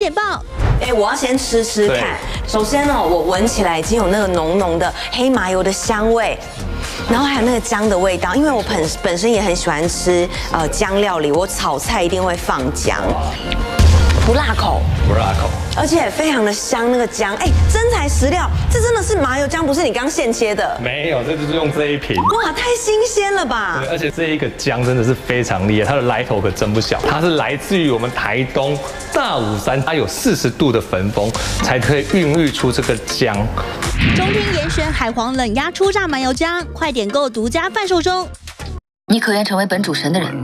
简报。 我要先吃吃看。首先呢，我闻起来已经有那个浓浓的黑麻油的香味。然后还有那个姜的味道，因为我本身也很喜欢吃姜料理，我炒菜一定会放姜，不辣口，而且非常的香，那个姜，真材实料，这真的是麻油姜，不是你刚现切的？ 没有，这就是用这一瓶。 哇，太新鲜了吧！ 对，而且这一个姜真的是非常厉害，它的来头可真不小，它是来自于我们台东大武山，它有40度的焚风，才可以孕育出这个姜。 中天严选海皇冷压初榨麻油姜，快点购独家贩售中。 你可愿成为本主神的人？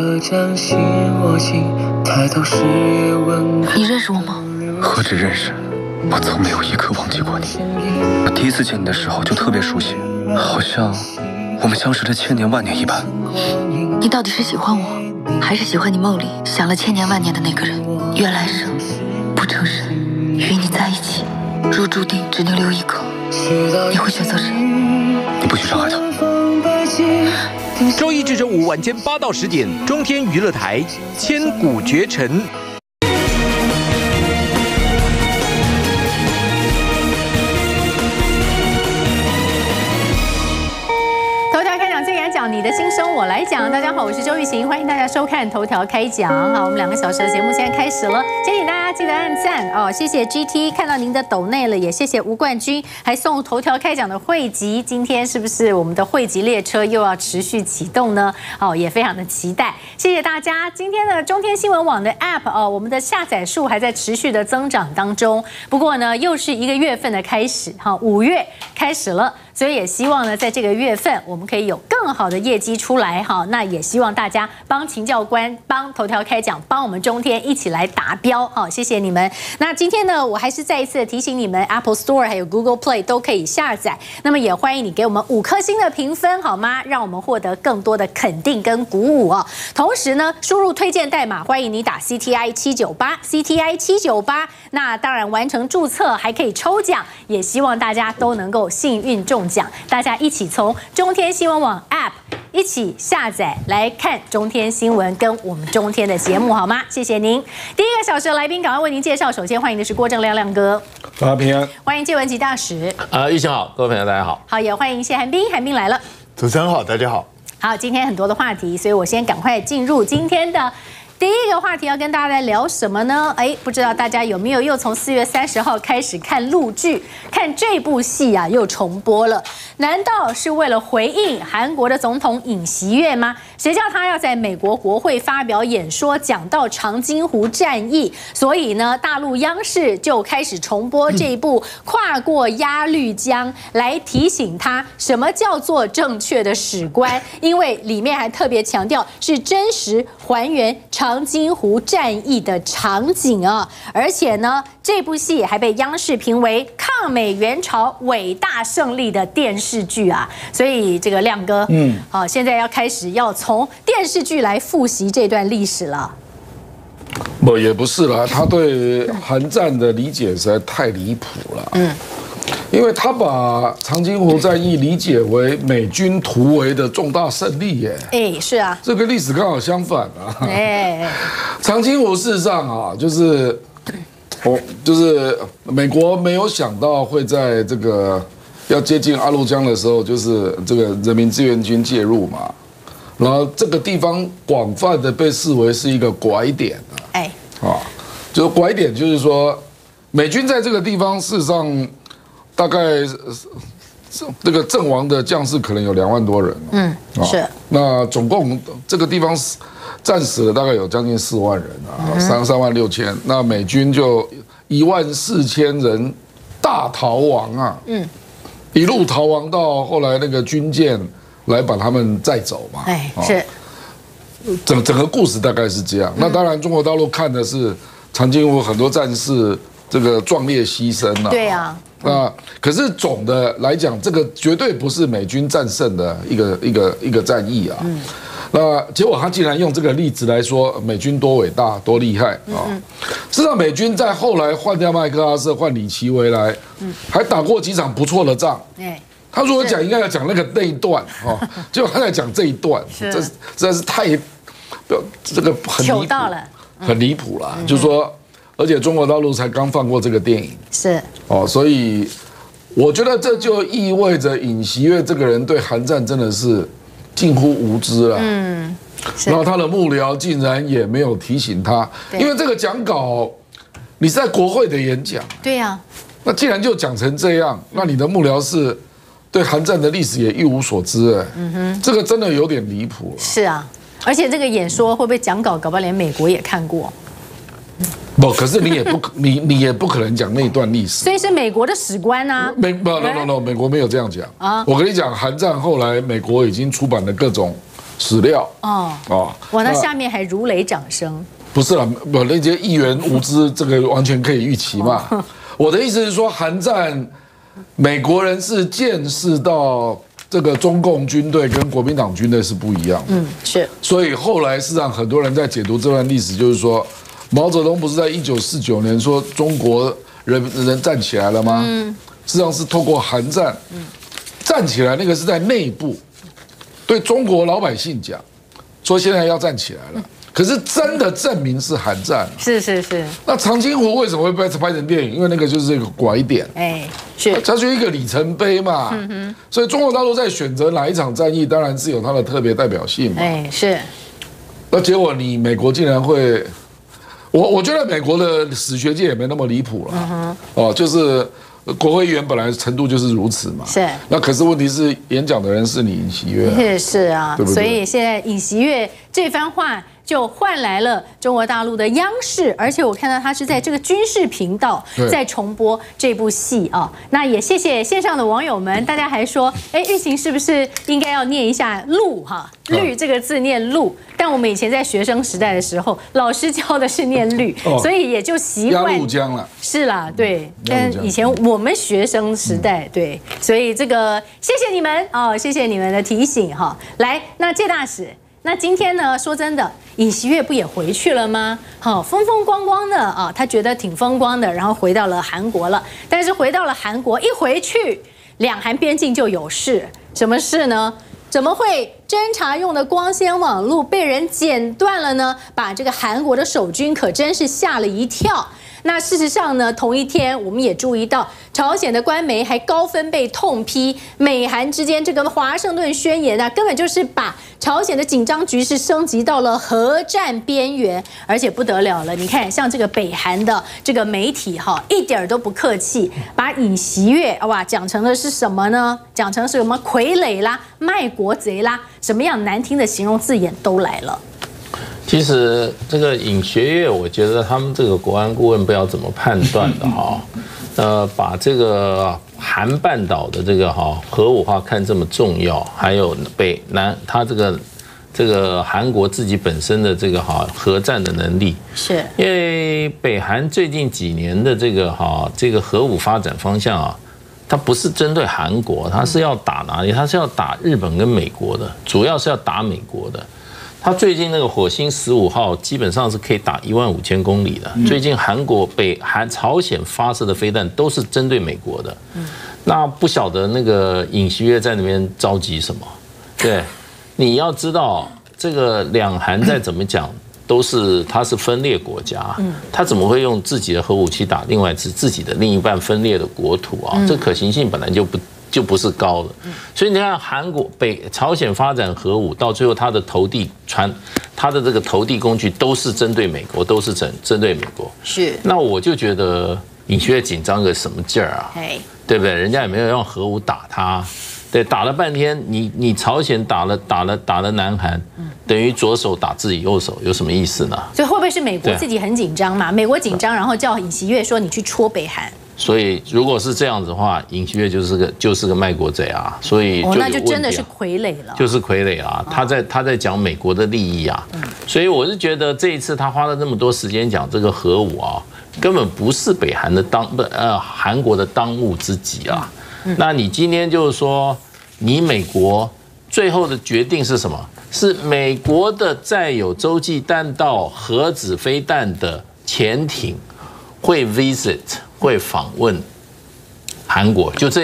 你认识我吗？ 何止认识，我从没有一刻忘记过你。我第一次见你的时候就特别熟悉，好像我们相识了千年万年一般。 你到底是喜欢我，还是喜欢你梦里想了千年万年的那个人？愿来生不成神，与你在一起。若注定只能留一个，你会选择谁？ 你不许伤害他。 周一至周五晚间8到10点，中天娱乐台《千古绝尘》。 头条开讲，最敢讲你的心声，我来讲。大家好，我是周玉琴，欢迎大家收看头条开讲。好，我们2个小时的节目现在开始了，提醒大家记得按赞哦。谢谢 GT 看到您的抖内了，也谢谢吴冠军，还送头条开讲的汇集。今天是不是我们的汇集列车又要持续启动呢？哦，也非常的期待。谢谢大家。今天的中天新闻网的 App 哦，我们的下载数还在持续的增长当中。不过呢，又是一个月份的开始，哈，5月开始了。所以也希望呢，在这个月份我们可以有更好的业绩出来哈。那也希望大家帮秦教官、帮头条开讲、帮我们中天一起来达标哈，谢谢你们。那今天呢，我还是再一次的提醒你们 ，Apple Store 还有 Google Play 都可以下载。那么也欢迎你给我们5颗星的评分好吗？让我们获得更多的肯定跟鼓舞哦。同时呢，输入推荐代码，欢迎你打 CTI798，CTI798。那当然完成注册还可以抽奖，也希望大家都能够幸运中奖，大家一起从中天新闻网 App 一起下载来看中天新闻跟我们中天的节目好吗？谢谢您。第一个小时的来宾赶快为您介绍，首先欢迎的是郭正亮亮哥， 大家平安。 欢迎谢文吉大使， 玉琴好，各位朋友大家好。 好，也欢迎谢寒冰，寒冰来了。 主持人好，大家好。 好，今天很多的话题，所以我先赶快进入今天的。第一个话题要跟大家来聊什么呢？不知道大家有没有又从4月30号开始看陆剧，看这部戏啊又重播了？难道是为了回应韩国的总统尹锡悦吗？谁叫他要在美国国会发表演说，讲到长津湖战役，所以呢，大陆央视就开始重播这一部《跨过鸭绿江》，来提醒他什么叫做正确的史观，因为里面还特别强调是真实还原长津湖战役的场景啊，而且呢，这部戏还被央视评为抗美援朝伟大胜利的电视剧啊，所以这个亮哥，现在要开始要从电视剧来复习这段历史了。 不，也不是啦，他对韩战的理解实在太离谱了。因为他把长津湖战役理解为美军突围的重大胜利耶。 是啊， 这个历史刚好相反啊。长津湖事实上啊，就是美国没有想到会在这个要接近阿鲁江的时候，就是这个人民志愿军介入嘛，然后这个地方广泛的被视为是一个拐点就是拐点，就是说美军在这个地方事实上。大概这个阵亡的将士可能有2万多人， 是。 那总共这个地方战死了大概有将近4万人啊，3万6千。那美军就14000人大逃亡啊，一路逃亡到后来那个军舰来把他们载走嘛， 是。 整个故事大概是这样。那当然，中国大陆看的是长津湖很多战士这个壮烈牺牲啊， 对啊。 可是总的来讲，这个绝对不是美军战胜的一个战役啊。那结果他竟然用这个例子来说美军多伟大、多厉害啊！事实上，美军在后来换掉麦克阿瑟、换李奇微来，还打过几场不错的仗。他如果讲，应该要讲那一段啊，结果他在讲这一段，这实在是太这个很离谱了，就是说。 而且中国大陆才刚放过这个电影， 是哦，所以我觉得这就意味着尹锡悦这个人对韩战真的是近乎无知了。然后他的幕僚竟然也没有提醒他，因为这个讲稿你是在国会的演讲， 对呀。 那既然就讲成这样，那你的幕僚是对韩战的历史也一无所知，这个真的有点离谱了。 是啊，而且这个演说会不会讲稿，搞不好连美国也看过。 不，可是你也不可能讲那段历史， 所以是美国的史官啊。 美国没有这样讲啊。我跟你讲，韩战后来美国已经出版了各种史料。 哇，那下面还如雷掌声。不是啦，那些议员无知，这个完全可以预期嘛。我的意思是说，韩战美国人是见识到这个中共军队跟国民党军队是不一样的。 是。所以后来事实上很多人在解读这段历史，就是说毛泽东不是在1949年说中国人站起来了吗？事实上是透过韩战站起来，那个是在内部对中国老百姓讲，说现在要站起来了。可是真的证明是韩战， 是。 那长津湖为什么会被拍成电影？因为那个就是一个拐点， 是它就一个里程碑嘛。所以中国大陆在选择哪一场战役，当然是有它的特别代表性嘛。 是。 那结果你美国竟然会，我觉得美国的史学界也没那么离谱了。就是国会议员本来程度就是如此嘛。是。那可是问题是，演讲的人是你尹锡悦。 是啊，对不对？所以现在尹锡悦这番话就换来了中国大陆的央视，而且我看到他是在这个军事频道在重播这部戏啊。那也谢谢线上的网友们，大家还说，玉琴是不是应该要念一下“绿”哈？“绿”这个字念“绿”，但我们以前在学生时代的时候，老师教的是念“绿”，所以也就习惯。 鸭绿江了。 是啦，对。但以前我们学生时代，对，所以这个谢谢你们哦，谢谢你们的提醒哈。来，那介大使。那今天呢？说真的，尹锡悦不也回去了吗？风风光光的啊，他觉得挺风光的，然后回到了韩国了。但是回到了韩国，一回去，两韩边境就有事。什么事呢？怎么会侦查用的光纤网路被人剪断了呢？把这个韩国的守军可真是吓了一跳。那事实上呢，同一天我们也注意到，朝鲜的官媒还高分被痛批，美韩之间这个华盛顿宣言啊，根本就是把朝鲜的紧张局势升级到了核战边缘，而且不得了了。你看，像这个北韩的这个媒体一点都不客气，把尹锡悦讲成的是什么呢？讲成是什么傀儡啦、卖国贼啦，什么样难听的形容字眼都来了。 其实这个尹锡悦，我觉得他们这个国安顾问不知道怎么判断的哈，把这个韩半岛的这个核武化看这么重要，还有他这个韩国自己本身的这个核战的能力，是因为北韩最近几年的这个核武发展方向啊，它不是针对韩国，它是要打哪里？它是要打日本跟美国的，主要是要打美国的。他最近那个火星15号基本上是可以打15000公里的。最近朝鲜发射的飞弹都是针对美国的。那不晓得那个尹锡悦在那边着急什么？对，你要知道这个两韩再怎么讲它是分裂国家，他怎么会用自己的核武器打另外自己的另一半分裂的国土啊？这可行性本来就不是高的，所以你看朝鲜发展核武，到最后它的这个投递工具都是针对美国，都是针对美国。是，那我就觉得尹锡悦紧张个什么劲儿啊？对不对？人家也没有用核武打他，对，打了半天，你朝鲜打了南韩，等于左手打自己右手，有什么意思呢？ 所以会不会是美国自己很紧张嘛？美国紧张，然后叫尹锡悦说你去戳北韩。 所以如果是这样子的话，尹锡悦就是个卖国贼啊，所以那就真的是傀儡了， 就是傀儡啊，他在讲美国的利益啊，所以我是觉得这一次他花了那么多时间讲这个核武啊，根本不是北韩的韩国的当务之急啊。那你今天就是说，你美国最后的决定是什么？是美国的载有洲际弹道核子飞弹的潜艇会 visit。会访问韩国，就这样。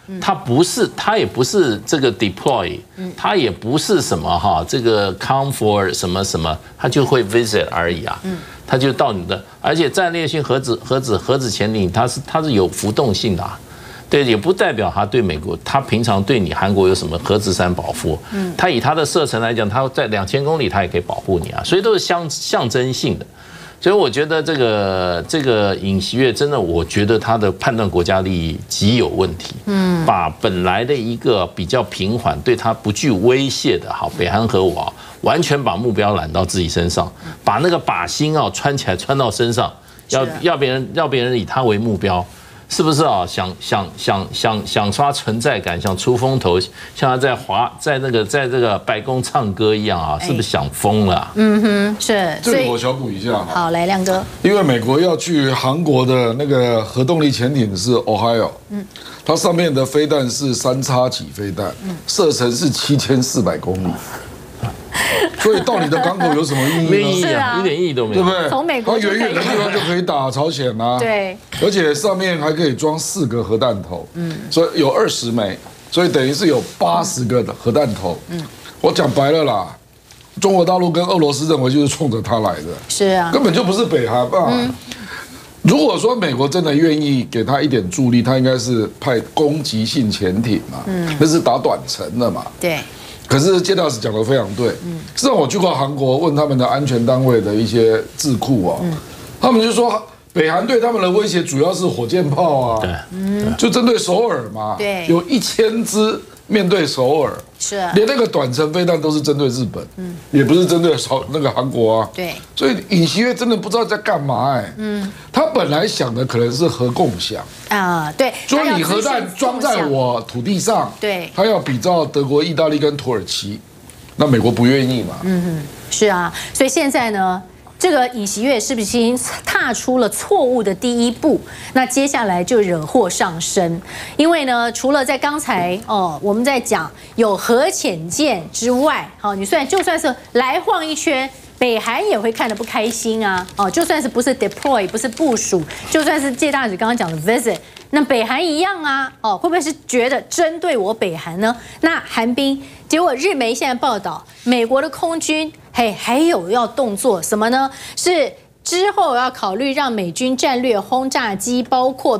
它也不是这个 deploy，它也不是什么哈，这个 come for 什么什么，它就会 visit 而已啊。它就到你的，而且战略性核子潜艇，它是有浮动性的啊。对，也不代表他对美国，他平常对你韩国有什么核子伞保护？他以他的射程来讲，他在2000公里他也可以保护你啊，所以都是象征性的。所以我觉得这个尹锡悦真的，我觉得他的判断国家利益极有问题。把本来的一个比较平缓、对他不具威胁的北韩核武啊，完全把目标揽到自己身上，把那个靶心啊穿起来穿到身上，要别人以他为目标。是不是啊？想刷存在感，想出风头，像他在这个白宫唱歌一样啊？是不是想疯了？ 是。这个我小补一下。 好，来亮哥。因为美国要去韩国的那个核动力潜艇是 Ohio，它上面的飞弹是3叉戟飞弹，射程是7400公里。所以到你的港口有什么意义呢？ 没意义啊，一点意义都没有， 对不对？ 从美国它远远的地方就可以打朝鲜啊。 对， 而且上面还可以装4个核弹头，所以有20枚，所以等于是有80个的核弹头。我讲白了啦，中国大陆跟俄罗斯认为就是冲着它来的， 是啊， 根本就不是北韩啊。如果说美国真的愿意给他一点助力，他应该是派攻击性潜艇嘛，那是打短程的嘛。 对。 可是介大使讲得非常对，实际上我去过韩国，问他们的安全单位的一些智库啊，他们就说北韩对他们的威胁主要是火箭炮啊，就针对首尔嘛， 对， 有1000支面对首尔， 是， 连那个短程飞弹都是针对日本，也不是针对那个韩国啊， 对， 所以尹锡悦真的不知道在干嘛他本来想的可能是核共享啊，对， 说你核弹装在我土地上， 对， 他要比照德国、意大利跟土耳其，那美国不愿意嘛？ 是啊，所以现在呢，这个尹锡悦是不是已经踏出了错误的第一步？那接下来就惹祸上身，因为呢，除了在刚才我们在讲有核潜舰之外，你就算是来晃一圈。北韩也会看得不开心啊！就算是不是 deploy， 不是部署，就算是介大使刚刚讲的 visit， 那北韩一样啊！会不会是觉得针对我北韩呢？那韩冰，结果日媒现在报道，美国的空军还有要动作什么呢？是之后要考虑让美军战略轰炸机，包括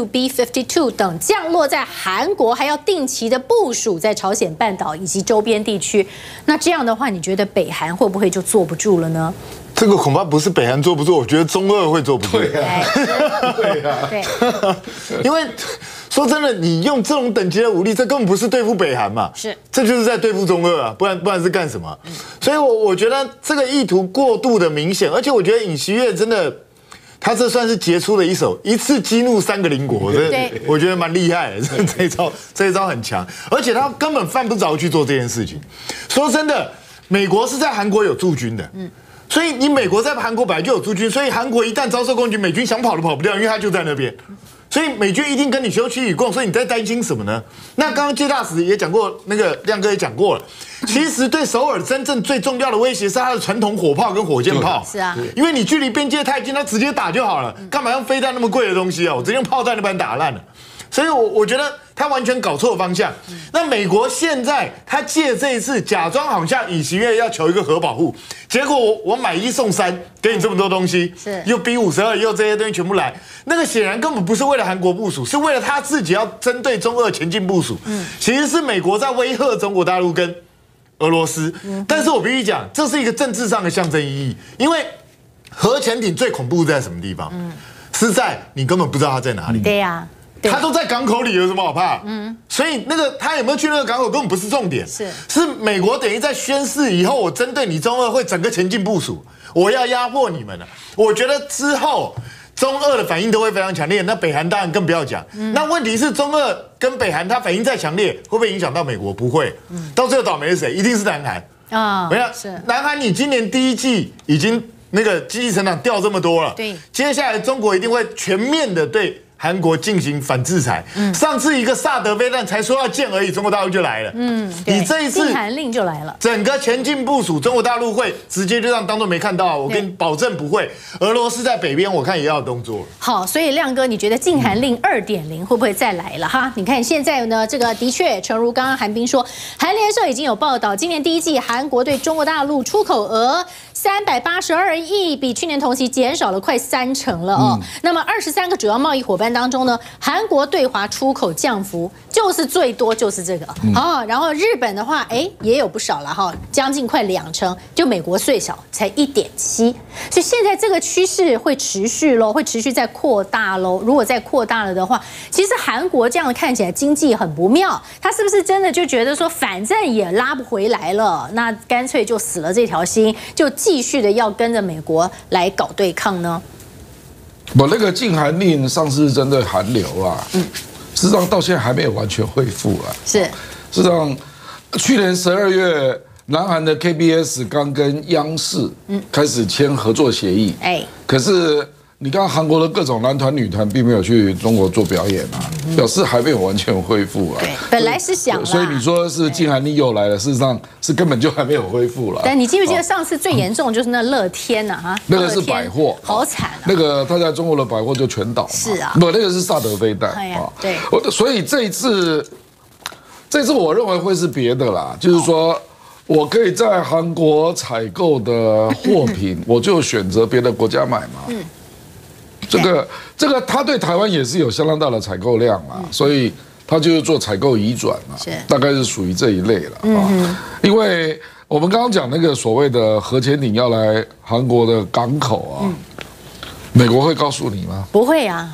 B-2B-52 等降落在韩国，还要定期的部署在朝鲜半岛以及周边地区。那这样的话，你觉得北韩会不会就坐不住了呢？ 这个恐怕不是北韩坐不住，我觉得中俄会坐不住。 对啊，对啊， 对，因为说真的，你用这种等级的武力，这根本不是对付北韩嘛， 是，这就是在对付中俄啊，不然是干什么？所以我觉得这个意图过度的明显，而且我觉得尹锡悦真的，他这算是杰出的一手，一次激怒3个邻国，我觉得蛮厉害的，这一招很强，而且他根本犯不着去做这件事情。说真的，美国是在韩国有驻军的，所以你美国在韩国本来就有驻军，所以韩国一旦遭受攻击，美军想跑都跑不掉，因为他就在那边。所以美军一定跟你休戚与共，所以你在担心什么呢？那刚刚介大使也讲过，那个亮哥也讲过了，其实对首尔真正最重要的威胁是它的传统火炮跟火箭炮。 是啊， 因为你距离边界太近，它直接打就好了，干嘛用飞弹那么贵的东西啊？我直接用炮弹就把你打烂了。所以我觉得他完全搞错方向。那美国现在他借这一次假装好像尹锡悦要求一个核保护，结果我买1送3，给你这么多东西，又 B-52，又这些东西全部来，那个显然根本不是为了韩国部署，是为了他自己要针对中俄前进部署。其实是美国在威吓中国大陆跟俄罗斯。但是我必须讲，这是一个政治上的象征意义，因为核潜艇最恐怖在什么地方？是在你根本不知道它在哪里。 对呀。 他都在港口里，有什么好怕？所以那个他有没有去那个港口根本不是重点，是美国等于在宣誓以后，我针对你中俄会整个前进部署，我要压迫你们了。我觉得之后中俄的反应都会非常强烈，那北韩当然更不要讲。那问题是中俄跟北韩它反应再强烈，会不会影响到美国？不会，到最后倒霉是谁？一定是南韩啊！没有，南韩你今年第1季已经那个经济成长掉这么多了，对，接下来中国一定会全面的对韩国进行反制裁。上次一个萨德飞弹才说要建而已，中国大陆就来了。你这一次禁韩令就来了， 整个前进部署，中国大陆会直接就这样当作没看到。我跟你保证不会。俄罗斯在北边，我看也要有动作。 好，所以亮哥，你觉得禁韩令2.0会不会再来了哈？你看现在呢，这个的确，诚如刚刚韩冰说，韩联社已经有报道，今年第一季韩国对中国大陆出口额382亿，比去年同期减少了快30%了哦。那么23个主要贸易伙伴当中呢，韩国对华出口降幅就是最多就是这个哦。然后日本的话，也有不少了哈，将近快2成，就美国最少才1.7，所以现在这个趋势会持续喽，会持续在扩大喽。如果再扩大了的话，其实韩国这样看起来经济很不妙，他是不是真的就觉得说，反正也拉不回来了，那干脆就死了这条心，就继续的要跟着美国来搞对抗呢？ 我那个禁韩令上次是针对韩流啊，事实上到现在还没有完全恢复啊。 是， 事实上去年12月，南韩的 KBS 刚跟央视开始签合作协议，可是你看韩国的各种男团、女团并没有去中国做表演啊，表示还没有完全恢复啊。 对，本来是想， 所以你说是禁韩令又来了，事实上是根本就还没有恢复了。 但你记不记得上次最严重就是那乐天呐？哈， 那个是百货， 好惨啊！ 那个他在中国的百货就全倒。 是啊， 不，那个是萨德飞弹啊。 对， 所以这一次我认为会是别的啦，就是说。我可以在韩国采购的货品，我就选择别的国家买嘛。这个，他对台湾也是有相当大的采购量嘛，所以他就是做采购移转嘛，大概是属于这一类了啊。因为我们刚刚讲那个所谓的核潜艇要来韩国的港口啊，美国会告诉你吗？ 不会啊。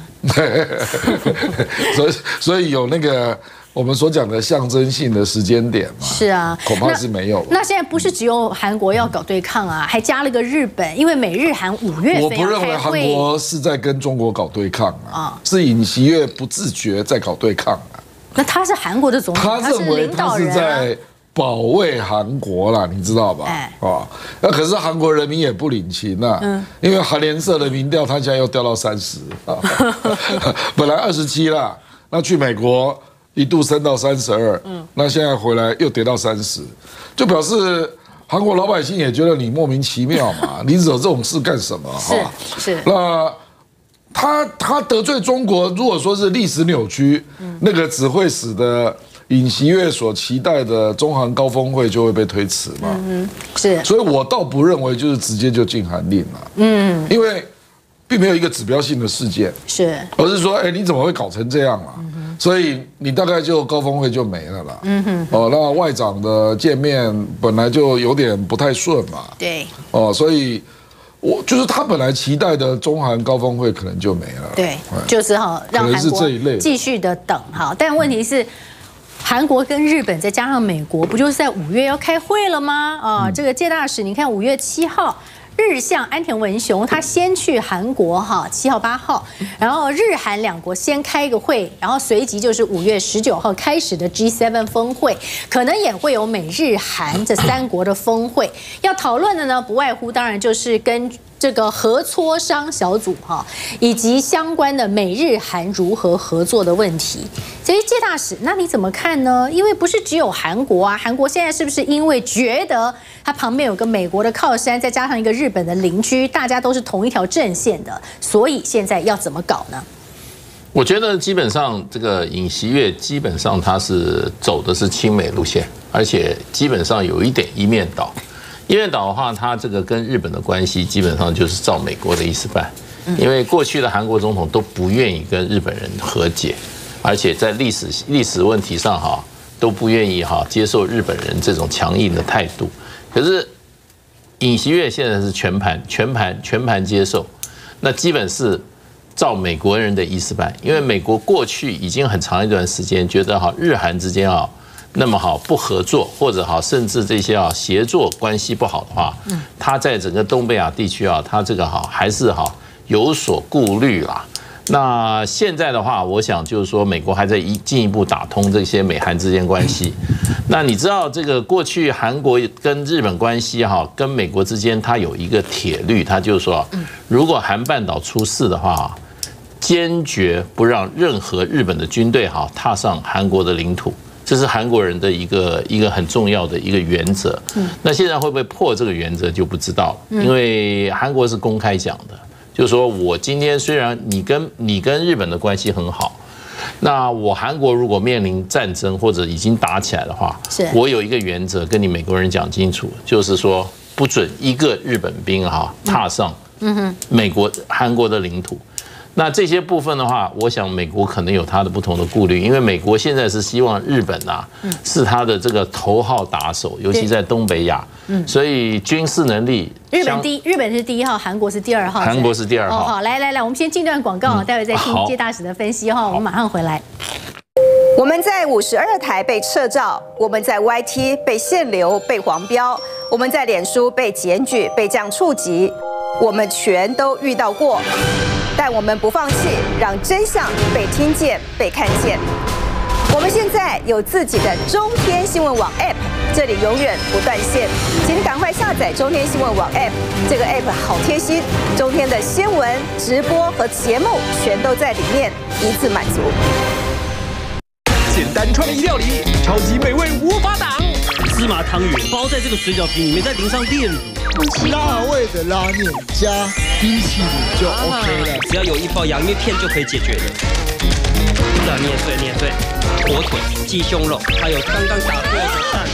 所以有那个。我们所讲的象征性的时间点嘛， 是啊， 恐怕是没有。 那现在不是只有韩国要搞对抗啊，还加了个日本，因为美日韩5月份要开会。 我不认为韩国是在跟中国搞对抗啊，是尹锡悦不自觉在搞对抗啊。 那他是韩国的总统， 他认为他是在保卫韩国啦，你知道吧？那可是韩国人民也不领情啊，因为韩联社的民调，他现在又掉到30啊，本来27啦，那去美国。一度升到32，那现在回来又跌到30，就表示韩国老百姓也觉得你莫名其妙嘛，你惹这种事干什么？ 是。 那他得罪中国，如果说是历史扭曲，那个只会使得尹锡悦所期待的中韩高峰会就会被推迟嘛。 是。所以我倒不认为就是直接就禁韩令了。因为并没有一个指标性的事件，而是说，你怎么会搞成这样啊？所以你大概就高峰会就没了啦。那外长的见面本来就有点不太顺嘛。 对。 所以我就是他本来期待的中韩高峰会可能就没了。 对，就是让韩国继续的等哈。但问题是，韩国跟日本再加上美国，不就是在5月要开会了吗？这个介大使，你看5月7号。日向安田文雄他先去韩国7号8号，然后日韩两国先开个会，然后随即就是5月19号开始的 G7 峰会，可能也会有美日韩这3国的峰会。要讨论的呢，不外乎当然就是跟这个核磋商小组以及相关的美日韩如何合作的问题。所以介大使，那你怎么看呢？因为不是只有韩国啊，韩国现在是不是因为觉得它旁边有个美国的靠山，再加上一个日本的邻居，大家都是同一条阵线的，所以现在要怎么搞呢？ 我觉得基本上这个尹锡悦基本上他是走的是亲美路线，而且基本上有一点一面倒。一面倒的话，他这个跟日本的关系基本上就是照美国的意思办，因为过去的韩国总统都不愿意跟日本人和解，而且在历史问题上都不愿意接受日本人这种强硬的态度。可是尹锡悦现在是全盘接受，那基本是照美国人的意思办，因为美国过去已经很长一段时间觉得日韩之间那么不合作，或者甚至这些协作关系不好的话，他在整个东北亚地区他这个还是有所顾虑啦。那现在的话，我想就是说，美国还在进一步打通这些美韩之间关系。那你知道这个过去韩国跟日本关系跟美国之间它有一个铁律，它就是说，如果韩半岛出事的话， 坚决不让任何日本的军队踏上韩国的领土。这是韩国人的一个很重要的一个原则。那现在会不会破这个原则就不知道了，因为韩国是公开讲的，就是说我今天虽然你跟日本的关系很好，那我韩国如果面临战争或者已经打起来的话，我有一个原则跟你美国人讲清楚，就是说不准一个日本兵踏上韩国的领土。那这些部分的话，我想美国可能有它的不同的顾虑，因为美国现在是希望日本是它的这个头号打手，尤其在东北亚，所以军事能力， 日本是第1号，韩国是第2号， 韩国是第2号。 好，来，我们先进段广告，待会再听介大使的分析我们马上回来。 我们在52台被撤照，我们在 YT 被限流、被黄标，我们在脸书被检举、被这样触及，我们全都遇到过。但我们不放弃，让真相被听见、被看见。我们现在有自己的中天新闻网 App， 这里永远不断线，请你赶快下载中天新闻网 App。这个 App 好贴心，中天的新闻、直播和节目全都在里面，一次满足。 简单创意料理，超级美味无法挡。 芝麻汤圆包在这个水饺皮里面，再淋上炼乳。 辣味的拉面加冰淇淋就 OK 了， 只要有1包洋芋片就可以解决了。面碎，火腿、鸡胸肉，还有刚刚打过的蛋。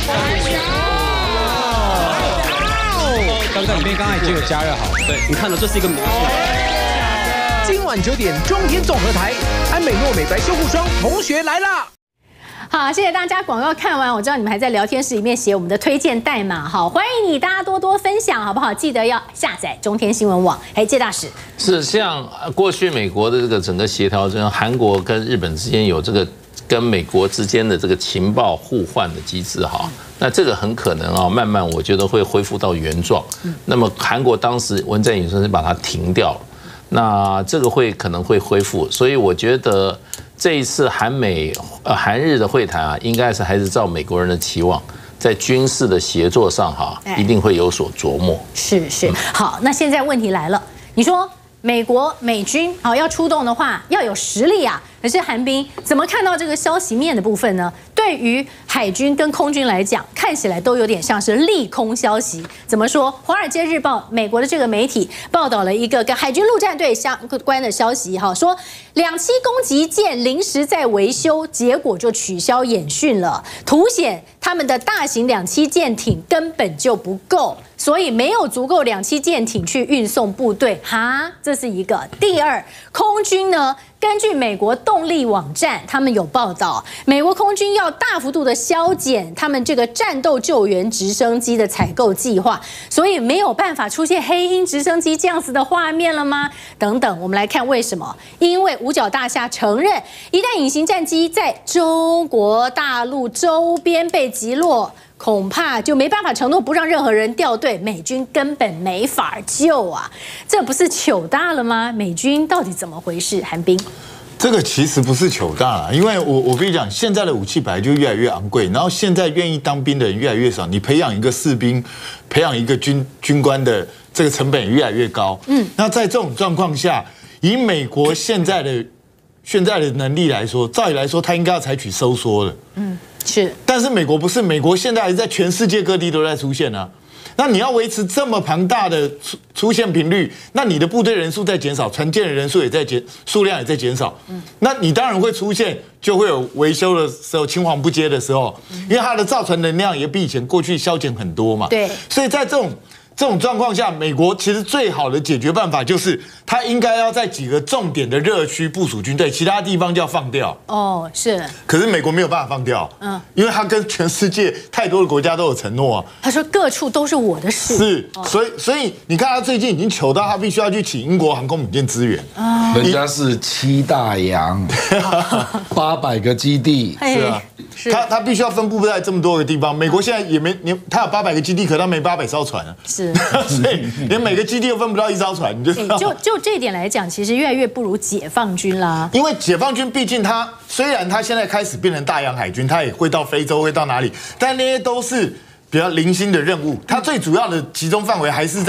刚刚已经有加热好，对，你看到这是一个魔术。 今晚9点，中天综合台，安美诺美白修护霜同学来啦！ 好，谢谢大家。广告看完，我知道你们还在聊天室里面写我们的推荐代码，好，欢迎你，大家多多分享，好不好？记得要下载中天新闻网。介大使是像过去美国的这个整个协调，像韩国跟日本之间有这个跟美国之间的这个情报互换的机制，那这个很可能慢慢我觉得会恢复到原状。那么韩国当时文在寅是把它停掉了，那这个可能会恢复，所以我觉得。这一次韩日的会谈应该是还是照美国人的期望，在军事的协作上一定会有所琢磨。 是，好，那现在问题来了，你说美军要出动的话，要有实力啊。可是韩冰怎么看到这个消息面的部分呢？对于海军跟空军来讲，看起来都有点像是利空消息。怎么说？《华尔街日报》美国的这个媒体报道了一个跟海军陆战队相关的消息，说2栖攻击舰临时在维修，结果就取消演训了，凸显他们的大型2栖舰艇根本就不够，所以没有足够2栖舰艇去运送部队。这是一个。第二，空军呢？根据美国动力网站，他们有报道，美国空军要大幅度的削减他们这个战斗救援直升机的采购计划，所以没有办法出现黑鹰直升机这样子的画面了吗？等等，我们来看为什么？因为五角大厦承认，一旦隐形战机在中国大陆周边被击落，恐怕就没办法承诺不让任何人掉队，美军根本没法救啊！这不是糗大了吗？美军到底怎么回事？韩冰， 这个其实不是糗大啦，因为我跟你讲，现在的武器本来就越来越昂贵，然后现在愿意当兵的人越来越少，你培养一个士兵，培养一个军官的这个成本也越来越高。那在这种状况下，以美国现在的能力来说，照理来说，他应该要采取收缩了。 是， 但是美国不是，美国现在还在全世界各地都在出现啊。那你要维持这么庞大的出现频率，那你的部队人数在减少，船舰的人数也在数量也在减少。那你当然会出现，就会有维修的时候青黄不接的时候，因为它的造船能量也比以前过去削减很多嘛。 对， 所以在这种状况下，美国其实最好的解决办法就是，它应该要在几个重点的热区部署军队，其他地方就要放掉。 是。 可是美国没有办法放掉，因为它跟全世界太多的国家都有承诺啊。 他说各处都是我的事。 是，所以你看他最近已经糗到他必须要去请英国航空母舰支援， 人家是7大洋，800个基地， 是啊，他必须要分布在这么多个地方。美国现在也没他有800个基地，可他没800艘船啊。 是， 所以连每个基地都分不到1艘船，你就就这一点来讲，其实越来越不如解放军啦。 因为解放军毕竟虽然他现在开始变成大洋海军，他也会到非洲，会到哪里，但那些都是比较零星的任务。他最主要的集中范围还是在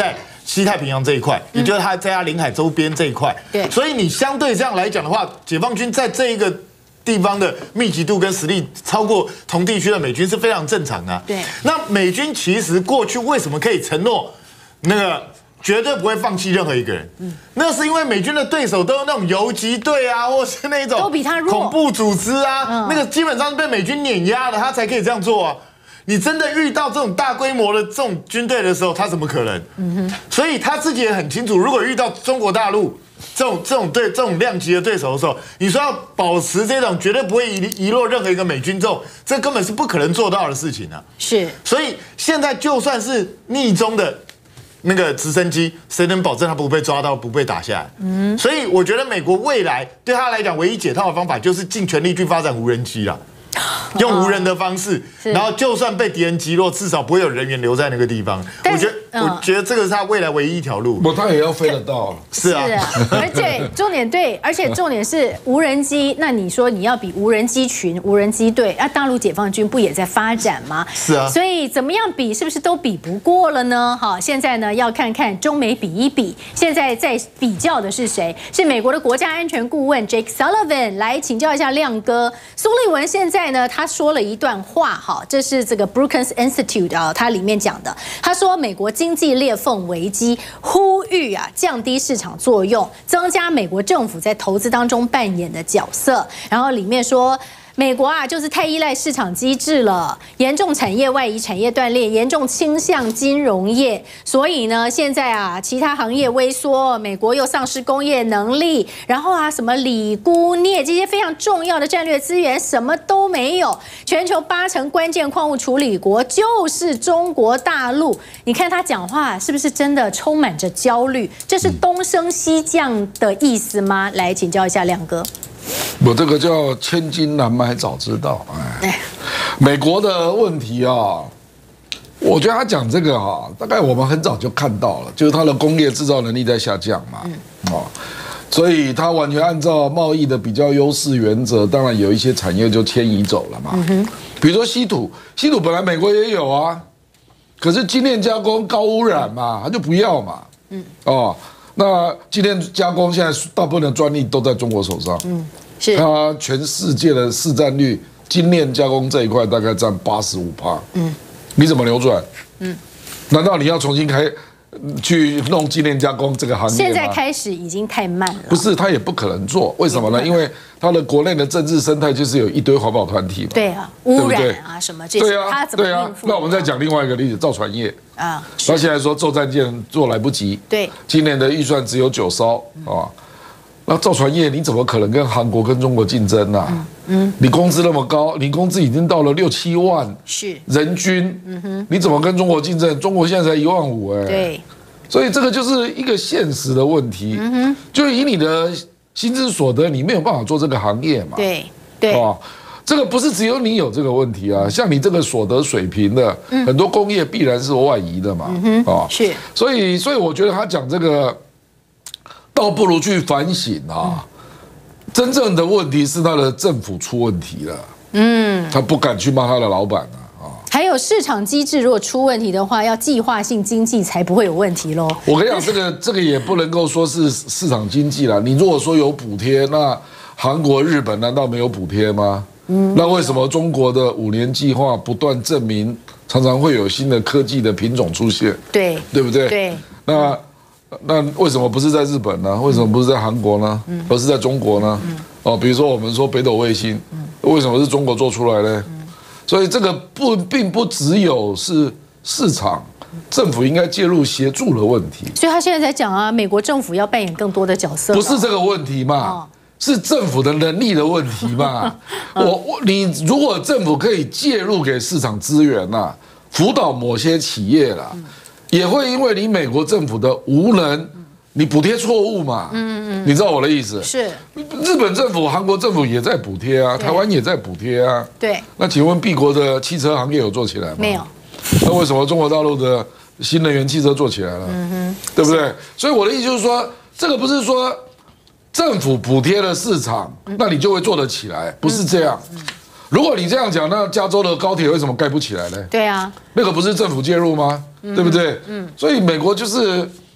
西太平洋这一块，也就是它在它领海周边这一块。 对， 所以你相对这样来讲的话，解放军在这一个地方的密集度跟实力超过同地区的美军是非常正常的。 对， 那美军其实过去为什么可以承诺那个绝对不会放弃任何一个人？那是因为美军的对手都是那种游击队啊，或是那种都比他弱恐怖组织啊，那个基本上是被美军碾压的，他才可以这样做啊。你真的遇到这种大规模的这种军队的时候，他怎么可能？所以他自己也很清楚，如果遇到中国大陆这种量级的对手的时候，你说要保持这种绝对不会遗落任何一个美军这根本是不可能做到的事情啊。 是， 所以现在就算是逆中的那个直升机，谁能保证他不被抓到、不被打下来？所以我觉得美国未来对他来讲，唯一解套的方法就是尽全力去发展无人机啦。用无人的方式，然后就算被敌人击落，至少不会有人员留在那个地方。我觉得这个是他未来唯一一条路。 他也要飞得到。 是啊， 而且重点是无人机。那你说你要比无人机群、无人机队，大陆解放军不也在发展吗？ 是啊。 所以怎么样比，是不是都比不过了呢？好，现在呢要看看中美比一比。现在在比较的是谁？是美国的国家安全顾问 Jake Sullivan 来请教一下亮哥。苏立文现在呢，他说了一段话，哈，这是这个 Brookings Institute 啊，它里面讲的。他说，美国经济裂缝危机，呼吁降低市场作用，增加美国政府在投资当中扮演的角色。然后里面说，美国就是太依赖市场机制了，严重产业外移、产业断裂，严重倾向金融业。所以呢，现在其他行业萎缩，美国又丧失工业能力，然后什么锂、钴、镍这些非常重要的战略资源什么都没有。全球80%关键矿物处理国就是中国大陆。你看他讲话是不是真的充满着焦虑？这是东升西降的意思吗？来请教一下亮哥。 我这个叫千金难买早知道。美国的问题我觉得他讲这个大概我们很早就看到了，就是他的工业制造能力在下降嘛，所以他完全按照贸易的比较优势原则，当然有一些产业就迁移走了嘛。比如说稀土本来美国也有可是精炼加工高污染嘛，他就不要嘛。那精炼加工现在大部分的专利都在中国手上，是它全世界的市占率，精炼加工这一块大概占85%，你怎么扭转？难道你要重新去弄精炼加工这个行业吗？ 现在开始已经太慢了。 不是，他也不可能做，为什么呢？因为他的国内的政治生态就是有一堆环保团体嘛， 对污染什么这些，他怎么应付？ 那我们再讲另外一个例子，造船业他现在说造战舰做来不及， 对， 今年的预算只有9艘那造船业你怎么可能跟韩国跟中国竞争呢？你工资那么高，你工资已经到了6、7万， 是人均，你怎么跟中国竞争？中国现在才15000 对， 所以这个就是一个现实的问题，就是以你的薪资所得，你没有办法做这个行业嘛， 对， 这个不是只有你有这个问题像你这个所得水平的，很多工业必然是外移的嘛， 是， 所以我觉得他讲这个。倒不如去反省真正的问题是他的政府出问题了，他不敢去骂他的老板还有市场机制，如果出问题的话，要计划性经济才不会有问题咯。 我跟你讲，这个也不能够说是市场经济啦。你如果说有补贴，那韩国、日本难道没有补贴吗？那为什么中国的5年计划不断证明，常常会有新的科技的品种出现？对不对？ 对。 那为什么不是在日本呢？为什么不是在韩国呢？而是在中国呢？比如说我们说北斗卫星，为什么是中国做出来呢？所以这个并不只有是市场，政府应该介入协助的问题。 所以他现在在讲美国政府要扮演更多的角色。 不是这个问题嘛？是政府的能力的问题嘛？你如果政府可以介入给市场资源辅导某些企业啦。也会因为你美国政府的无能，你补贴错误嘛？你知道我的意思？ 是。 日本政府、韩国政府也在补贴台湾也在补贴对。 那请问敝国的汽车行业有做起来吗？ 没有。 那为什么中国大陆的新能源汽车做起来了？对不对？所以我的意思就是说，这个不是说政府补贴了市场，那你就会做得起来，不是这样。如果你这样讲，那加州的高铁为什么盖不起来呢？ 对啊， 那个不是政府介入吗？对不对？所以美国就是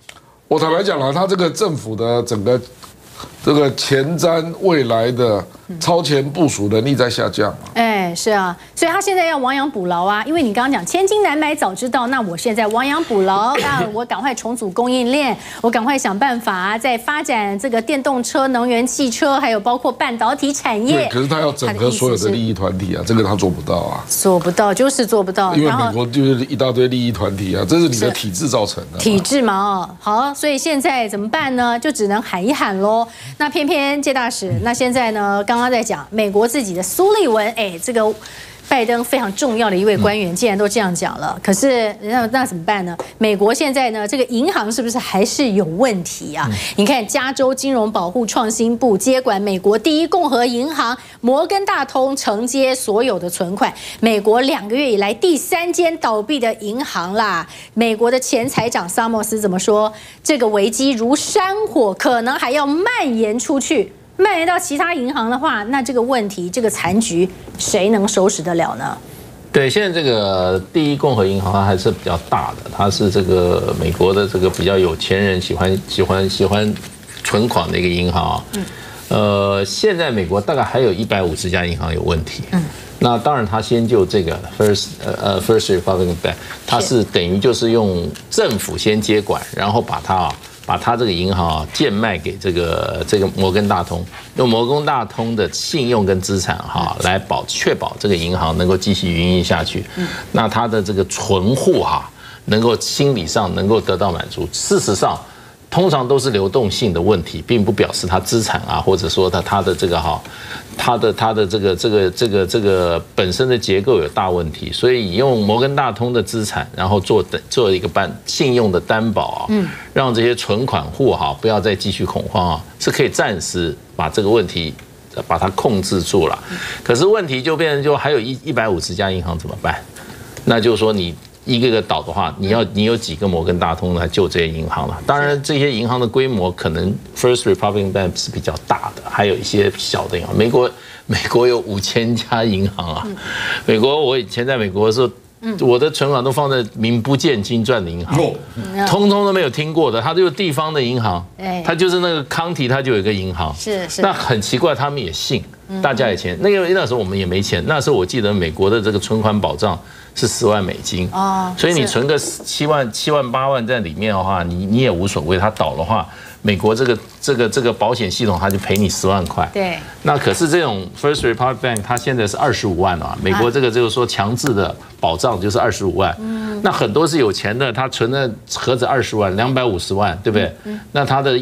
我坦白讲了，他这个政府的整个这个前瞻未来的超前部署能力在下降。 哎，是啊，所以他现在要亡羊补牢啊，因为你刚刚讲千金难买早知道，那我现在亡羊补牢，那我赶快重组供应链，我赶快想办法在发展这个电动车、能源汽车，还有包括半导体产业。 对，可是他要整合所有的利益团体啊，这个他做不到啊， 做不到就是做不到， 因为美国就是一大堆利益团体啊，这是你的体制造成的。 体制嘛，哦，好，所以现在怎么办呢？就只能喊一喊喽。那偏偏介大使，那现在呢？刚刚在讲美国自己的苏利文，哎，这个拜登非常重要的一位官员，既然都这样讲了，可是那怎么办呢？美国现在呢，这个银行是不是还是有问题啊？你看，加州金融保护创新部接管美国第一共和银行摩根大通，承接所有的存款。美国2个月以来第3间倒闭的银行啦。美国的前财长萨默斯怎么说？这个危机如山火，可能还要蔓延出去。蔓延到其他银行的话，那这个问题、这个残局，谁能收拾得了呢？ 对，现在这个第一共和银行它还是比较大的，它是这个美国的这个比较有钱人喜欢存款的一个银行啊。现在美国大概还有150家银行有问题。那当然，他先就这个 First Republic Bank， 它是等于就是用政府先接管，然后把它这个银行贱卖给这个摩根大通，用摩根大通的信用跟资产来确保这个银行能够继续运营下去。那它的这个存户能够心理上能够得到满足。事实上，通常都是流动性的问题，并不表示它资产或者说它的这个它的这个本身的结构有大问题，所以用摩根大通的资产，然后做一个信用的担保让这些存款户不要再继续恐慌是可以暂时把这个问题把它控制住了。可是问题就变成就还有150家银行怎么办？那就是说你一个个倒的话，你有几个摩根大通来救这些银行了？当然，这些银行的规模可能 First Republic Bank 是比较大的，还有一些小的银行。美国有5000家银行美国我以前在美国的时候，我的存款都放在名不见经传的银行，通通都没有听过的。它就是地方的银行，它就是那个county，它就有一个银行。是。那很奇怪，他们也信，大家以前那时候我们也没钱，那时候我记得美国的这个存款保障是10万美金所以你存个7万、8万在里面的话，你也无所谓。它倒的话，美国这个保险系统它就赔你10万块。对。那可是这种 First Republic Bank 它现在是25万美国这个就是说强制的保障就是25万。那很多是有钱的，他存的盒子20万、250万，对不对？那他的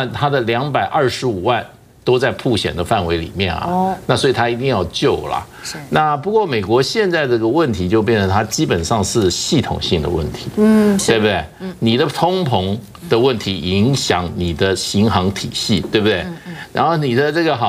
225万。都在曝险的范围里面那所以他一定要救啦。那不过美国现在这个问题就变成它基本上是系统性的问题，对不对？你的通膨的问题影响你的银行体系，对不对？然后你的这个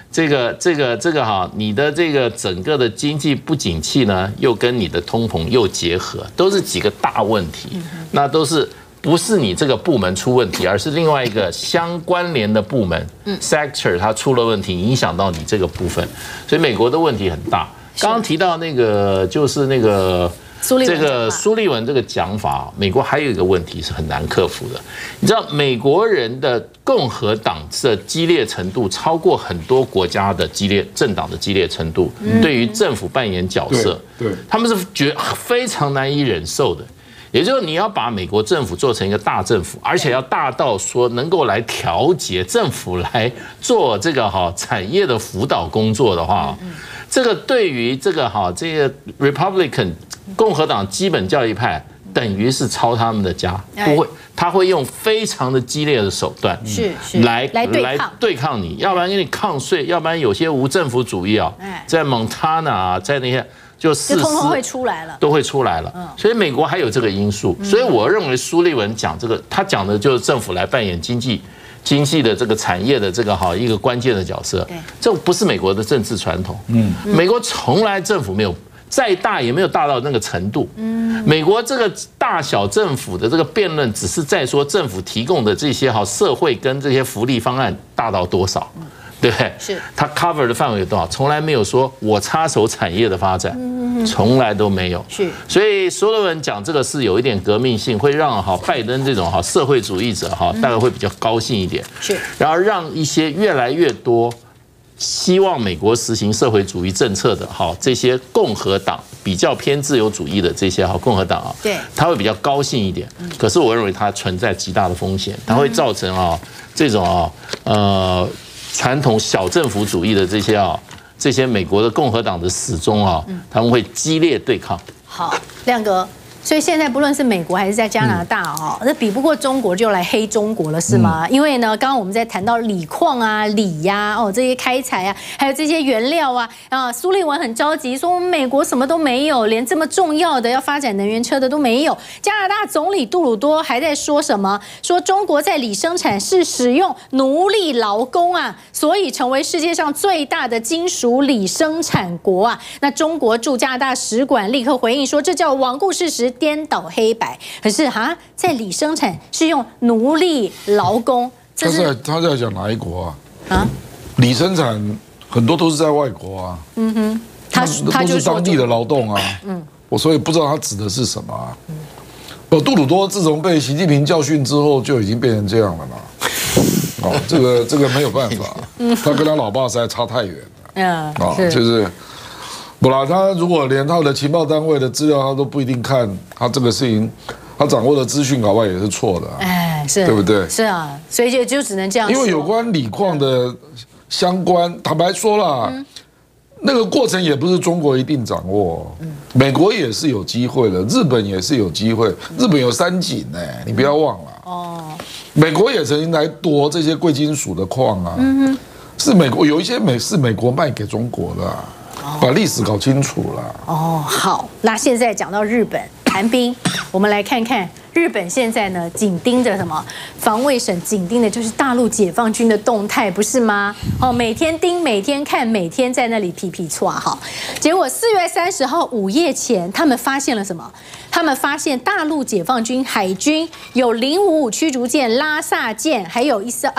你的这个整个的经济不景气呢，又跟你的通膨又结合，都是几个大问题，那都是。不是你这个部门出问题，而是另外一个相关联的部门 sector 它出了问题，影响到你这个部分，所以美国的问题很大。刚刚提到那个就是那个苏利文这个讲法，美国还有一个问题是很难克服的。你知道美国人的共和党的激烈程度超过很多国家的政党的激烈程度，对于政府扮演角色，他们是非常难以忍受的。也就是你要把美国政府做成一个大政府，而且要大到说能够来调节政府来做这个产业的辅导工作的话，这个对于这个Republican 共和党基本教义派等于是抄他们的家，他会用非常的激烈的手段来对抗你，要不然给你抗税，要不然有些无政府主义在 Montana 在那些。就通通会出来了，都会出来了。所以美国还有这个因素，所以我认为苏利文讲这个，他讲的就是政府来扮演经济的这个产业的这个一个关键的角色。这不是美国的政治传统。美国从来政府没有再大也没有大到那个程度。美国这个大小政府的这个辩论，只是在说政府提供的这些社会跟这些福利方案大到多少。对不对？是它 cover 的范围有多少？从来没有说我插手产业的发展， 从来都没有。 是， 所以所有人讲这个是有一点革命性，会让拜登这种社会主义者大概会比较高兴一点。 是， 然后让一些越来越多希望美国实行社会主义政策的这些共和党比较偏自由主义的这些共和党对， 他会比较高兴一点。可是我认为它存在极大的风险，它会造成这种传统小政府主义的这些美国的共和党的死忠他们会激烈对抗。 好，亮哥。所以现在不论是美国还是在加拿大那比不过中国就来黑中国了是吗？因为呢，刚刚我们在谈到锂矿啊、锂呀、这些开采啊，还有这些原料啊，苏立文很着急说我们美国什么都没有，连这么重要的要发展能源车的都没有。加拿大总理杜鲁多还在说什么？说中国在锂生产是使用奴隶劳工所以成为世界上最大的金属锂生产国那中国驻加拿大使馆立刻回应说，这叫罔顾事实，颠倒黑白。可是在锂生产是用奴隶劳工， 他在讲哪一国锂生产很多都是在外国他都是当地的劳动我所以不知道他指的是什么杜鲁多自从被习近平教训之后，就已经变成这样了嘛。这个没有办法，他跟他老爸实在差太远了就是不啦，他如果连他的情报单位的资料他都不一定看，他这个事情他掌握的资讯搞不好也是错的是， 对不对？ 是所以就只能这样说。 因为有关锂矿的相关，坦白说啦，那个过程也不是中国一定掌握，美国也是有机会的，日本也是有机会，日本有三井你不要忘了美国也曾经来夺这些贵金属的矿是美国有一些是美国卖给中国的把历史搞清楚了好，那现在讲到日本韩冰，我们来看看日本现在呢紧盯着什么？防卫省紧盯的就是大陆解放军的动态，不是吗？每天盯，每天看，每天在那里皮皮唰结果4月30号午夜前，他们发现了什么？他们发现大陆解放军海军有055驱逐舰、拉萨舰，还有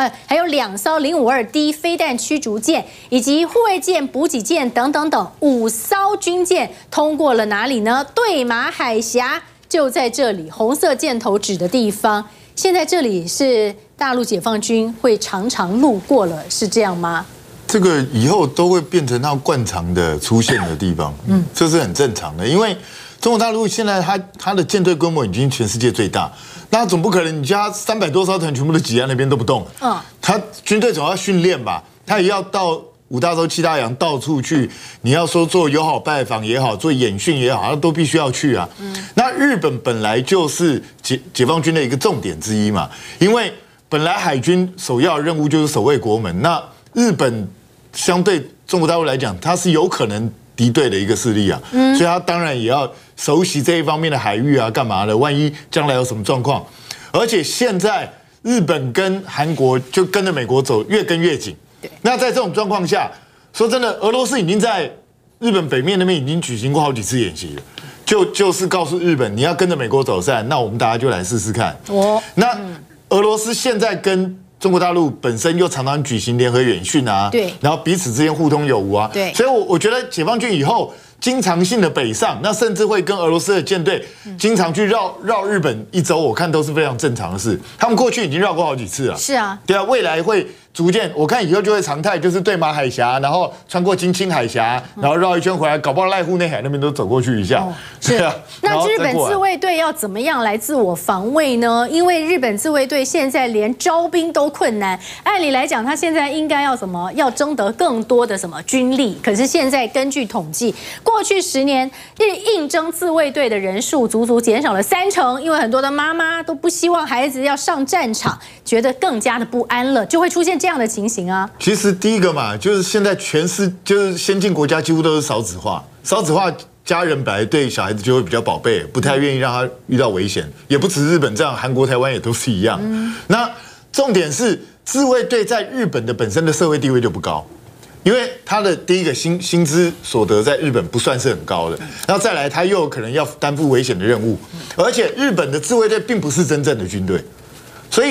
2艘052D 飞弹驱逐舰，以及护卫舰、补给舰等5艘军舰通过了哪里呢？对马海峡。就在这里，红色箭头指的地方。现在这里是大陆解放军会常常路过了，是这样吗？ 这个以后都会变成它惯常的出现的地方，这是很正常的。因为中国大陆现在它的舰队规模已经全世界最大，那总不可能你家300多艘船全部都挤在那边都不动，他军队总要训练吧，他也要到5大洲7大洋到处去，你要说做友好拜访也好，做演训也好，都必须要去那日本本来就是解放军的一个重点之一嘛，因为本来海军首要任务就是守卫国门，那日本相对中国大陆来讲，它是有可能敌对的一个势力所以它当然也要熟悉这一方面的海域干嘛的，万一将来有什么状况，而且现在日本跟韩国就跟着美国走，越跟越紧。那在这种状况下，说真的，俄罗斯已经在日本北面那边已经举行过好几次演习了，就是告诉日本，你要跟着美国走散，那我们大家就来试试看。那俄罗斯现在跟中国大陆本身又常常举行联合演训对， 然后彼此之间互通有无对， 所以我觉得解放军以后经常性的北上，那甚至会跟俄罗斯的舰队经常去绕日本一周，我看都是非常正常的事。他们过去已经绕过好几次了， 是啊， 对啊，未来会逐渐，我看以后就会常态，就是对马海峡，然后穿过金青海峡，然后绕一圈回来，搞不好濑户内海那边都走过去一下。 是啊，那日本自卫队要怎么样来自我防卫呢？因为日本自卫队现在连招兵都困难，按理来讲，他现在应该要什么？要征得更多的什么军力？可是现在根据统计，过去10年应征自卫队的人数足足减少了30%，因为很多的妈妈都不希望孩子要上战场，觉得更加的不安了，就会出现这样的情形其实第一个嘛，就是现在就是先进国家几乎都是少子化，少子化家人本来对小孩子就会比较宝贝，不太愿意让他遇到危险，也不止日本这样，韩国、台湾也都是一样。那重点是自卫队在日本的本身的社会地位就不高。因为他的第一个薪资所得在日本不算是很高的，然后再来他又有可能要担负危险的任务，而且日本的自卫队并不是真正的军队，所以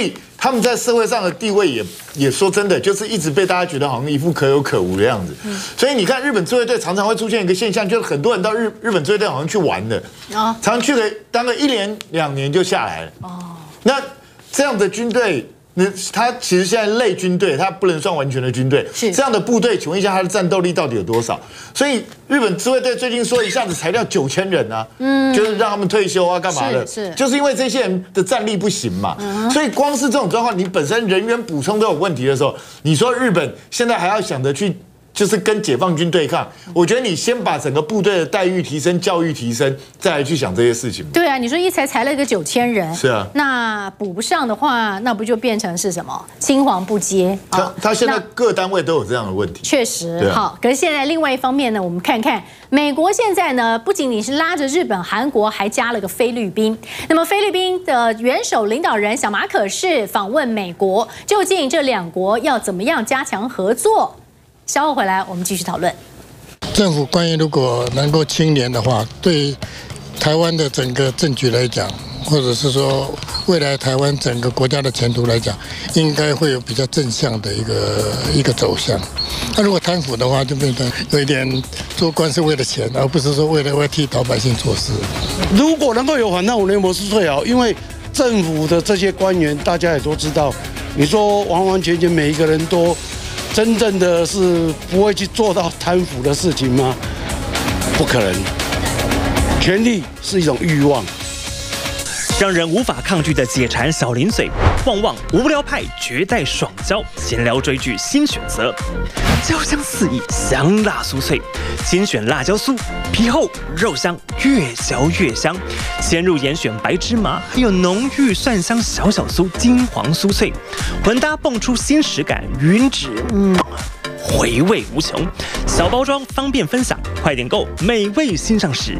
他们在社会上的地位也说真的，就是一直被大家觉得好像一副可有可无的样子。所以你看日本自卫队常常会出现一个现象，就是很多人到日本自卫队好像去玩的，常去了当个1年2年就下来了。那这样的军队。他其实现在类军队，他不能算完全的军队。是这样的部队，请问一下，他的战斗力到底有多少？所以日本自卫队最近说一下子裁掉9000人啊，就是让他们退休啊，干嘛的？是，就是因为这些人的战力不行嘛。所以光是这种状况，你本身人员补充都有问题的时候，你说日本现在还要想着去。就是跟解放军对抗，我觉得你先把整个部队的待遇提升、教育提升，再来去想这些事情。 对啊，你说一裁了一个9000人， 是啊， 那补不上的话，那不就变成是什么青黄不接？ 他现在各单位都有这样的问题。 确实，好。可是现在另外一方面呢，我们看看美国现在呢，不仅仅是拉着日本、韩国，还加了个菲律宾。那么菲律宾的元首领导人小马可仕访问美国，究竟这2国要怎么样加强合作？稍后回来，我们继续讨论。 政府官员如果能够清廉的话，对台湾的整个政局来讲，或者是说未来台湾整个国家的前途来讲，应该会有比较正向的一个走向。那如果贪腐的话，就变成有一点做官是为了钱，而不是说为了替老百姓做事。 如果能够有反贪腐联盟是最好，因为政府的这些官员大家也都知道，你说完完全全每一个人都。真正的是不会去做到贪腐的事情吗？不可能。权力是一种欲望， 让人无法抗拒的解馋小零嘴，旺旺无聊派绝代爽椒，闲聊追剧新选择，焦香四溢，香辣酥脆，精选辣椒酥，皮厚肉香，越嚼越香，鲜入严选白芝麻，还有浓郁蒜香小酥，金黄酥脆，混搭蹦出新食感，云指回味无穷。小包装方便分享，快点购，美味新上市。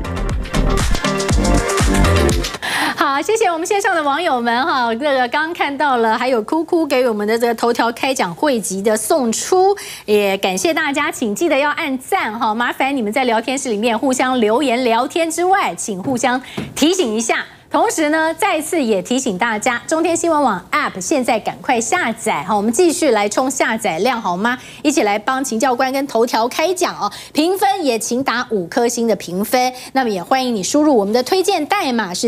好，谢谢我们线上的网友们哈，这个刚刚看到了，还有哭哭给我们的这个头条开讲汇集的送出，也感谢大家，请记得要按赞哈，麻烦你们在聊天室里面互相留言聊天之外，请互相提醒一下。同时呢，再次也提醒大家，中天新闻网 App 现在赶快下载哈，我们继续来冲下载量好吗？一起来帮秦教官跟头条开讲哦，评分也请打5颗星的评分。那么也欢迎你输入我们的推荐代码是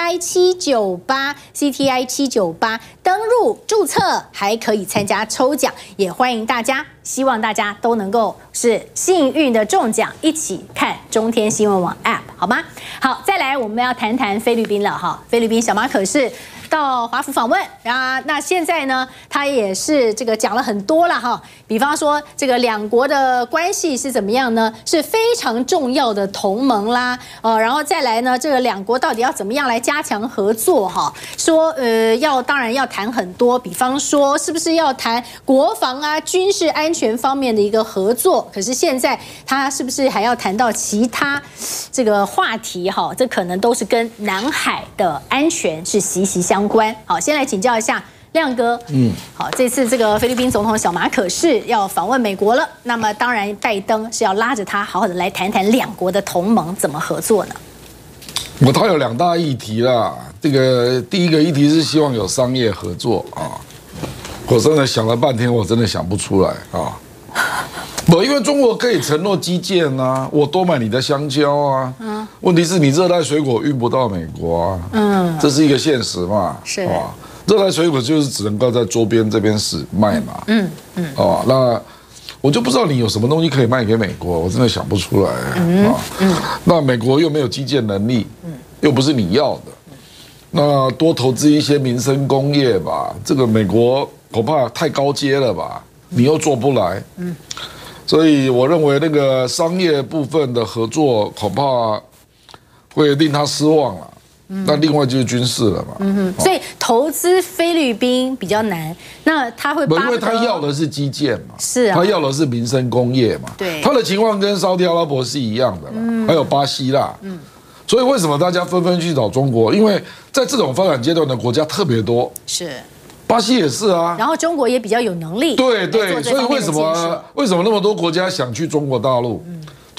CTI798 登入注册，还可以参加抽奖，也欢迎大家。希望大家都能够是幸运的中奖，一起看中天新闻网 App 好吗？好，再来我们要谈谈菲律宾了哈。菲律宾小马可仕到华府访问啊，那现在呢，他也是这个讲了很多了哈。比方说这个2国的关系是怎么样呢？是非常重要的同盟啦，然后再来呢，这个2国到底要怎么样来加强合作哈？说当然要谈很多，比方说是不是要谈国防啊、军事安全方面的一个合作？可是现在他是不是还要谈到其他这个话题哈？这可能都是跟南海的安全是息息相关。好，先来请教一下亮哥。好，这次这个菲律宾总统小马可仕要访问美国了，那么当然拜登是要拉着他好好的来谈谈2国的同盟怎么合作呢？ 他有2大议题啦，这个第一个议题是希望有商业合作啊。我真的想了半天，我真的想不出来啊。不，因为中国可以承诺基建啊，我多买你的香蕉啊。问题是你热带水果运不到美国啊。这是一个现实嘛。是啊，热带水果就是只能够在周边这边卖嘛。那我就不知道你有什么东西可以卖给美国，我真的想不出来啊。那美国又没有基建能力，又不是你要的。那多投资一些民生工业吧，这个美国恐怕太高阶了吧，你又做不来。所以我认为那个商业部分的合作恐怕会令他失望了。那另外就是军事了嘛。 所以投资菲律宾比较难，那他会因为他要的是基建嘛， 是啊， 他要的是民生工业嘛。对，他的情况跟沙特阿拉伯是一样的嘛，还有巴西啦。所以为什么大家纷纷去找中国？因为在这种发展阶段的国家特别多， 是， 巴西也是啊。 然后中国也比较有能力。 对，所以为什么那么多国家想去中国大陆？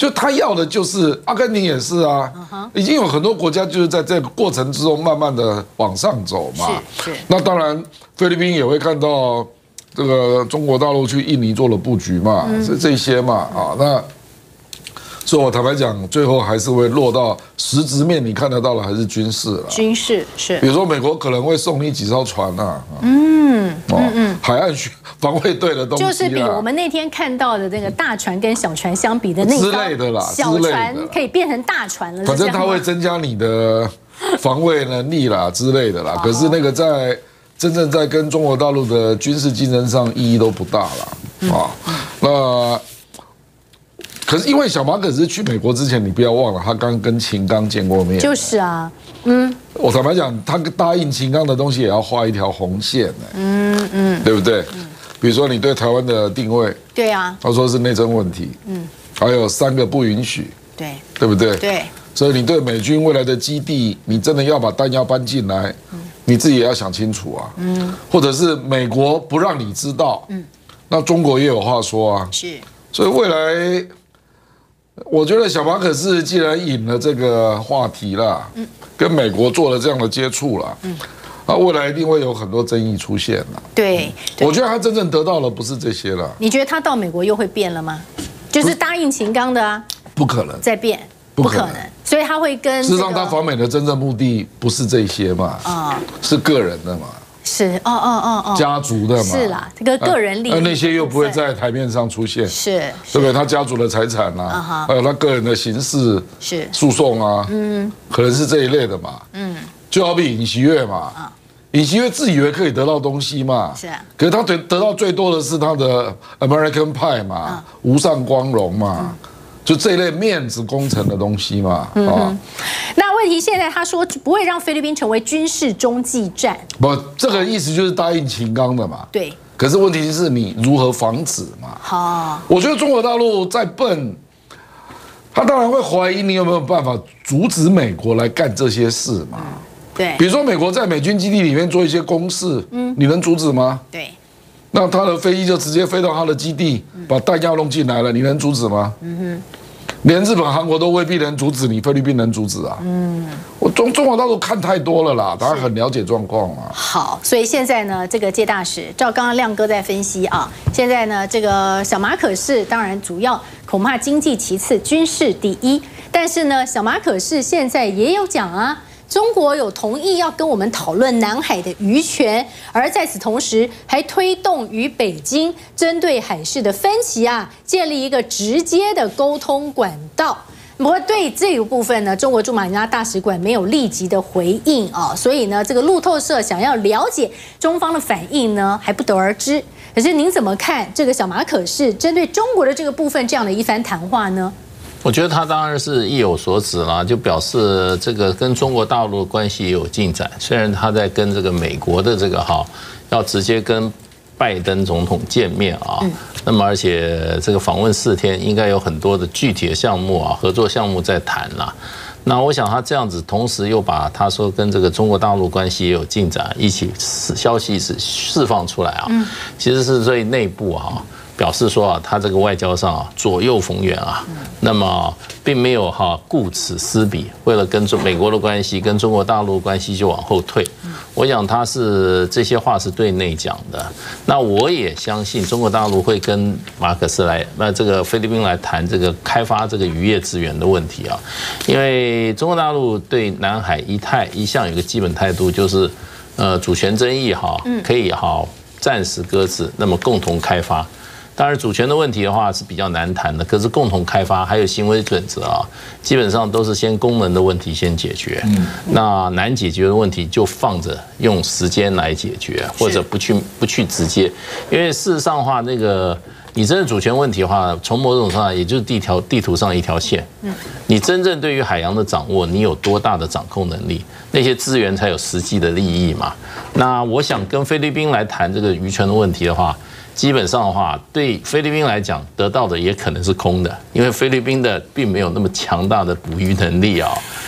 就他要的就是阿根廷也是啊，已经有很多国家就是在这个过程之中慢慢的往上走嘛。是。那当然，菲律宾也会看到这个中国大陆去印尼做了布局嘛，是这些嘛啊。那所以我坦白讲，最后还是会落到实质面，你看得到的还是军事了。 军事是。比如说美国可能会送你几艘船啊。海岸防卫队的东西， 就是比我们那天看到的那个大船跟小船相比的那之类的啦， 小船可以变成大船了。 反正它会增加你的防卫能力啦之类的啦。可是那个在真正在跟中国大陆的军事竞争上意义都不大啦。啊，那可是因为小马可是去美国之前，你不要忘了，他刚跟秦刚见过面。 就是啊。 我坦白讲，他答应秦刚的东西也要画一条红线对不对？比如说你对台湾的定位， 对啊， 他说是内政问题，还有3个不允许，对不对？ 对， 所以你对美军未来的基地，你真的要把弹药搬进来，你自己也要想清楚啊，或者是美国不让你知道，那中国也有话说啊， 是， 所以未来。我觉得小马可是既然引了这个话题啦，跟美国做了这样的接触啦，那未来一定会有很多争议出现啦。 对， 我觉得他真正得到的不是这些了。 你觉得他到美国又会变了吗？就是答应秦刚的啊， 不可能再变，不可能。所以他会跟事实上他访美的真正目的不是这些嘛，是个人的嘛。 是家族的嘛， 是啦，这个个人利益， 那些又不会在台面上出现， 是， 对不对？他家族的财产啊，还有他个人的刑事诉讼啊，可能是这一类的嘛，就好比尹锡悦嘛，尹锡悦自以为可以得到东西嘛， 是啊， 可是他得到最多的是他的 American Pie 嘛，无上光荣嘛。就这一类面子工程的东西嘛， 那问题现在他说不会让菲律宾成为军事中继站， 不，这个意思就是答应秦刚的嘛。 对。 可是问题是你如何防止嘛？ 好， 我觉得中国大陆再笨，他当然会怀疑你有没有办法阻止美国来干这些事嘛。 对。 比如说美国在美军基地里面做一些公事，你能阻止吗？ 对。 那他的飞机就直接飞到他的基地，把弹药弄进来了，你能阻止吗？连日本、韩国都未必能阻止你，菲律宾能阻止啊？我中国大陆看太多了啦，当然很了解状况嘛。 好，所以现在呢，这个介大使照刚刚亮哥在分析啊，现在呢，这个小马可仕当然主要恐怕经济其次，军事第一，但是呢，小马可仕现在也有讲啊。中国有同意要跟我们讨论南海的渔权，而在此同时还推动与北京针对海事的分歧啊，建立一个直接的沟通管道。不过对这个部分呢，中国驻马尼拉大使馆没有立即的回应啊，所以呢，这个路透社想要了解中方的反应呢，还不得而知。可是您怎么看这个小马可仕针对中国的这个部分这样的一番谈话呢？ 我觉得他当然是意有所指啦，就表示这个跟中国大陆的关系也有进展。虽然他在跟这个美国的这个要直接跟拜登总统见面啊，那么而且这个访问4天，应该有很多的具体的项目啊，合作项目在谈啦。那我想他这样子，同时又把他说跟这个中国大陆关系也有进展，一起消息是释放出来啊，其实是对内部表示说啊，他这个外交上左右逢源啊，那么并没有顾此失彼，为了跟美国的关系、跟中国大陆的关系就往后退。我想他是这些话是对内讲的。那我也相信中国大陆会跟马可仕这个菲律宾来谈这个开发这个渔业资源的问题啊，因为中国大陆对南海一带一向有个基本态度，就是主权争议可以暂时搁置，那么共同开发。当然，主权的问题的话是比较难谈的，可是共同开发还有行为准则基本上都是先功能的问题先解决。那难解决的问题就放着用时间来解决，或者不去直接，因为事实上的话，那个你真的主权问题的话，从某种上也就是地图上一条线。你真正对于海洋的掌握，你有多大的掌控能力，那些资源才有实际的利益嘛。那我想跟菲律宾来谈这个渔权的问题的话，基本上的话，对菲律宾来讲，得到的也可能是空的，因为菲律宾的并没有那么强大的捕鱼能力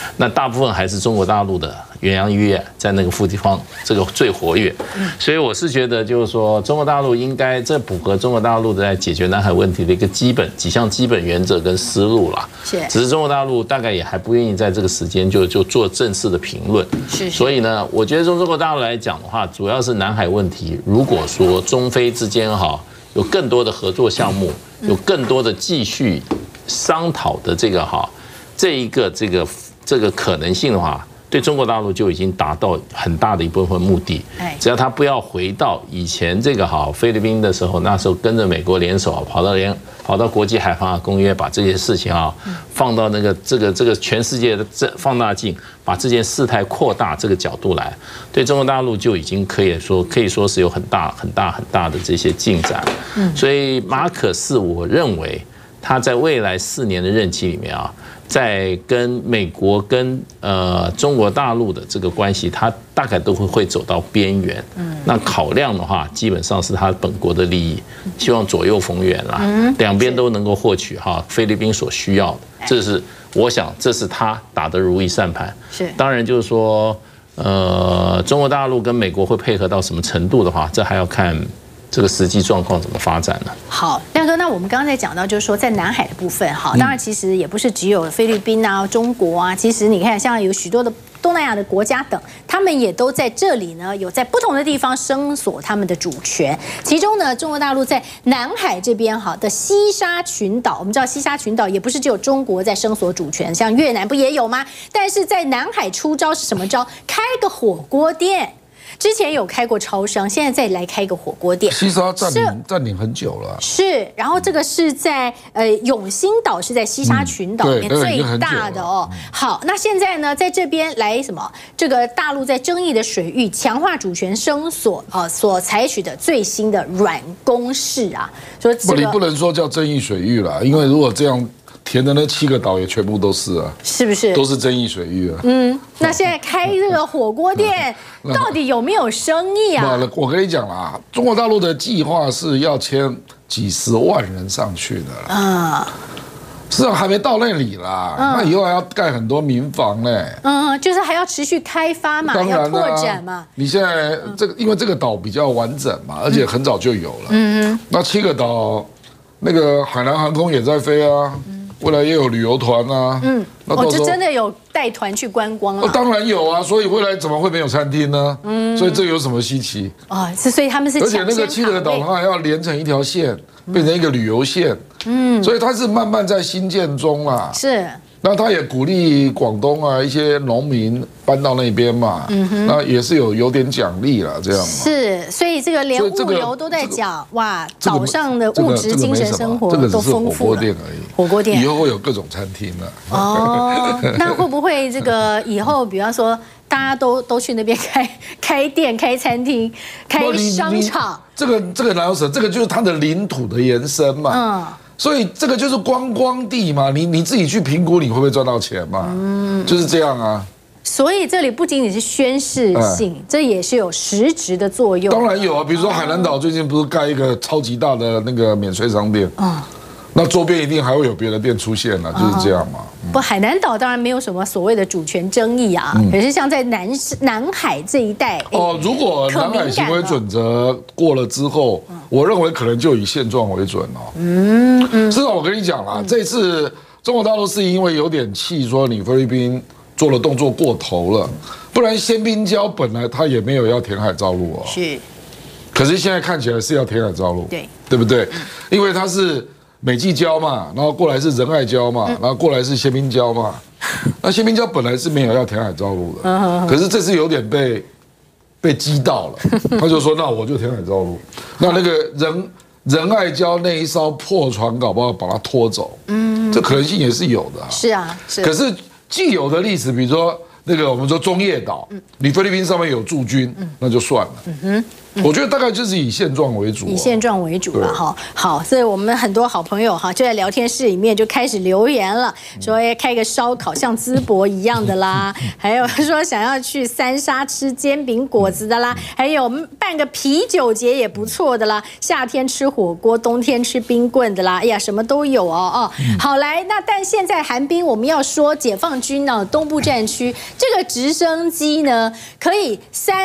那大部分还是中国大陆的远洋渔业在那个地方这个最活跃。所以我是觉得，就是说中国大陆应该这符合中国大陆在解决南海问题的一个几项基本原则跟思路啦。只是中国大陆大概也还不愿意在这个时间就做正式的评论。所以呢，我觉得从中国大陆来讲的话，主要是南海问题，如果说中非之间有更多的合作项目，有更多的继续商讨的这个可能性的话，对中国大陆就已经达到很大的一部分目的。只要他不要回到以前菲律宾的时候，那时候跟着美国联手跑到国际海防公约，把这些事情放到那个这个全世界的放大镜，把这件事态扩大这个角度来，对中国大陆就已经可以说是有很大的这些进展。所以马可仕我认为他在未来4年的任期里面在跟美国跟中国大陆的这个关系，他大概都会走到边缘。那考量的话，基本上是他本国的利益，希望左右逢源啦，两边都能够获取菲律宾所需要的。这是我想，这是他打得如意算盘。当然就是说，中国大陆跟美国会配合到什么程度的话，这还要看这个实际状况怎么发展呢？ 好，亮哥，那我们刚刚在讲到，就是说在南海的部分，当然其实也不是只有菲律宾啊、中国啊，其实你看，像有许多的东南亚的国家等，他们也都在这里呢，有在不同的地方声索他们的主权。其中呢，中国大陆在南海这边的西沙群岛，我们知道西沙群岛也不是只有中国在声索主权，像越南不也有吗？但是在南海出招是什么招？开个火锅店。之前有开过超商，现在再来开个火锅店。西沙占领很久了。 是，然后这个是在永兴岛，是在西沙群岛里面最大的哦。好，那现在呢，在这边来什么？这个大陆在争议的水域强化主权声索所采取的最新的软攻势啊，说你不能说叫争议水域啦，因为如果这样。填的那7个岛也全部都是啊， 是不是？ 都是争议水域啊。 那现在开这个火锅店，到底有没有生意啊？ 我跟你讲啦，中国大陆的计划是要签几十万人上去的实际上还没到那里啦。那以后还要盖很多民房呢。 就是还要持续开发嘛，要拓展嘛。你现在因为这个岛比较完整嘛，而且很早就有了。那7个岛，那个海南航空也在飞啊。未来也有旅游团啊， 这真的有带团去观光啊？ 当然有啊，所以未来怎么会没有餐厅呢？所以这有什么稀奇所以他们是而且那个7个岛它还要连成一条线，变成一个旅游线，所以它是慢慢在兴建中啦。 是。 那他也鼓励广东一些农民搬到那边嘛，那也是有点奖励啦，这样嘛。 是，所以这个连物流都在讲，哇，岛上的物质精神生活都丰富了。这个只是火锅店而已，火锅店以后会有各种餐厅了。那会不会这个以后，比方说大家都去那边开店、开餐厅、开商场？这个哪有什么？这个就是它的领土的延伸嘛。所以这个就是观光地嘛，你自己去评估你会不会赚到钱嘛，就是这样啊。 所以这里不仅仅是宣示性，这也是有实质的作用。 当然有啊，比如说海南岛最近不是盖一个超级大的那个免税商店那周边一定还会有别的店出现了，就是这样嘛。 不，海南岛当然没有什么所谓的主权争议啊，可是像在南海这一带如果南海行为准则过了之后，我认为可能就以现状为准哦。至少我跟你讲啦，这次中国大陆是因为有点气，说你菲律宾做了动作过头了，不然鲜滨礁本来它也没有要填海造陆哦。 是。 可是现在看起来是要填海造陆，对不对？因为它是美济礁嘛，然后过来是仁爱礁嘛，然后过来是鲜滨礁嘛。那鲜滨礁本来是没有要填海造陆的，可是这次有点被激到了，他就说那我就填海造陆。那个仁爱礁那一艘破船搞不好把它拖走，这可能性也是有的。 是啊，是。 可是既有的历史，比如说那个我们说中业岛，你菲律宾上面有驻军，那就算了。我觉得大概就是以现状为主， 以现状为主了哈。好，所以我们很多好朋友哈就在聊天室里面就开始留言了，说开个烧烤像淄博一样的啦，还有说想要去三沙吃煎饼果子的啦，还有办个啤酒节也不错的啦，夏天吃火锅，冬天吃冰棍的啦，哎呀，什么都有哦。好来，那但现在寒冰，我们要说解放军呢，东部战区这个直升机呢，可以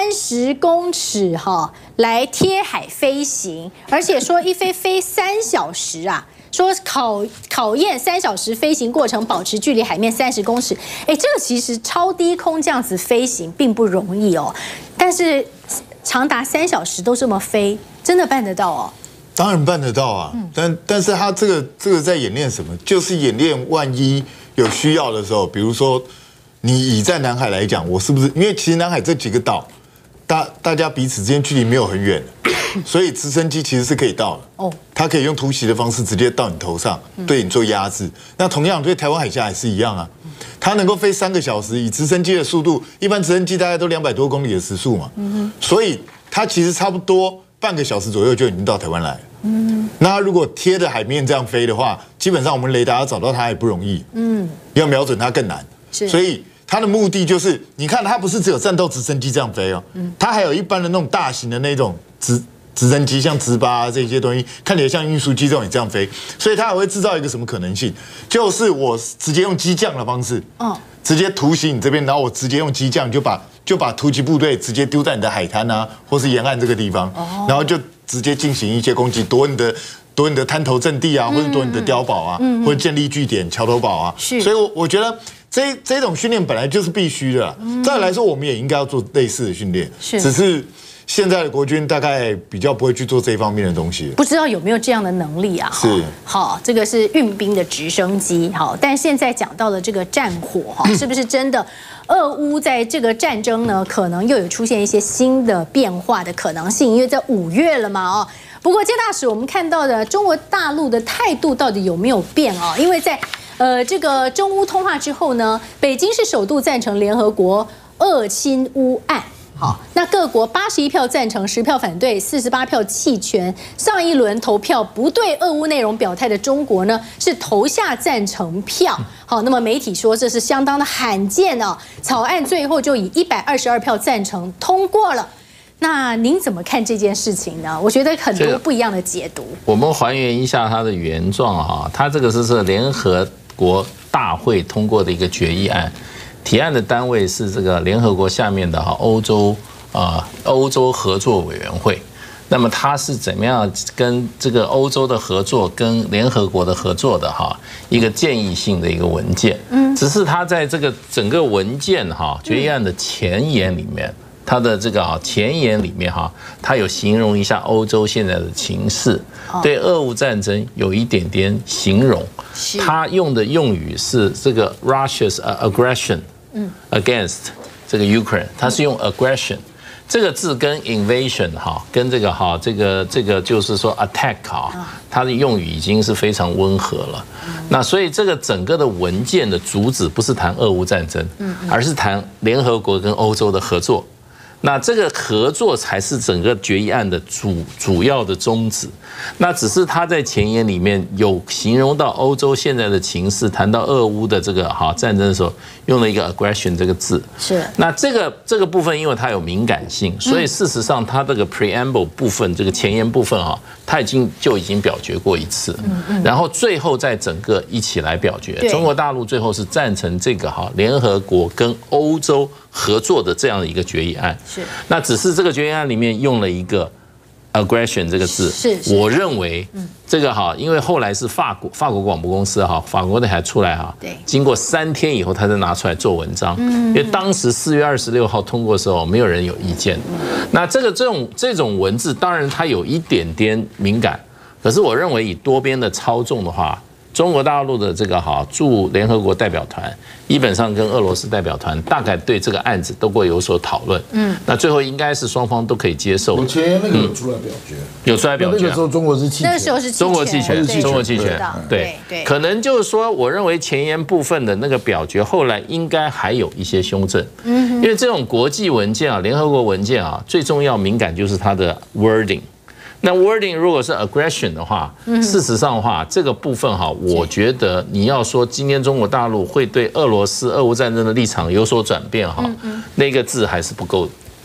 30公尺来贴海飞行，而且说一飞3小时啊。说考验3小时飞行过程，保持距离海面30公尺。哎，这个其实超低空这样子飞行并不容易哦，但是长达3小时都这么飞，真的办得到哦？ 当然办得到啊，但是他这个在演练什么？就是演练万一有需要的时候，比如说你以在南海来讲，我是不是因为其实南海这几个岛，大家彼此之间距离没有很远。所以直升机其实是可以到的哦，它可以用突袭的方式直接到你头上，对你做压制。那同样对台湾海峡也是一样啊，它能够飞3个小时，以直升机的速度，一般直升机大概都200多公里的时速嘛，所以它其实差不多半个小时左右就已经到台湾来了。那如果贴着海面这样飞的话，基本上我们雷达要找到它也不容易，要瞄准它更难。所以它的目的就是，你看它不是只有战斗直升机这样飞哦，它还有一般的那种大型的那种直升机，像直巴这些东西，看起来像运输机这种也这样飞，所以它还会制造一个什么可能性？就是我直接用机降的方式，直接突袭你这边，然后我直接用机降就把突击部队直接丢在你的海滩啊，或是沿岸这个地方，然后就直接进行一些攻击，夺你的滩头阵地啊，或者夺你的碉堡啊，或者建立据点、桥头堡啊。所以我觉得这种训练本来就是必须的。再来说，我们也应该要做类似的训练，只是。现在的国军大概比较不会去做这方面的东西，不知道有没有这样的能力啊？ 是好，这个是运兵的直升机，好，但现在讲到了这个战火哈，是不是真的？俄乌在这个战争呢，可能又有出现一些新的变化的可能性，因为在5月了嘛哦。不过，接大使，我们看到的中国大陆的态度到底有没有变啊？因为在这个中乌通话之后呢，北京是首度赞成联合国俄侵乌案。好，那各国81票赞成，10票反对，48票弃权。上一轮投票不对俄乌内容表态的中国呢，是投下赞成票。好，那么媒体说这是相当的罕见哦。草案最后就以122票赞成通过了。那您怎么看这件事情呢？我觉得很多不一样的解读。 我们还原一下它的原状哈，它这个是联合国大会通过的一个决议案。提案的单位是这个联合国下面的欧洲合作委员会，那么它是怎么样跟这个欧洲的合作跟联合国的合作的一个建议性的一个文件，只是它在这个整个文件决议案的前言里面，它的这个前言里面它有形容一下欧洲现在的情势，对俄乌战争有一点点形容，它用的用语是这个 Russia's aggression against 这个 Ukraine， 它是用 aggression 这个字跟 invasion 跟这个就是说 attack 它的用语已经是非常温和了。那所以这个整个的文件的主旨不是谈俄乌战争，而是谈联合国跟欧洲的合作。那这个合作才是整个决议案的主要的宗旨。那只是他在前言里面有形容到欧洲现在的情势，谈到俄乌的这个战争的时候，用了一个 aggression 这个字。是。那这个部分，因为它有敏感性，所以事实上它这个 preamble 部分，这个前言部分它已经表决过一次，然后最后再整个一起来表决。中国大陆最后是赞成这个联合国跟欧洲合作的这样的一个决议案。是。那只是这个决议案里面用了一个 aggression 这个字，我认为这个因为后来是法国广播公司法国的还出来经过3天以后，他才拿出来做文章，因为当时4月26号通过的时候，没有人有意见。那这种文字，当然它有一点点敏感，可是我认为以多边的操纵的话，中国大陆的这个驻联合国代表团，基本上跟俄罗斯代表团大概对这个案子都会有所讨论。那最后应该是双方都可以接受。我前那个有出来表决，有出来表决。那个时候中国是弃权，那时候是中国弃权，中国弃权。对，可能就是说，我认为前言部分的那个表决，后来应该还有一些修正。因为这种国际文件联合国文件最重要敏感就是它的 wording。那 wording 如果是 aggression 的话，事实上的话，这个部分我觉得你要说今天中国大陆会对俄罗斯俄乌战争的立场有所转变那个字还是不够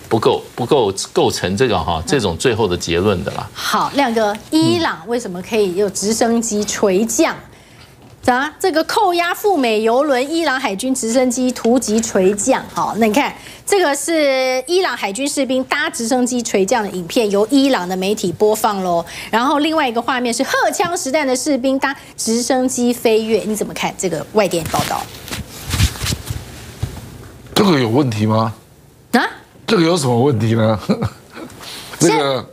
不构成这个这种最后的结论的啦。 好，亮哥，伊朗为什么可以有直升机垂降？这个扣押赴美邮轮，伊朗海军直升机突击垂降。好，那你看这个是伊朗海军士兵搭直升机垂降的影片，由伊朗的媒体播放喽。然后另外一个画面是荷枪实弹的士兵搭直升机飞跃，你怎么看这个外电报道？ 这个有问题吗？啊？这个有什么问题呢？这个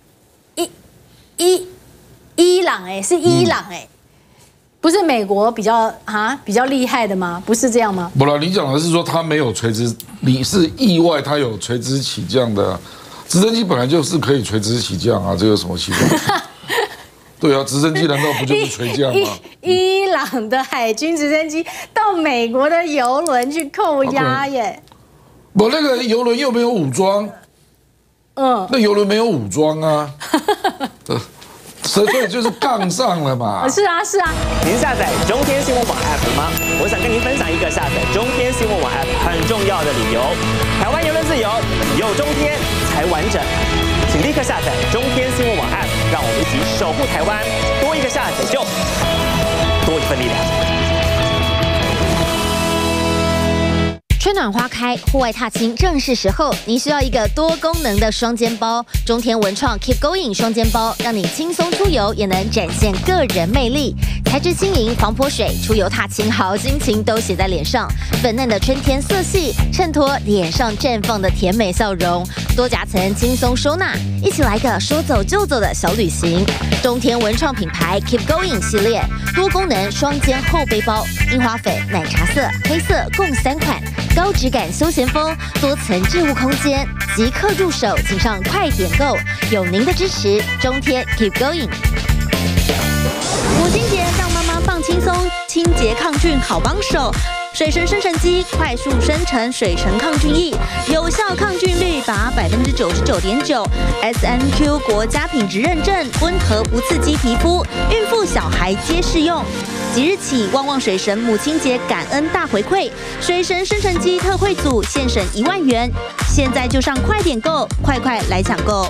伊朗是伊朗不是美国比较厉害的吗？不是这样吗？ 不了，你讲的是说他没有垂直，你是意外他有垂直起降的，直升机本来就是可以垂直起降啊，这有什么奇怪？对啊，直升机难道不就是垂降吗？ 伊朗的海军直升机到美国的邮轮去扣押耶。 不，那个邮轮又没有武装。那邮轮没有武装啊。所以就是杠上了嘛。 是啊。 您下载中天新闻网 App 了吗？我想跟您分享一个下载中天新闻网 App 很重要的理由。台湾言论自由，有中天才完整。请立刻下载中天新闻网 App， 让我们一起守护台湾。多一个下载就多一份力量。 春暖花开，户外踏青正是时候。你需要一个多功能的双肩包，中天文创 Keep Going 双肩包，让你轻松出游也能展现个人魅力。材质轻盈，防泼水，出游踏青好心情都写在脸上。粉嫩的春天色系，衬托脸上绽放的甜美笑容。多夹层轻松收纳，一起来个说走就走的小旅行。中天文创品牌 Keep Going 系列多功能双肩后背包，樱花粉、奶茶色、黑色共3款。高质感休闲风，多层置物空间，即刻入手，请上快点购。有您的支持，中天 Keep Going。母亲节让妈妈放轻松，清洁抗菌好帮手。水神生成机快速生成水神抗菌液，有效抗菌率达99.9%， SNQ 国家品质认证，温和不刺激皮肤，孕妇小孩皆适用。即日起，旺旺水神母亲节感恩大回馈，水神生成机特惠组现省1万元，现在就上快点购，快来抢购！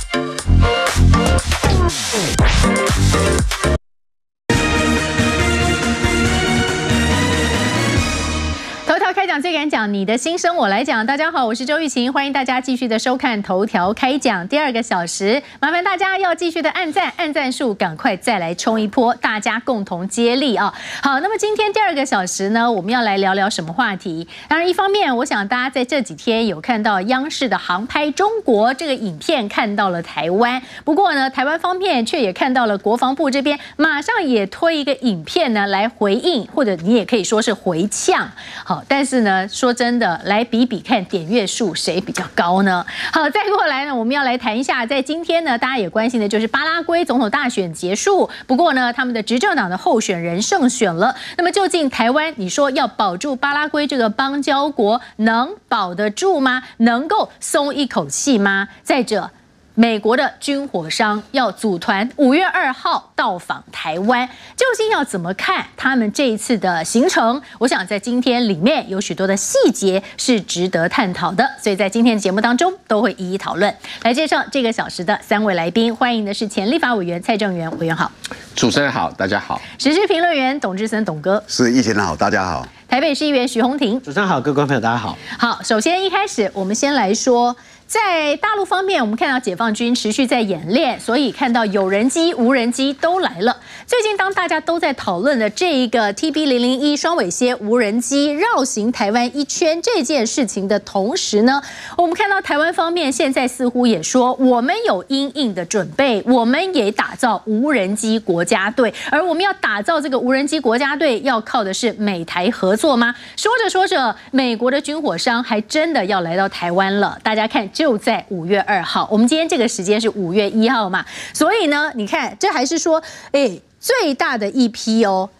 头条开讲最敢讲，你的心声我来讲。大家好，我是周玉琴，欢迎大家继续的收看头条开讲第2个小时。麻烦大家要继续的按赞数，赶快再来冲一波，大家共同接力啊！好，那么今天第2个小时呢，我们要来聊聊什么话题？当然，一方面，我想大家在这几天有看到央视的航拍中国这个影片，看到了台湾。不过呢，台湾方面却也看到了国防部这边马上也推一个影片呢来回应，或者你也可以说是回呛。好。但是呢，说真的，来比比看点阅数谁比较高呢？好，再过来呢，我们要来谈一下，在今天呢，大家也关心的就是巴拉圭总统大选结束。不过呢，他们的执政党的候选人胜选了。那么究竟台湾，你说要保住巴拉圭这个邦交国，能保得住吗？能够松一口气吗？再者，美国的军火商要组团5月2号到访台湾，究竟要怎么看他们这一次的行程？我想在今天里面有许多的细节是值得探讨的，所以在今天的节目当中都会一一讨论。来介绍这个小时的3位来宾，欢迎的是前立法委员蔡正元委员好， 主持人好，大家好。 时事评论员董志森董哥， 是玉琴好，大家好。 台北市议员徐宏庭， 主持人好，各位观众朋友大家好。 好，首先一开始我们先来说。在大陆方面，我们看到解放军持续在演练，所以看到有人机、无人机都来了。最近，当大家都在讨论的这一个 TB001双尾蝎无人机绕行台湾1圈这件事情的同时呢，我们看到台湾方面现在似乎也说，我们有因应的准备，我们也打造无人机国家队，而我们要打造这个无人机国家队，要靠的是美台合作吗？说着说着，美国的军火商还真的要来到台湾了。大家看。就在5月2号，我们今天这个时间是5月1号嘛，所以呢，你看这还是说，最大的一批哦。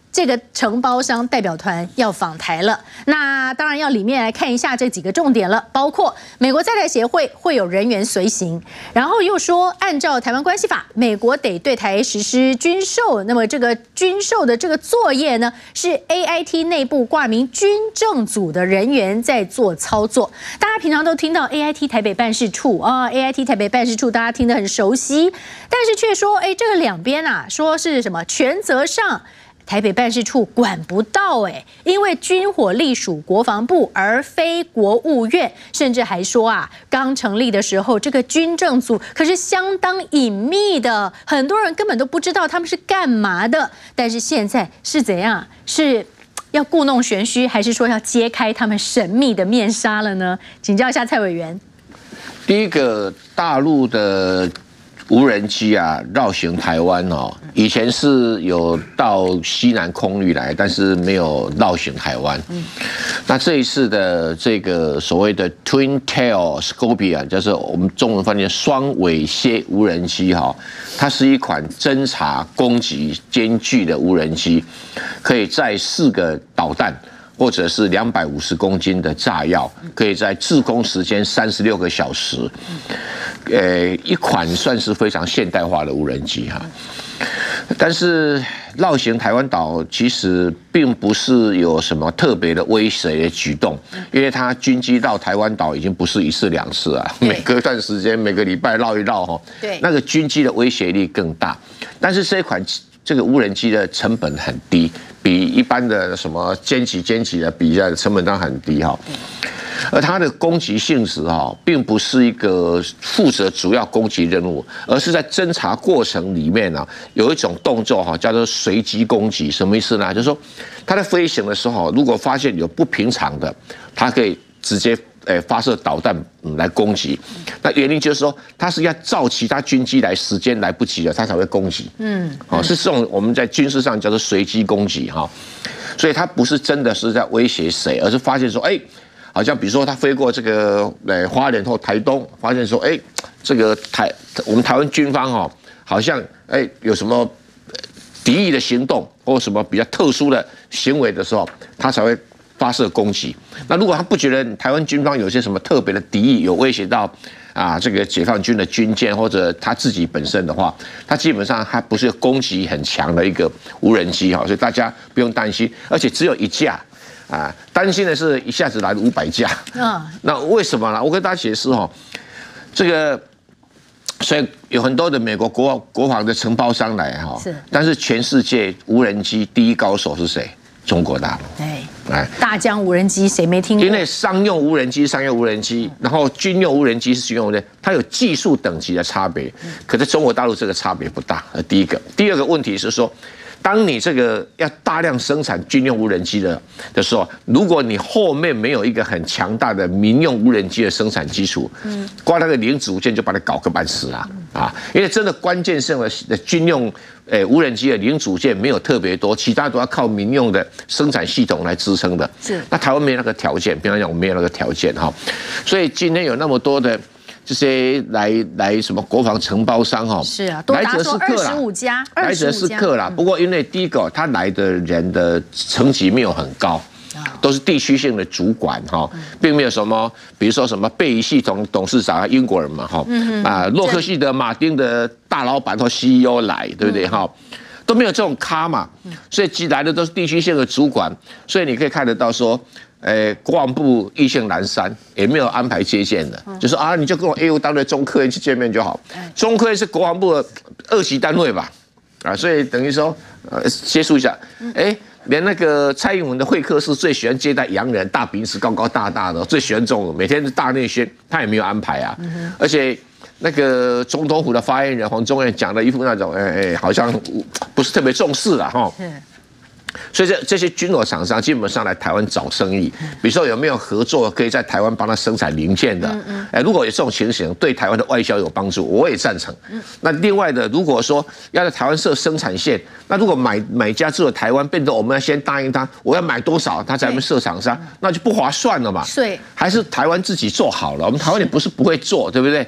这个承包商代表团要访台了，那当然要里面来看一下这几个重点了，包括美国在台协会会有人员随行，然后又说按照台湾关系法，美国得对台实施军售，那么这个军售的这个作业呢，是 AIT 内部挂名军政组的人员在做操作。大家平常都听到 AIT 台北办事处啊 ，AIT 台北办事处大家听得很熟悉，但是却说，这个两边啊，说是什么权责上。台北办事处管不到因为军火隶属国防部而非国务院，甚至还说啊，刚成立的时候这个军政组可是相当隐秘的，很多人根本都不知道他们是干嘛的。但是现在是怎样？是要故弄玄虚，还是说要揭开他们神秘的面纱了呢？请教一下蔡委员。 第一个，大陆的无人机啊绕行台湾哦，以前是有到西南空域来，但是没有绕行台湾。那这一次的这个所谓的 Twin Tail Scorpion， 就是我们中文翻译双尾蝎无人机哈，它是一款侦察攻击兼具的无人机，可以载4个导弹。或者是250公斤的炸药，可以在制空时间36个小时，一款算是非常现代化的无人机哈。但是绕行台湾岛其实并不是有什么特别的威胁的举动，因为它军机到台湾岛已经不是1次2次啊，每隔一段时间每个礼拜绕一绕哈，那个军机的威胁力更大。但是这个无人机的成本很低，比一般的什么歼击的比较成本当然很低哈。而它的攻击性质哈，并不是一个负责主要攻击任务，而是在侦查过程里面呢，有一种动作哈，叫做随机攻击。什么意思呢？就是说，它在飞行的时候，如果发现有不平常的，它可以直接发射导弹来攻击。那原因就是说，它是要照其他军机来，时间来不及了，它才会攻击。是这种我们在军事上叫做随机攻击哈。所以它不是真的是在威胁谁，而是发现说，好像比如说他飞过这个花莲或台东，发现说，这个我们台湾军方哈，好像有什么敌意的行动或什么比较特殊的行为的时候，他才会发射攻击。那如果他不觉得台湾军方有些什么特别的敌意，有威胁到这个解放军的军舰或者他自己本身的话，他基本上还不是攻击很强的一个无人机哈，所以大家不用担心，而且只有一架。担心的是一下子来了500架。那为什么呢？我跟大家解释哈，这个所以有很多的美国国防的承包商来哈，但是全世界无人机第一高手是谁？中国大陆。 大疆无人机谁没听过？ 因为商用无人机，然后军用无人机是军用无人机，它有技术等级的差别。可是中国大陆这个差别不大。第一个，第二个问题是说，当你这个要大量生产军用无人机的时候，如果你后面没有一个很强大的民用无人机的生产基础，光那个零组件就把它搞个半死啊！因为真的关键性的军用无人机的零组件没有特别多，其他都要靠民用的生产系统来支撑的。那台湾没有那个条件，比方讲我们没有那个条件哈，所以今天有那么多的。这些来什么国防承包商哈， 是啊，多达说25家， 来者是客啦。不过因为第一个他来的人的层级没有很高，都是地区性的主管哈，并没有什么，比如说什么贝仪系统董事长英国人嘛哈，洛克希德马丁的大老板或 CEO 来，对不对哈？都没有这种咖嘛，所以来的都是地区性的主管，所以你可以看得到说。国防部意兴阑珊，也没有安排接见的，就说你就跟我 AU 单位中科院去见面就好。中科院是国防部的2级单位吧，所以等于说接触一下，连那个蔡英文的会客室最喜欢接待洋人，大鼻子高高大大的，最喜欢这种每天是大内宣，他也没有安排啊，而且。那个总统府的发言人黄宗彦讲的一副那种，好像不是特别重视了哈。所以这些军火厂商基本上来台湾找生意，比如说有没有合作可以在台湾帮他生产零件的，如果有这种情形，对台湾的外销有帮助，我也赞成。那另外的，如果说要在台湾设生产线，那如果买家只有台湾，变成我们要先答应他，我要买多少，他才能设厂商，那就不划算了嘛。 对， 还是台湾自己做好了，我们台湾也不是不会做，对不对？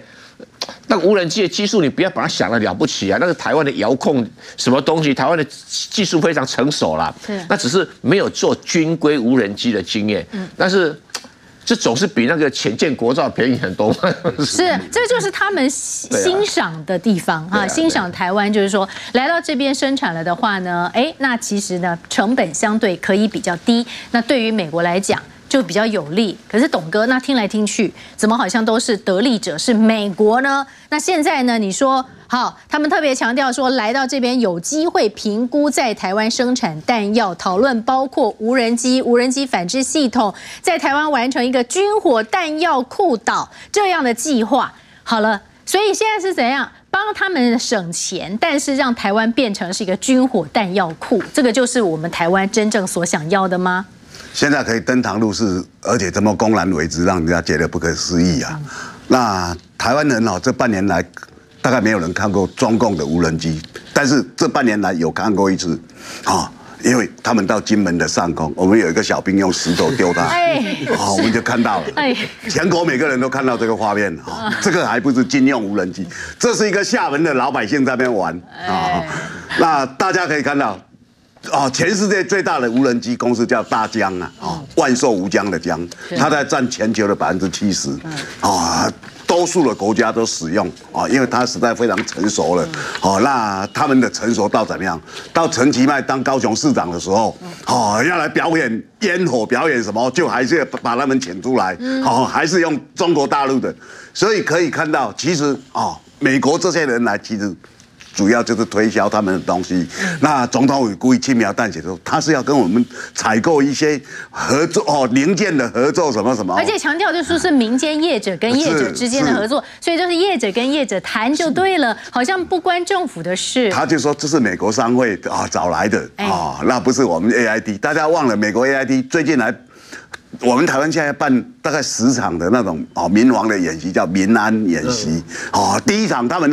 那个无人机的技术，你不要把它想得了不起啊！那个台湾的遥控什么东西，台湾的技术非常成熟啦。那只是没有做军规无人机的经验。但是这总是比那个潜舰国造便宜很多。 是，这就是他们欣赏的地方哈。欣赏台湾就是说，来到这边生产了的话呢，那其实呢成本相对可以比较低。那对于美国来讲，就比较有利。可是董哥，那听来听去，怎么好像都是得利者是美国呢？那现在呢？你说好，他们特别强调说，来到这边有机会评估在台湾生产弹药，讨论包括无人机、无人机反制系统，在台湾完成一个军火弹药库岛这样的计划。好了，所以现在是怎样？帮他们省钱，但是让台湾变成是一个军火弹药库，这个就是我们台湾真正所想要的吗？ 现在可以登堂入室，而且这么公然为之，让人家觉得不可思议啊！那台湾人这半年来大概没有人看过中共的无人机，但是这半年来有看过一次，因为他们到金门的上空，我们有一个小兵用石头丢他，我们就看到了，全国每个人都看到这个画面，这个还不是军用无人机，这是一个厦门的老百姓在那边玩那大家可以看到。全世界最大的无人机公司叫大疆万寿无疆的疆，它在占全球的70%，多数的国家都使用因为它实在非常成熟了那他们的成熟到怎么样？到陈其迈当高雄市长的时候要来表演烟火表演什么，就还是把他们请出来还是用中国大陆的，所以可以看到，其实美国这些人来其实。主要就是推销他们的东西。那总统也故意轻描淡写说，他是要跟我们采购一些合作零件的合作什么什么， 而且强调就说是民间业者跟业者之间的合作，所以就是业者跟业者谈就对了，好像不关政府的事。 他就说这是美国商会找来的那不是我们 AIT。大家忘了美国 AIT 最近来。我们台湾现在办大概10场的那种民防的演习，叫民安演习第一场他们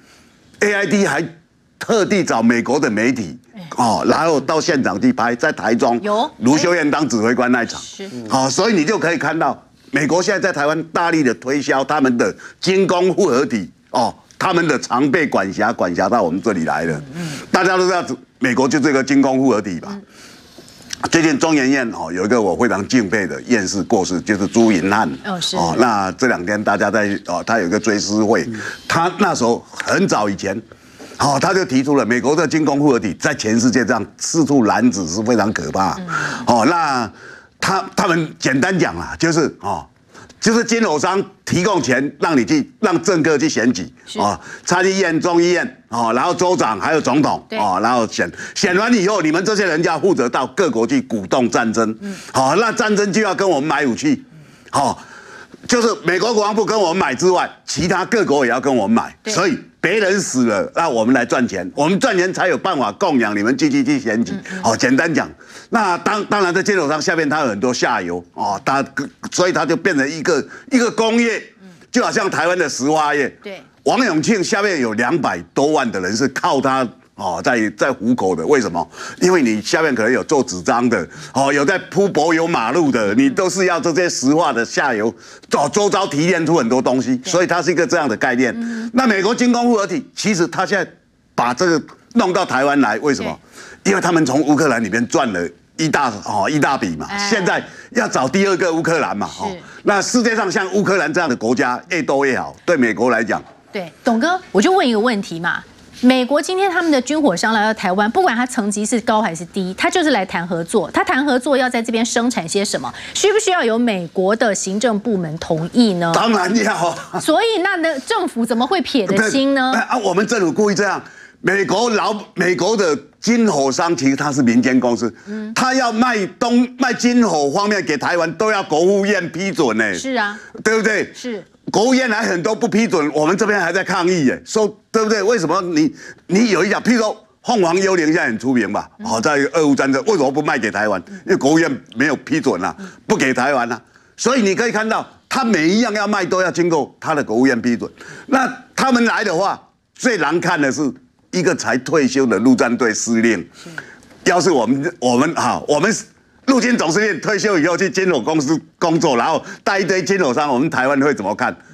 AIT 还特地找美国的媒体然后到现场去拍，在台中卢秀燕当指挥官那一场所以你就可以看到美国现在在台湾大力的推销他们的精工复合体他们的常备管辖到我们这里来了。大家都知道美国就这个精工复合体吧。最近中研院有一个我非常敬佩的院士过世，就是朱银汉那这2天大家在他有一个追思会，他那时候很早以前他就提出了美国的精工复合体在全世界这样四处拦止是非常可怕那他们简单讲啦，就是金融商提供钱让政客去选举参议院、众议院然后州长还有总统然后选完以后，你们这些人就要负责到各国去鼓动战争那战争就要跟我们买武器就是美国国防部跟我们买之外，其他各国也要跟我们买，所以别人死了，那我们来赚钱，我们赚钱才有办法供养你们继续去选举简单讲，那当然在金融商下面它有很多下游所以它就变成一个工业，就好像台湾的石化业。对，王永庆下面有200多万的人是靠他在糊口的。为什么？因为你下面可能有做纸张的有在铺柏油马路的，你都是要这些石化的下游周遭提炼出很多东西，所以它是一个这样的概念。那美国精工复合体其实它现在把这个弄到台湾来，为什么？因为他们从乌克兰里面赚了一大笔嘛，现在要找第2个乌克兰嘛那世界上像乌克兰这样的国家越多越好，对美国来讲。 对，董哥，我就问一个问题嘛。美国今天他们的军火商来到台湾，不管他层级是高还是低，他就是来谈合作。他谈合作要在这边生产些什么，需不需要有美国的行政部门同意呢？ 当然要所以那政府怎么会撇得清呢？ 我们政府故意这样。美国的军火商其实它是民间公司，他要卖军火方面给台湾都要国务院批准呢。是啊，对不对？是。国务院还很多不批准，我们这边还在抗议耶，说对不对？为什么你有一家，譬如说凤凰幽灵现在很出名吧？在俄乌战争为什么不卖给台湾？因为国务院没有批准啊，不给台湾啊。所以你可以看到，他每一样要卖都要经过他的国务院批准。那他们来的话，最难看的是一个才退休的陆战队司令，要是我们陆军总司令退休以后去军火公司工作，然后带一堆军火商，我们台湾会怎么看？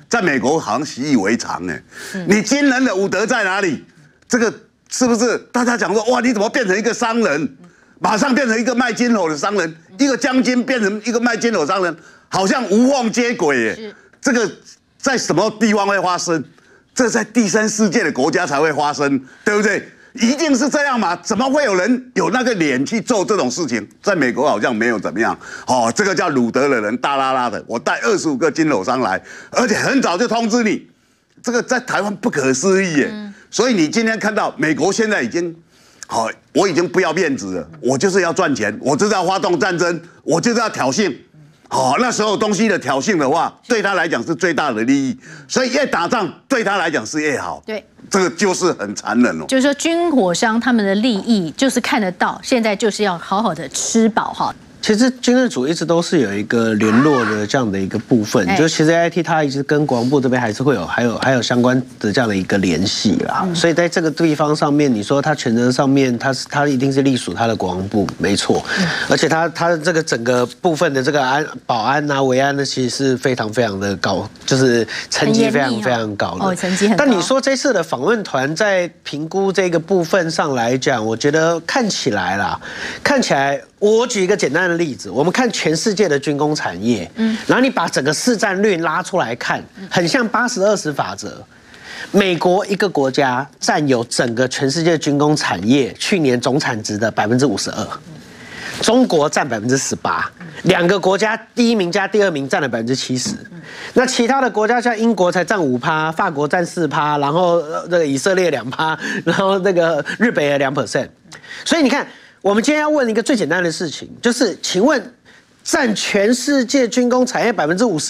在美国好像习以为常哎。你惊人的武德在哪里？这个是不是大家讲说哇，你怎么变成一个商人？马上变成一个卖金猴的商人，一个将军变成一个卖金猴商人，好像无缝接轨耶。这个在什么地方会发生？这在第三世界的国家才会发生，对不对？一定是这样嘛？怎么会有人有那个脸去做这种事情？在美国好像没有怎么样。哦，这个叫鲁德的人大拉拉的，我带25个金篓商来，而且很早就通知你，这个在台湾不可思议耶。所以你今天看到美国现在已经。好，我已经不要面子了，我就是要赚钱，我就是要发动战争，我就是要挑衅。好，那所有东西的挑衅的话，对他来讲是最大的利益，所以越打仗对他来讲是越好。 对， 这个就是很残忍哦。 就是说，军火商他们的利益就是看得到，现在就是要好好的吃饱哈。 其实军事组一直都是有一个联络的这样的一个部分，就是其实 AIT 它一直跟国防部这边还是会有还有相关的这样的一个联系啦。所以在这个地方上面，你说它权责上面，它一定是隶属它的国防部，没错。而且它的这个整个部分的这个保安啊、维安呢，其实是非常非常的高，就是成绩非常非常高的。 成绩很高。 但你说这次的访问团在评估这个部分上来讲，我觉得看起来。我举一个简单的例子，我们看全世界的军工产业，然后你把整个市占率拉出来看，很像80-20法则。美国一个国家占有整个全世界军工产业去年总产值的52%，中国占18%，两个国家第一名加第二名占了70%，那其他的国家像英国才占5%，法国占4%，然后这个以色列2%，然后那个日本也2%，所以你看。我们今天要问一个最简单的事情，就是请问，占全世界军工产业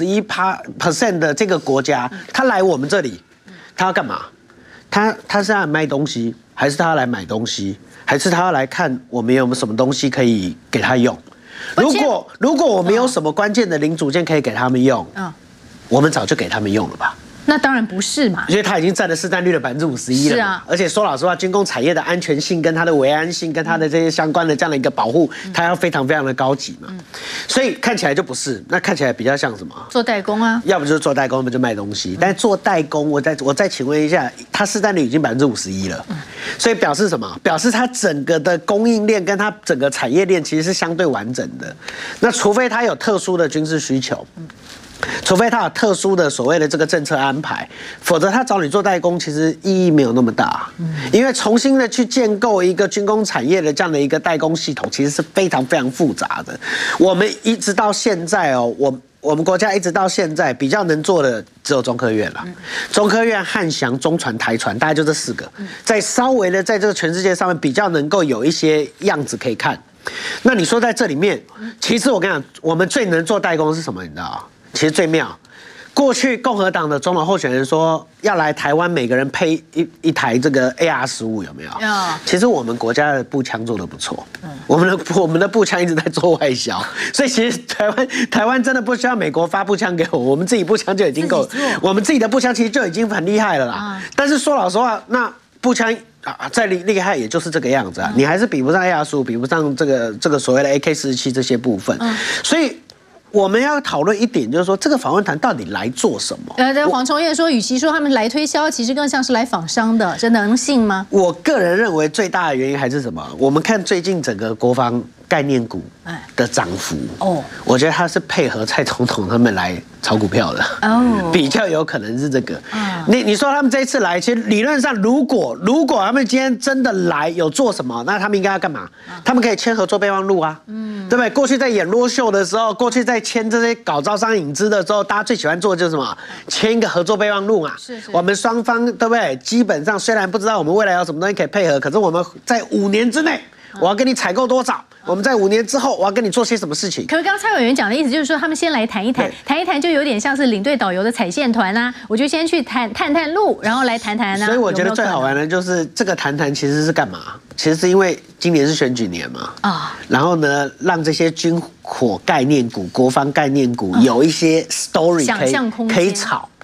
51% 的这个国家，他来我们这里，他要干嘛？他是要卖东西，还是他要来买东西，还是他要来看我们有没有什么东西可以给他用？如果我们有什么关键的零组件可以给他们用，我们早就给他们用了吧？ 那当然不是嘛， 因为它已经占了市占率的51%了。是啊，而且说老实话，军工产业的安全性跟它的维安性跟它的这些相关的这样的一个保护，它要非常非常的高级嘛。所以看起来就不是，那看起来比较像什么？ 做代工啊， 要不就是做代工，要不就卖东西。但做代工，我再请问一下，它市占率已经51%了，所以表示什么？表示它整个的供应链跟它整个产业链其实是相对完整的。那除非它有特殊的军事需求。除非他有特殊的所谓的这个政策安排，否则他找你做代工，其实意义没有那么大。因为重新的去建构一个军工产业的这样的一个代工系统，其实是非常非常复杂的。我们一直到现在哦，我们国家一直到现在比较能做的只有中科院了，中科院、汉翔、中船、台船，大概就这4个，在稍微的在这个全世界上面比较能够有一些样子可以看。那你说在这里面，其实我跟你讲，我们最能做代工是什么？你知道吗？其实最妙，过去共和党的总统候选人说要来台湾，每个人配一台这个 AR-15，有没有？其实我们国家的步枪做得不错，我们的步枪一直在做外销，所以其实台湾真的不需要美国发步枪给我们自己步枪就已经够，我们自己的步枪其实就已经很厉害了啦。但是说老实话，那步枪再厉害也就是这个样子啊，你还是比不上 AR-15，比不上这个所谓的 AK-47这些部分，所以。我们要讨论一点，就是说这个访问团到底来做什么？ 黄崇彦说，与其说他们来推销，其实更像是来访商的，这能信吗？ 我个人认为最大的原因还是什么？我们看最近整个国防概念股的涨幅，我觉得他是配合蔡总统他们来炒股票的，比较有可能是这个。你说他们这一次来，其实理论上，如果他们今天真的来有做什么，那他们应该要干嘛？他们可以签合作备忘录啊，对不对？过去在演罗秀的时候，过去在签这些搞招商引资的时候，大家最喜欢做的就是什么？签一个合作备忘录嘛。我们双方对不对？基本上虽然不知道我们未来有什么东西可以配合，可是我们在5年之内，我要跟你采购多少？我们在5年之后，我要跟你做些什么事情？ 可是刚刚蔡委员讲的意思就是说，他们先来谈一谈，谈一谈就有点像是领队导游的踩线团啊，我就先去探路，然后来谈谈啊。 所以我觉得最好玩的就是这个谈其实是干嘛？其实是因为今年是选举年嘛，然后呢，让这些军火概念股、国防概念股有一些 story 可以炒。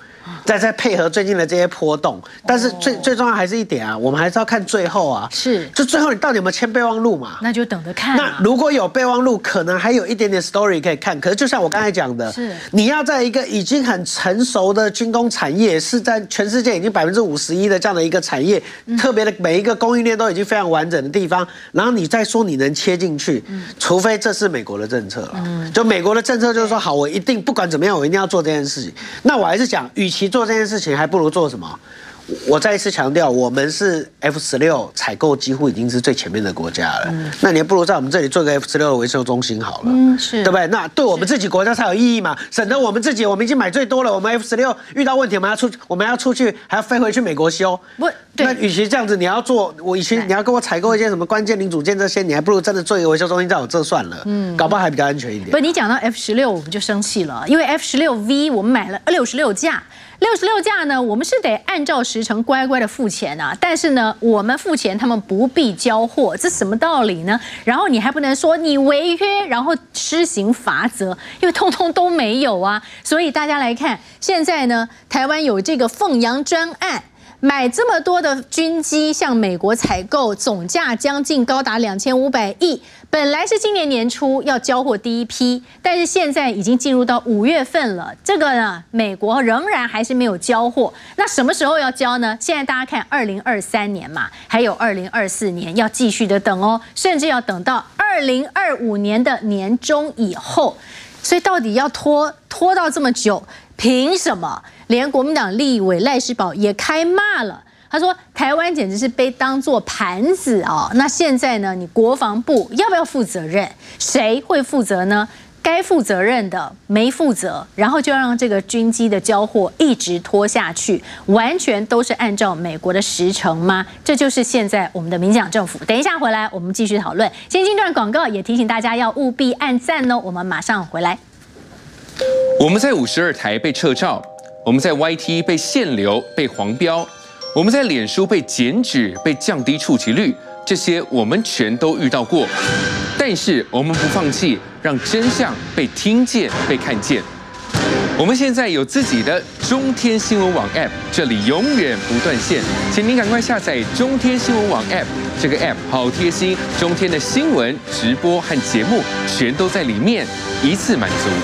再配合最近的这些波动，但是最重要还是一点啊，我们还是要看最后啊， 是， 就最后你到底有没有签备忘录嘛？ 那就等着看。 那如果有备忘录，可能还有一点点 story 可以看。可是就像我刚才讲的，是你要在一个已经很成熟的军工产业，是在全世界已经51%的这样的一个产业，特别的每一个供应链都已经非常完整的地方，然后你再说你能切进去，除非这是美国的政策了。就美国的政策就是说，好，我一定不管怎么样，我一定要做这件事情。那我还是讲，与其做这件事情，还不如做什么？我再一次强调，我们是 F-16采购几乎已经是最前面的国家了。那你不如在我们这里做个 F-16的维修中心好了，是，对不对？那对我们自己国家才有意义嘛，省得我们自己，我们已经买最多了，我们 F-16遇到问题，我们要出去，还要飞回去美国修。不，那与其这样子，你要做，与其你要跟我采购一些什么关键零组件这些，你还不如真的做一个维修中心在我这算了，搞不好还比较安全一点。 不，你讲到 F-16，我们就生气了，因为 F-16V 我们买了66架。66架呢，我们是得按照时程乖乖的付钱啊，但是呢，我们付钱，他们不必交货，这什么道理呢？然后你还不能说你违约，然后施行罚则，因为通通都没有啊。所以大家来看，现在呢，台湾有这个凤阳专案。买这么多的军机向美国采购，总价将近高达2500亿。本来是今年年初要交货第一批，但是现在已经进入到5月份了。这个呢，美国仍然还是没有交货。那什么时候要交呢？现在大家看2023年嘛，还有2024年要继续的等哦，甚至要等到2025年的年中以后。所以到底要拖到这么久，凭什么？连国民党立委赖士葆也开骂了，他说台湾简直是被当作盘子哦。那现在呢，你国防部要不要负责任？谁会负责呢？该负责任的没负责，然后就让这个军机的交货一直拖下去，完全都是按照美国的时程吗？这就是现在我们的民进党政府。等一下回来，我们继续讨论。先进段广告，也提醒大家要务必按赞哦。我们马上回来。 我们在52台被撤照，我们在 YT 被限流、被黄标，我们在脸书被检举、被降低触及率，这些我们全都遇到过。但是我们不放弃，让真相被听见、被看见。我们现在有自己的中天新闻网 App， 这里永远不断线，请您赶快下载中天新闻网 App。这个 App 好贴心，中天的新闻、直播和节目全都在里面，一次满足。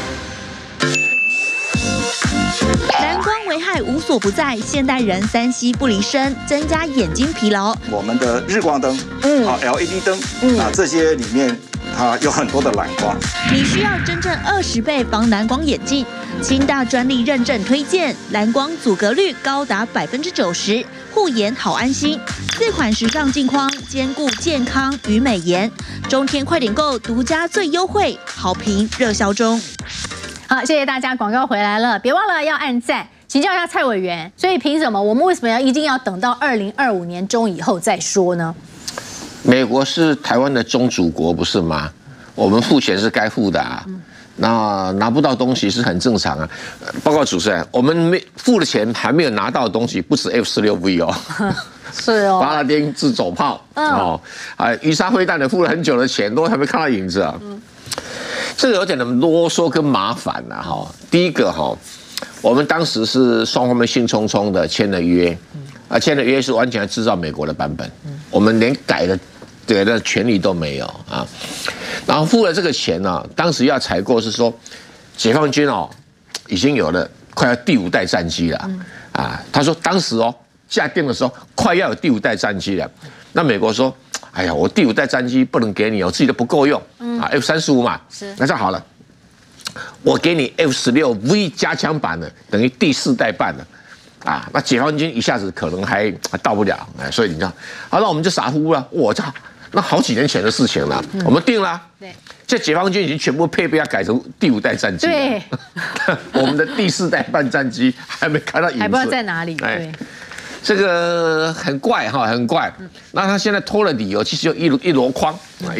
蓝光危害无所不在，现代人3C 不离身，增加眼睛疲劳。 我们的日光灯，LED 灯，这些里面它有很多的蓝光。 你需要真正20倍防蓝光眼镜，清大专利认证推荐，蓝光阻隔率高达90%，护眼好安心。4款时尚镜框，兼顾健康与美颜。中天快点购独家最优惠，好评热销中。 好，谢谢大家，广告回来了，别忘了要按赞。请教一下蔡委员，所以凭什么我们为什么一定要等到2025年中以后再说呢？ 美国是台湾的宗主国，不是吗？我们付钱是该付的啊。那拿不到东西是很正常啊。报告主持人，我们付了钱还没有拿到的东西，不止 F-16V 哦。 是哦， 巴拉丁自走炮鱼叉飞弹的付了很久的钱，都还没看到影子啊。这个有点啰嗦跟麻烦了哈。第一个哈，我们当时是双方面兴冲冲的签了约，签了约是完全制造美国的版本，我们连改的权利都没有啊。然后付了这个钱呢，当时要采购是说，解放军已经有了快要第5代战机了他说当时下定的时候快要有第5代战机了，那美国说。哎呀，我第5代战机不能给你，我自己都不够用F-35嘛，那这样好了，我给你 F-16V 加强版的，等于第4代半了，那解放军一下子可能还到不了，所以你知道，好，那我们就傻乎了，我操，那好几年前的事情了，我们定了，这解放军已经全部配备要改成第5代战机了，对，我们的第4代半战机还没看到影子， 还不知道在哪里，对。 这个很怪哈，很怪。那他现在拖了理由，其实有一箩筐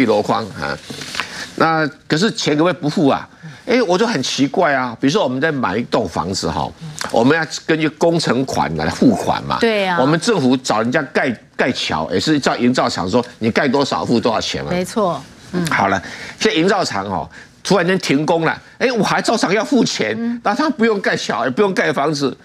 那可是钱可不可以不付啊？我就很奇怪啊。比如说我们在买一栋房子我们要根据工程款来付款嘛。对啊。我们政府找人家盖桥，也是叫营造厂说你盖多少付多少钱嘛。 没错。 好了，现在营造厂突然间停工了，我还照常要付钱，那他不用盖桥，也不用盖房子。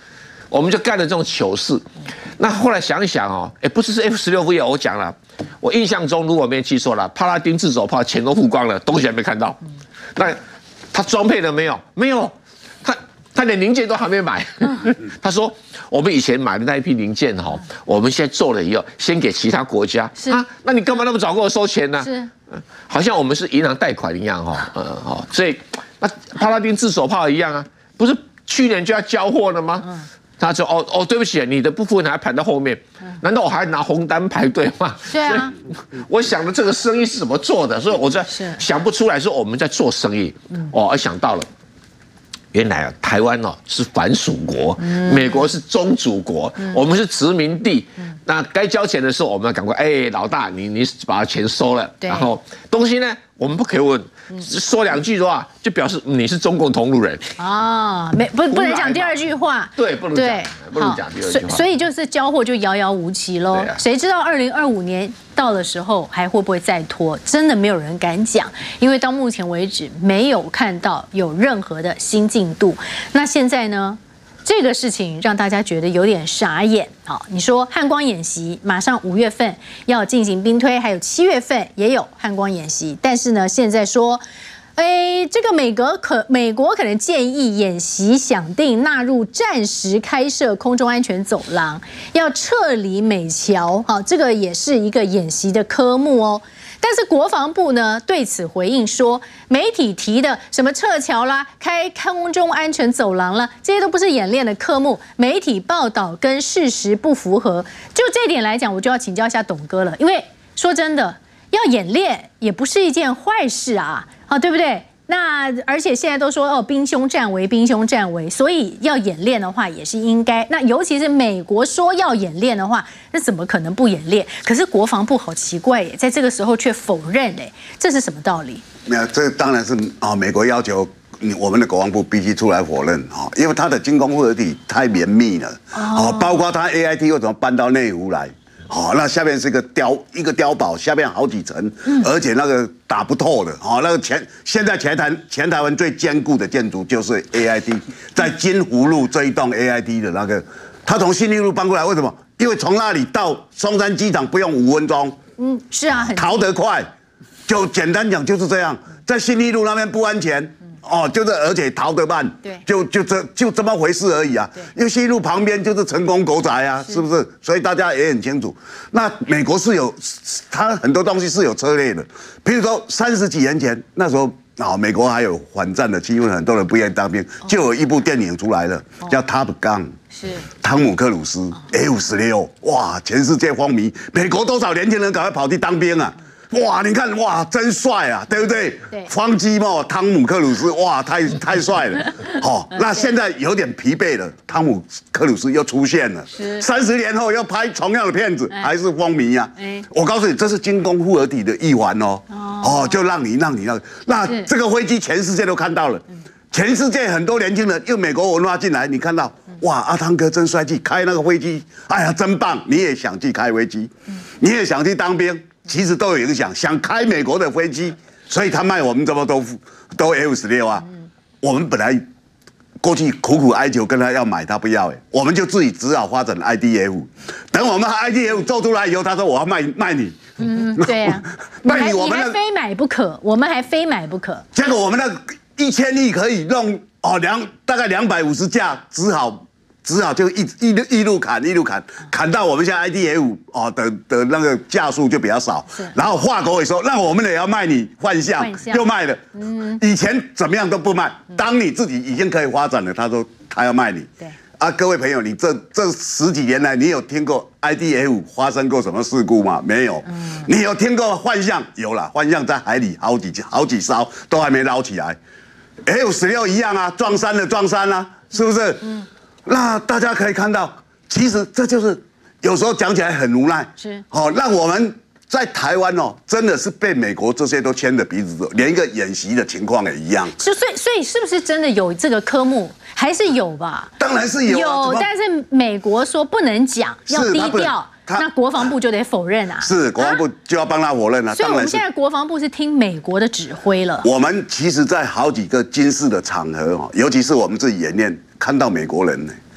我们就干了这种糗事。那后来想一想哦，不是 F-16V，我讲了，我印象中如果没记错了，帕拉丁自走炮钱都付光了，东西还没看到。那他装配了没有？没有，他连零件都还没买。他说我们以前买的那一批零件哈，我们现在做了以后，先给其他国家。是啊，那你干嘛那么早跟我收钱呢？是，好像我们是银行贷款一样哈，所以那帕拉丁自走炮一样啊，不是去年就要交货了吗？他说哦，对不起，你的部分还排到后面，难道我还拿红单排队吗？对啊，我想的这个生意是怎么做的，所以我想不出来说我们在做生意。而想到了，原来台湾是藩属国，美国是宗主国，我们是殖民地。那该交钱的时候，我们要赶快，老大，你把钱收了，然后东西呢，我们不可以问，说2句的话就表示你是中共同路人啊， 不能讲第二句话， 对，不能讲第二句话， 所以就是交货就遥遥无期喽。谁知道2025年到的时候还会不会再拖？真的没有人敢讲，因为到目前为止没有看到有任何的新进度。那现在呢？这个事情让大家觉得有点傻眼。好，你说汉光演习马上5月份要进行兵推，还有7月份也有汉光演习，但是呢，现在说，这个美国可能建议演习想定纳入暂时开设空中安全走廊，要撤离美侨。好，这个也是一个演习的科目哦。但是国防部呢对此回应说，媒体提的什么撤侨啦、开空中安全走廊啦，这些都不是演练的科目，媒体报道跟事实不符合。就这点来讲，我就要请教一下董哥了，因为说真的，要演练也不是一件坏事啊，对不对？那而且现在都说兵凶战危，所以要演练的话也是应该。那尤其是美国说要演练的话，那怎么可能不演练？可是国防部好奇怪耶，在这个时候却否认耶，这是什么道理？ 没有，这当然是美国要求我们的国防部必须出来否认因为他的军工复合体太绵密了包括他 AIT 为什么搬到内湖来？那下面是一个碉堡，下面好几层，而且那个打不透的那个现在全台湾最坚固的建筑就是 AIT， 在金湖路这一栋 AIT 的那个，他从信义路搬过来，为什么？因为从那里到松山机场不用5分钟， 是啊， 逃得快，就简单讲就是这样，在信义路那边不安全。就是而且逃得慢，对，就这么回事而已啊。因为西路旁边就是成功狗宅啊，是不是？所以大家也很清楚。那美国是有，它很多东西是有策略的。譬如说30几年前，那时候美国还有反战的气氛，很多人不愿意当兵，就有一部电影出来了，叫《Top Gun》。是汤姆克鲁斯 F-16，哇，全世界风靡。美国多少年轻人赶快跑去当兵啊！哇，你看哇，真帅啊，对不对？对，方基莫、汤姆克鲁斯，哇，太帅了。那现在有点疲惫了，汤姆克鲁斯又出现了，30年后又拍同样的片子，还是风靡啊。我告诉你，这是军工复合体的一环就让你那这个飞机全世界都看到了，全世界很多年轻人用美国文化进来，你看到哇，阿汤哥真帅气，开那个飞机，哎呀，真棒，你也想去开飞机，你也想去当兵。其实都有影响，想开美国的飞机，所以他卖我们这么多都 F-16啊。我们本来过去苦哀求跟他要买，他不要我们就自己只好发展 IDF。等我们 IDF 做出来以后，他说我要卖你。 对呀，卖你我们还非买不可，我们还非买不可。 结果我们那1000亿可以弄大概250架，只好就一路砍到我们现在 IDF 的那个架数就比较少，然后华国也说让我们也要卖你幻象，又卖了。以前怎么样都不卖，当你自己已经可以发展了，他说他要卖你。对啊，各位朋友，你这10几年来，你有听过 IDF 发生过什么事故吗？没有。你有听过幻象？有啦，幻象在海里好几艘都还没捞起来。F-16一样啊，撞山啊，是不是？那大家可以看到，其实这就是有时候讲起来很无奈，让我们在台湾真的是被美国这些都牵着鼻子走，连一个演习的情况也一样。所以是不是真的有这个科目？还是有吧？ 当然是有， 但是美国说不能讲，要低调。那国防部就得否认啊， 是国防部就要帮他否认啊。 所以我们现在国防部是听美国的指挥了。 我们其实，在好几个军事的场合尤其是我们自己演练，看到美国人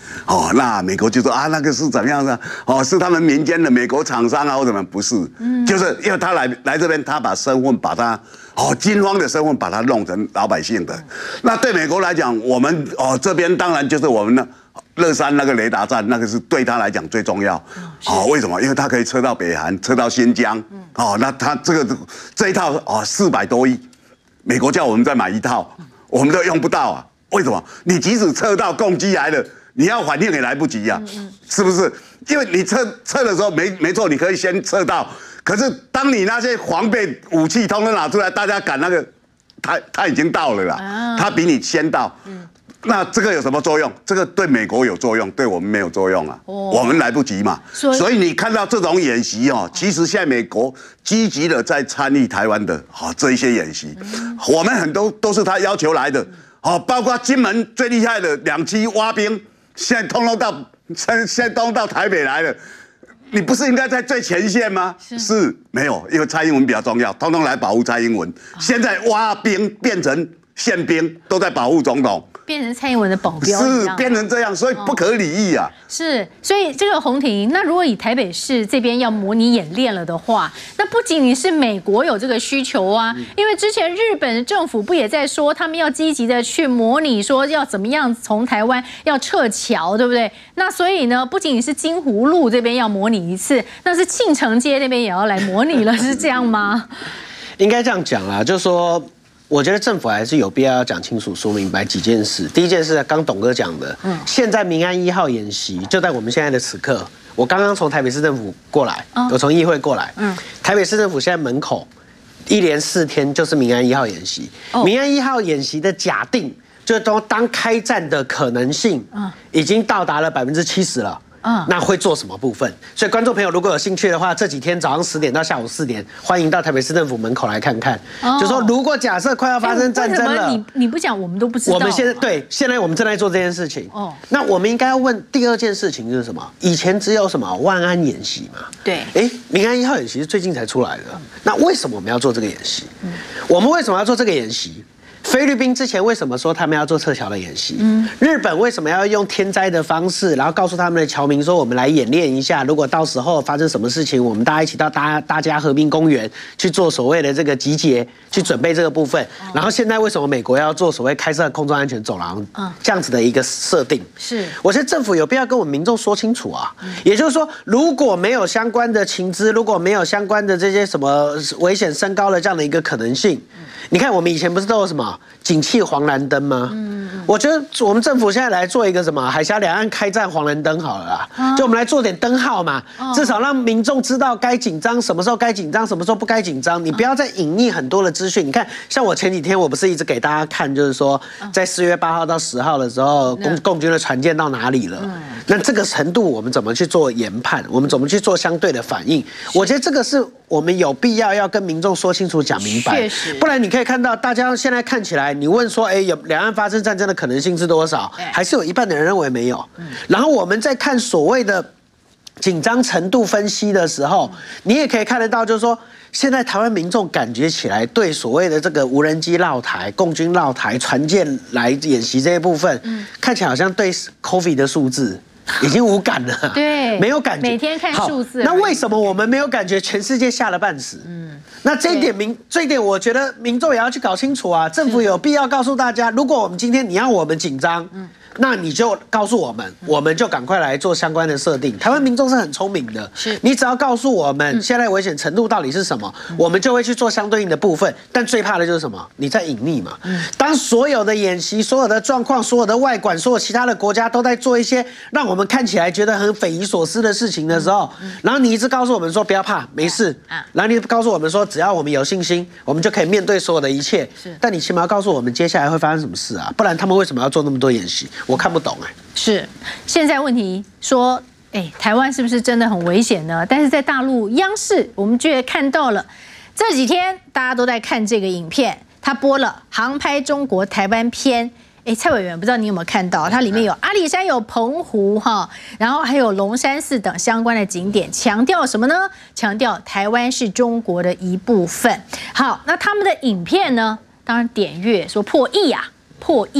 哦，那美国就说啊，那个是怎么样的？哦，是他们民间的美国厂商啊，或怎么不是？就是因为他来这边，他把身份把他军方的身份把它弄成老百姓的。那对美国来讲，我们这边当然就是我们的乐山那个雷达站，那个是对他来讲最重要。为什么？因为他可以测到北韩，测到新疆。那他这一套400多亿，美国叫我们再买一套，我们都用不到啊。为什么？你即使测到攻击来了，你要反应也来不及呀，是不是？因为你测的时候没错，你可以先测到，可是当你那些防备武器通通拿出来，大家赶那个，他已经到了啦，他比你先到。那这个有什么作用？这个对美国有作用，对我们没有作用啊。我们来不及嘛。所以你看到这种演习其实现在美国积极的在参与台湾的这一些演习，我们很多都是他要求来的。包括金门最厉害的2栖蛙兵，现在通通到台北来了。你不是应该在最前线吗？是没有，因为蔡英文比较重要，通通来保护蔡英文。现在蛙兵变成宪兵，都在保护总统。 变成蔡英文的保镖， 是变成这样，所以不可理喻啊。 是，所以这个洪庭，那如果以台北市这边要模拟演练了的话，那不仅仅是美国有这个需求啊，因为之前日本政府不也在说，他们要积极的去模拟，说要怎么样从台湾要撤侨，对不对？那所以呢，不仅仅是金湖路这边要模拟一次，那是庆城街那边也要来模拟了，是这样吗？ 应该这样讲啦，就是说。我觉得政府还是有必要讲清楚、说明白几件事。第一件事，刚董哥讲的，现在民安1号演习就在我们现在的此刻。我刚刚从台北市政府过来，我从议会过来。台北市政府现在门口1连4天就是民安1号演习。民安1号演习的假定，就是当开战的可能性，已经到达了70%了。那会做什么部分？所以观众朋友如果有兴趣的话，这几天早上10点到下午4点，欢迎到台北市政府门口来看看。就说如果假设快要发生战争了， 你不讲我们都不知道。 我们现在我们正在做这件事情。那我们应该要问第二件事情是什么？以前只有什么万安演习嘛？ 对。 民安1号演习是最近才出来的。那为什么我们要做这个演习？我们为什么要做这个演习？菲律宾之前为什么说他们要做撤侨的演习？日本为什么要用天灾的方式，然后告诉他们的侨民说，我们来演练一下，如果到时候发生什么事情，我们大家一起到大家和平公园去做所谓的这个集结，去准备这个部分。然后现在为什么美国要做所谓开设空中安全走廊这样子的一个设定？ 是， 我觉得政府有必要跟我们民众说清楚啊。也就是说，如果没有相关的情资，如果没有相关的这些什么危险升高的这样的一个可能性。你看，我们以前不是都有什么景气黄蓝灯吗？我觉得我们政府现在来做一个什么海峡两岸开战黄蓝灯好了啦，就我们来做点灯号嘛，至少让民众知道该紧张什么时候该紧张，什么时候不该紧张。你不要再隐匿很多的资讯。你看，像我前几天我不是一直给大家看，就是说在4月8号到10号的时候，共军的船舰到哪里了？那这个程度我们怎么去做研判？我们怎么去做相对的反应？我觉得这个是我们有必要跟民众说清楚、讲明白。不然你可以看到，大家现在看起来，你问说，有两岸发生战争的可能性是多少？还是有一半的人认为没有。然后我们在看所谓的紧张程度分析的时候，你也可以看得到，就是说，现在台湾民众感觉起来对所谓的这个无人机绕台、共军绕台、船舰来演习这一部分，看起来好像对 COVID 的数字已经无感了， 对， 没有感觉。 每天看数字， 那为什么我们没有感觉？全世界吓了半死。那这一点，我觉得民众也要去搞清楚啊。政府有必要告诉大家，如果我们今天你要我们紧张，那你就告诉我们，我们就赶快来做相关的设定。台湾民众是很聪明的，你只要告诉我们现在危险程度到底是什么，我们就会去做相对应的部分。但最怕的就是什么？你在隐匿嘛。当所有的演习、所有的状况、所有的外管、所有其他的国家都在做一些让我们看起来觉得很匪夷所思的事情的时候，然后你一直告诉我们说不要怕，没事，然后你告诉我们说只要我们有信心，我们就可以面对所有的一切。但你起码要告诉我们接下来会发生什么事啊？不然他们为什么要做那么多演习？我看不懂是，现在问题说，台湾是不是真的很危险呢？但是在大陆央视，我们却看到了这几天大家都在看这个影片，他播了《航拍中国台湾篇》。蔡委员，不知道你有没有看到？它里面有阿里山、有澎湖哈，然后还有龙山寺等相关的景点，强调什么呢？强调台湾是中国的一部分。好，那他们的影片呢？当然点阅说破亿啊，破亿。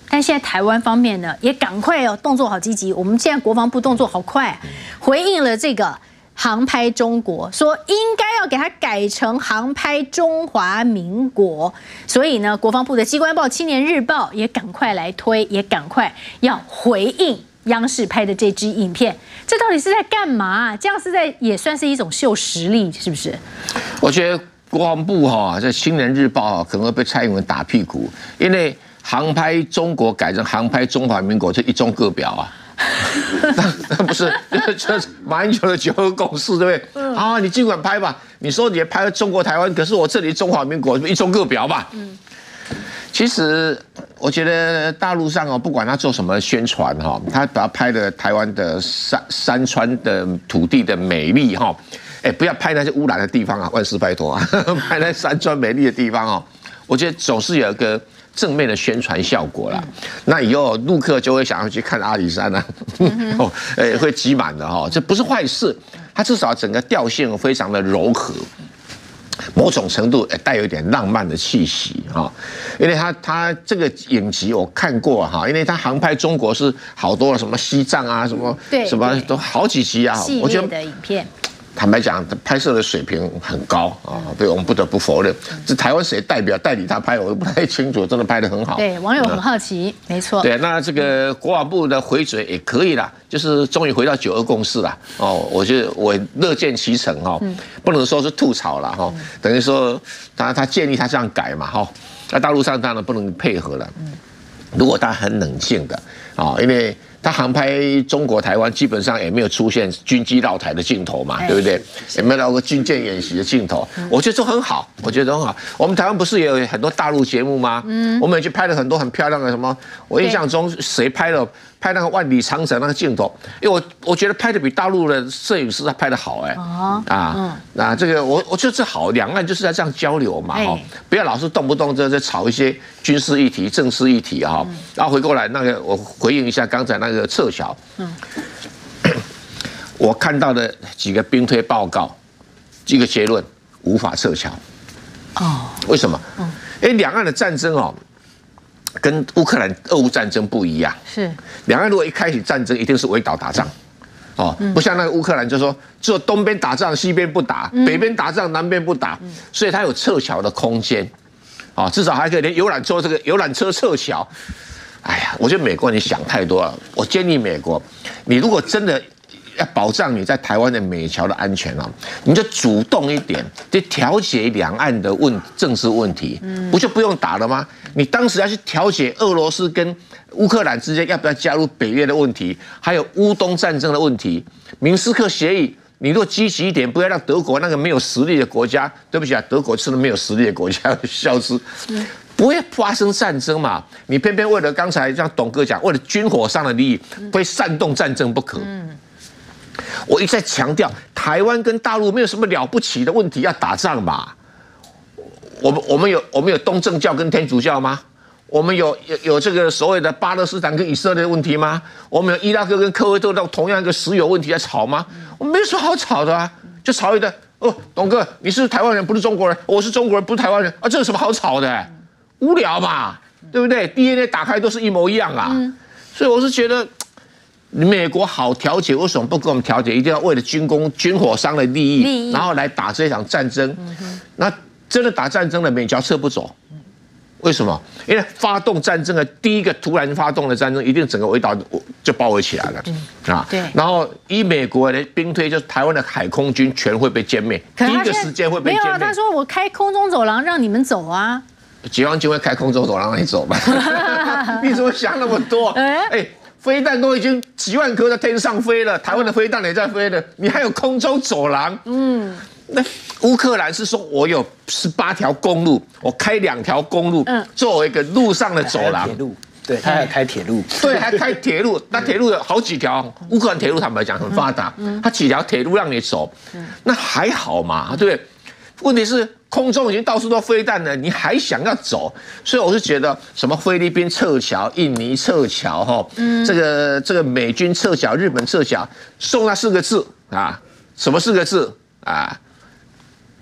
但现在台湾方面呢，也赶快动作好积极。我们现在国防部动作好快，回应了这个航拍中国，说应该要给它改成航拍中华民国。所以呢，国防部的机关报《青年日报》也赶快来推，也赶快要回应央视拍的这支影片。这到底是在干嘛？这样是在也算是一种秀实力，是不是？ 我觉得国防部这《青年日报》可能会被蔡英文打屁股，因为航拍中国改成航拍中华民国，这一中各表啊。那不是这马英九的9二共识，对不对？啊，你尽管拍吧，你说你拍中国台湾，可是我这里中华民国一中各表吧。其实我觉得大陆上不管他做什么宣传他把他拍的台湾的山川的土地的美丽不要拍那些污染的地方啊，万事拜托啊，拍那山川美丽的地方我觉得总是有一个正面的宣传效果啦。那以后陆客就会想要去看阿里山啊，会挤满的这不是坏事。它至少整个调性非常的柔和，某种程度带有一点浪漫的气息因为它这个影集我看过因为它航拍中国是好多什么西藏啊什么都好几集啊， 我觉得的影片。 坦白讲，拍摄的水平很高对，我们不得不否认。这台湾谁代理他拍，我都不太清楚，真的拍得很好。 对，网友很好奇，没错。 对，那这个国防部的回嘴也可以啦，就是终于回到9二共识啦。我觉得我乐见其成不能说是吐槽啦等于说他建议他这样改嘛那大陆上当然不能配合了。如果他很冷静的因为他航拍中国台湾基本上也没有出现军机绕台的镜头嘛，对不对？也没有到过军舰演习的镜头，我觉得这很好，我们台湾不是也有很多大陆节目吗？我们也去拍了很多很漂亮的什么，我印象中谁拍那个万里长城那个镜头，因为我觉得拍的比大陆的摄影师他拍的好那这个我觉得这好，两岸就是要这样交流嘛不要老是动不动在炒一些军事议题、政治议题然后回过来那个我回应一下刚才那个撤侨，我看到的几个兵推报告，一个结论无法撤侨为什么？因为两岸的战争跟乌克兰俄乌战争不一样， 是两岸如果一开始战争，一定是围岛打仗，不像那个乌克兰就说只有东边打仗，西边不打，北边打仗，南边不打，所以它有撤侨的空间，至少还可以连游览车撤侨。哎呀，我觉得美国你想太多了。我建议美国，你如果真的要保障你在台湾的美侨的安全你就主动一点，就调解两岸的政治问题，不就不用打了吗？你当时要去调解俄罗斯跟乌克兰之间要不要加入北约的问题，还有乌东战争的问题，明斯克协议。你如果积极一点，不要让德国那个没有实力的国家，对不起德国是没有实力的国家消失，不会发生战争嘛？你偏偏为了刚才像董哥讲，为了军火上的利益，非煽动战争不可。我一再强调，台湾跟大陆没有什么了不起的问题要打仗嘛。我们有东正教跟天主教吗？我们有这个所谓的巴勒斯坦跟以色列的问题吗？我们有伊拉克跟科威特同样一个石油问题在吵吗？我们没有什么好吵的就吵一个董哥，你是台湾人不是中国人，我是中国人不是台湾人这有什么好吵的？无聊嘛，对不对 ？DNA 打开都是一模一样所以我是觉得美国好调解，为什么不跟我们调解？一定要为了军火商的利益，然后来打这场战争？那真的打战争了，美侨撤不走。为什么？因为发动战争的第一个突然发动的战争，一定整个围岛就包围起来了对。 然后以美国的兵推，就是台湾的海空军全会被歼灭，第一个时间会被歼灭。 没有他说我开空中走廊让你们走啊。 解放军会开空中走廊让你走吗？你怎么想那么多？飞弹都已经几万颗在天上飞了，台湾的飞弹也在飞了，你还有空中走廊？那乌克兰是说我有18条公路，我开2条公路，作为一个陆上的走廊。 对，他还开铁路， 对，还开铁路。那铁路有好几条，乌克兰铁路坦白讲很发达，它几条铁路让你走，那还好嘛，对不对？问题是空中已经到处都飞弹了，你还想要走？所以我是觉得什么菲律宾撤侨、印尼撤侨，这个美军撤侨、日本撤侨，送那4个字什么4个字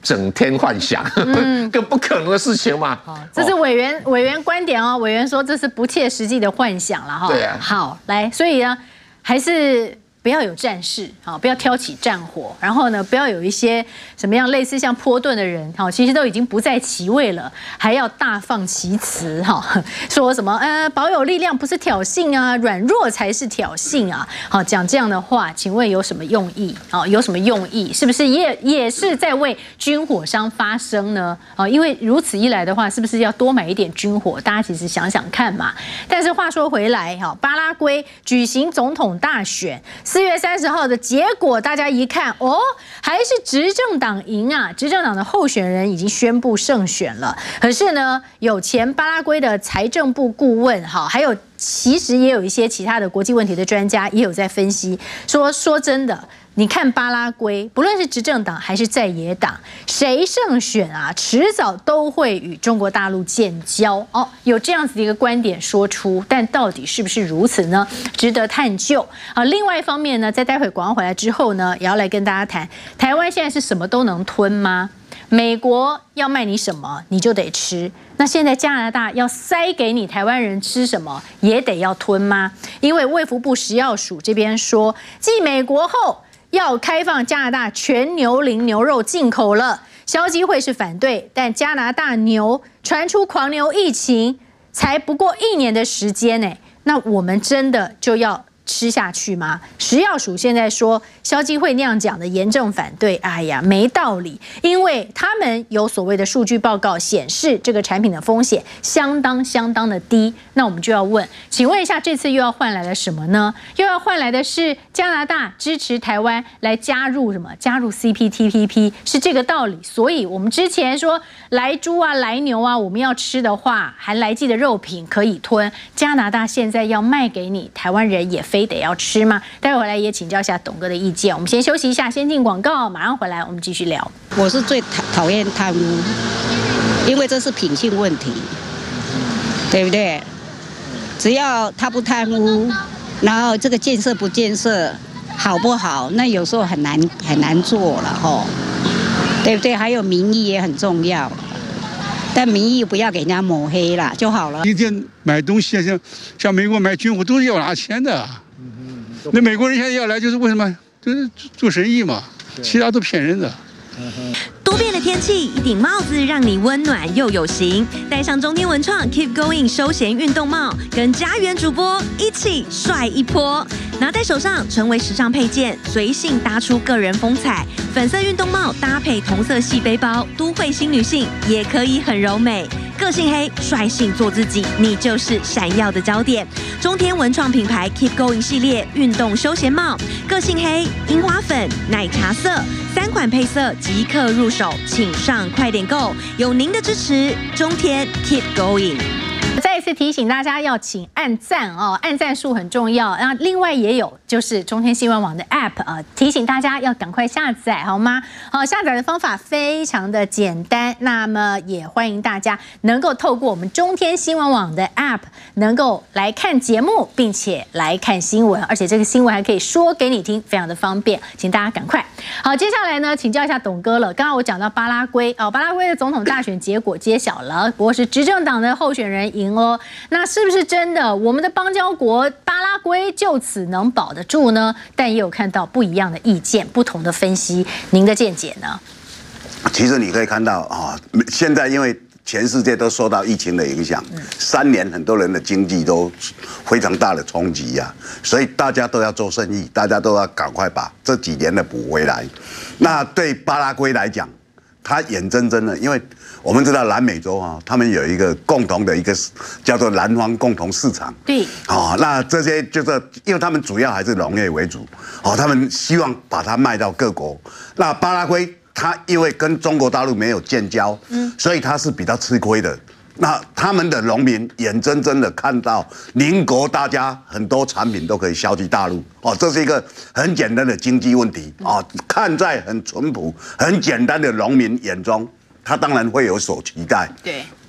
整天幻想，更不可能的事情嘛。 这是委员观点哦，委员说这是不切实际的幻想了哈。 对啊。 好，来，所以呢，还是不要有战事，好，不要挑起战火，然后呢，不要有一些什么样类似像波顿的人，好，其实都已经不在其位了，还要大放其词，哈，说什么保有力量不是挑衅啊，软弱才是挑衅啊，好，讲这样的话，请问有什么用意？好，有什么用意？是不是也是在为军火商发声呢？啊，因为如此一来的话，是不是要多买一点军火？大家其实想想看嘛。但是话说回来，哈，巴拉圭举行总统大选。4月30号的结果，大家一看，哦，还是执政党赢啊！执政党的候选人已经宣布胜选了。可是呢，有前巴拉圭的财政部顾问，哈，还有其实也有一些其他的国际问题的专家也有在分析，说真的。你看巴拉圭，不论是执政党还是在野党，谁胜选啊，迟早都会与中国大陆建交哦。有这样子的一个观点说出，但到底是不是如此呢？值得探究。好，另外一方面呢，在待会广告回来之后呢，也要来跟大家谈，台湾现在是什么都能吞吗？美国要卖你什么，你就得吃。那现在加拿大要塞给你台湾人吃什么，也得要吞吗？因为卫福部食药署这边说，继美国后，要开放加拿大全牛羚牛肉进口了，消基会是反对，但加拿大牛传出狂牛疫情，才不过1年的时间呢，那我们真的就要吃下去吗？食药署现在说消基会那样讲的严正反对，哎呀，没道理，因为他们有所谓的数据报告显示这个产品的风险相当的低。那我们就要问，请问一下，这次又要换来了什么呢？又要换来的是加拿大支持台湾来加入什么？加入 CPTPP 是这个道理。所以我们之前说来猪啊、来牛啊，我们要吃的话，含来剂的肉品可以吞。加拿大现在要卖给你，台湾人也非得要吃吗？待会回来也请教一下董哥的意见。我们先休息一下，先进广告，马上回来我们继续聊。 我是最讨厌贪污，因为这是品性问题，对不对？只要他不贪污，然后这个建设不建设好不好，那有时候很难做了吼，对不对？还有民意也很重要，但民意不要给人家抹黑啦就好了。 一天买东西像美国买军火都是要拿钱的，那美国人现在要来就是为什么？就是做生意嘛，其他都骗人的。 多变的天气，一顶帽子让你温暖又有型。戴上中天文创 Keep Going 休闲运动帽，跟家园主播一起帅一波。拿在手上成为时尚配件，随性搭出个人风采。粉色运动帽搭配同色系背包，都会新女性也可以很柔美。个性黑，率性做自己，你就是闪耀的焦点。中天文创品牌 Keep Going 系列运动休闲帽，个性黑、樱花粉、奶茶色3款配色即刻入手，请上快点购。有您的支持，中天 Keep Going。 再一次提醒大家要请按赞哦，按赞数很重要。那另外也有就是中天新闻网的 App 啊，提醒大家要赶快下载好吗？好，下载的方法非常的简单，那么也欢迎大家能够透过我们中天新闻网的 App 能够来看节目，并且来看新闻，而且这个新闻还可以说给你听，非常的方便，请大家赶快。好，接下来呢，请教一下董哥了。刚刚我讲到巴拉圭哦，巴拉圭的总统大选结果揭晓了，不过是执政党的候选人赢哦。那是不是真的我们的邦交国巴拉圭就此能保得住呢？但也有看到不一样的意见，不同的分析，您的见解呢？ 其实你可以看到啊，现在因为全世界都受到疫情的影响，3年很多人的经济都非常大的冲击呀，所以大家都要做生意，大家都要赶快把这几年的补回来。那对巴拉圭来讲，他眼睁睁的，因为我们知道南美洲啊，他们有一个共同的一个叫做南方共同市场。 对。 哦，那这些就是因为他们主要还是农业为主，哦，他们希望把它卖到各国。那巴拉圭它因为跟中国大陆没有建交，所以它是比较吃亏的。那他们的农民眼睁睁的看到邻国大家很多产品都可以销去大陆，哦，这是一个很简单的经济问题哦。看在很淳朴、很简单的农民眼中，他当然会有所期待。 对。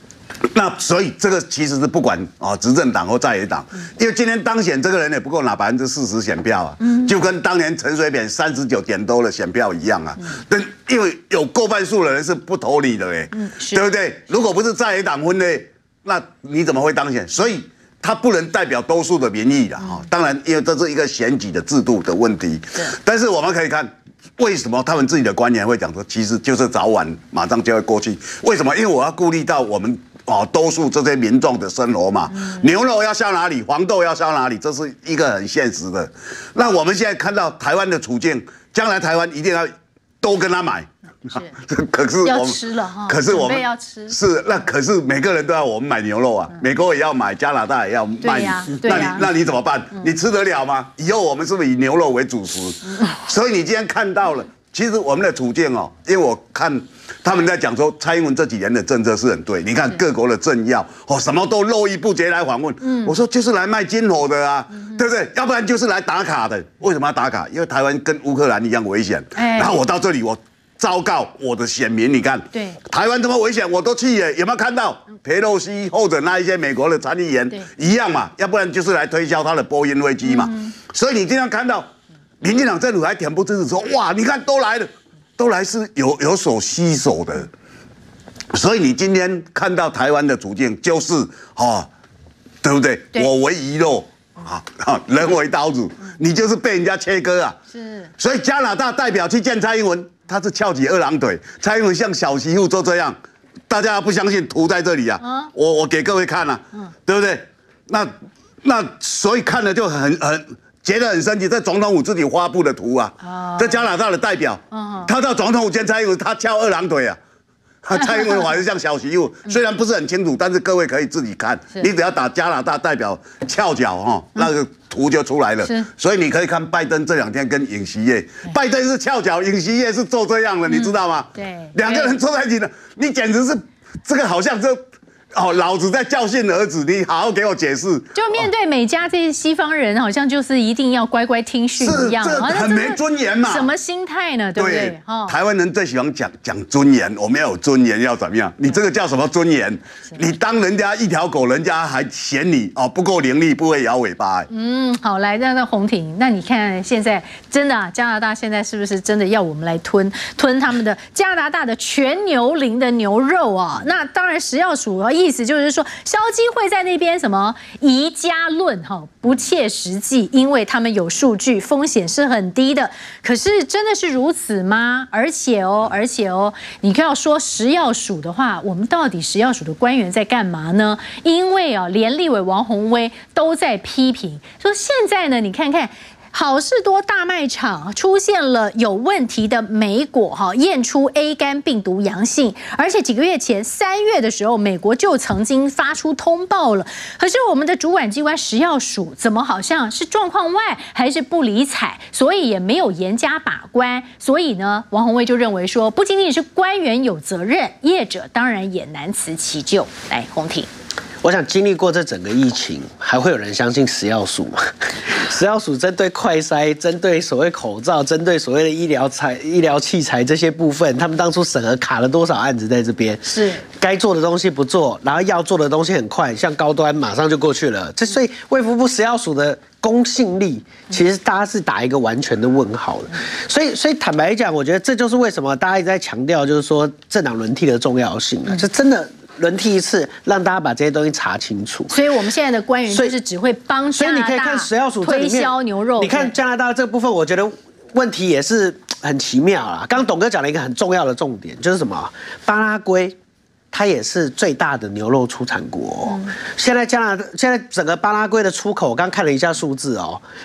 那所以这个其实是不管执政党或在野党，因为今天当选这个人也不够拿40%选票啊，就跟当年陈水扁39点多的选票一样啊。但因为有过半数的人是不投你的对不对？如果不是在野党分裂，那你怎么会当选？所以他不能代表多数的民意的当然，因为这是一个选举的制度的问题。但是我们可以看。为什么他们自己的官员会讲说，其实就是早晚马上就会过去？为什么？因为我要顾虑到我们多数这些民众的生活嘛。牛肉要销哪里，黄豆要销哪里，这是一个很现实的。那我们现在看到台湾的处境，将来台湾一定要都跟他买。可是要吃了哈， 可是我们要吃是那可是每个人都要我们买牛肉啊，美国也要买，加拿大也要卖，那你怎么办？你吃得了吗？以后我们是不是以牛肉为主食？所以你今天看到了，其实我们的处境因为我看他们在讲说蔡英文这几年的政策是很对，你看各国的政要什么都络绎不绝来访问，我说就是来卖金火的啊，对不对？要不然就是来打卡的。为什么要打卡？因为台湾跟乌克兰一样危险，然后我到这里我。昭告我的选民，你看，对台湾这么危险，我都去耶，有没有看到裴洛西或者那一些美国的参议员一样嘛？要不然就是来推销他的波音飞机嘛。所以你经常看到民进党政府还恬不知耻说，哇，你看都来了，都来是有所吸手的。所以你今天看到台湾的处境就是对不对？我为鱼肉。人为刀俎，你就是被人家切割啊！是，所以加拿大代表去见蔡英文，他是翘起二郎腿，蔡英文像小媳妇都这样，大家不相信，图在这里啊！我给各位看啊，对不对？那所以看了就觉得很生气，这总统府自己发布的图啊，这加拿大的代表，他到总统府见蔡英文，他翘二郎腿啊。蔡英文还是像小媳妇，虽然不是很清楚，但是各位可以自己看，你只要打加拿大代表翘脚那个图就出来了。所以你可以看拜登这2天跟尹锡悦，拜登是翘脚，尹锡悦是做这样的，你知道吗？对，两个人坐在一起的，你简直是这个好像老子在教训儿子，你好好给我解释。就面对美加这些西方人，好像就是一定要乖乖听训一样， 这很没尊严嘛。 什么心态呢？对不对？ 台湾人最喜欢讲尊严，我们要有尊严，要怎么样？你这个叫什么尊严？你当人家一条狗，人家还嫌你不够伶俐，不会摇尾巴。 好，来那洪庭，那你看现在真的加拿大现在是不是真的要我们来吞他们的加拿大的全牛龄的牛肉啊？那当然食药署意思就是说，消基会在那边什么宜家论不切实际，因为他们有数据，风险是很低的。可是真的是如此吗？而且你要说食药署的话，我们到底食药署的官员在干嘛呢？因为连立委王宏威都在批评说，现在呢，你看看。好事多大卖场出现了有问题的莓果验出 A 肝病毒阳性，而且几个月前3月的时候，美国就曾经发出通报了。可是我们的主管机关食药署怎么好像是状况外，还是不理睬，所以也没有严加把关。所以呢，王宏威就认为说，不仅仅是官员有责任，业者当然也难辞其咎。来，洪庭。 我想经历过这整个疫情，还会有人相信食药署吗？食药署针对快筛、针对所谓口罩、针对所谓的医疗器材这些部分，他们当初审核卡了多少案子在这边？是该做的东西不做，然后要做的东西很快，像高端马上就过去了。所以卫福部食药署的公信力，其实大家是打一个完全的问号的。所以坦白讲，我觉得这就是为什么大家一直在强调，就是说政党轮替的重要性啊，就真的。轮替一次，让大家把这些东西查清楚。所以我们现在的官员就是只会帮加拿大，所以你可以看食药署推销牛肉。 你看加拿大这个部分，我觉得问题也是很奇妙啦。刚刚董哥讲了一个很重要的重点，就是什么？巴拉圭，它也是最大的牛肉出产国。现在整个巴拉圭的出口，我刚看了一下数字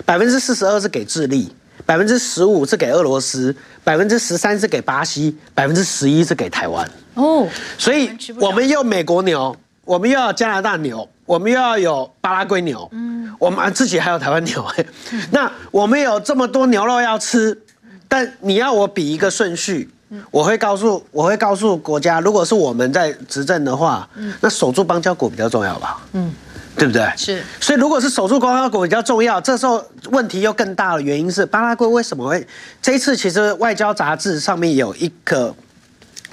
，42%是给智利。15%是给俄罗斯，13%是给巴西，11%是给台湾。所以我们又美国牛，我们又要加拿大牛，我们又要有巴拉圭牛，我们自己还有台湾牛。那我们有这么多牛肉要吃，但你要我比一个顺序，我会告诉国家，如果是我们在执政的话，那守住邦交国比较重要吧？对不对？是，所以如果是守住邦交国比较重要，这时候问题又更大了。原因是巴拉圭为什么会这一次？其实外交杂志上面有一个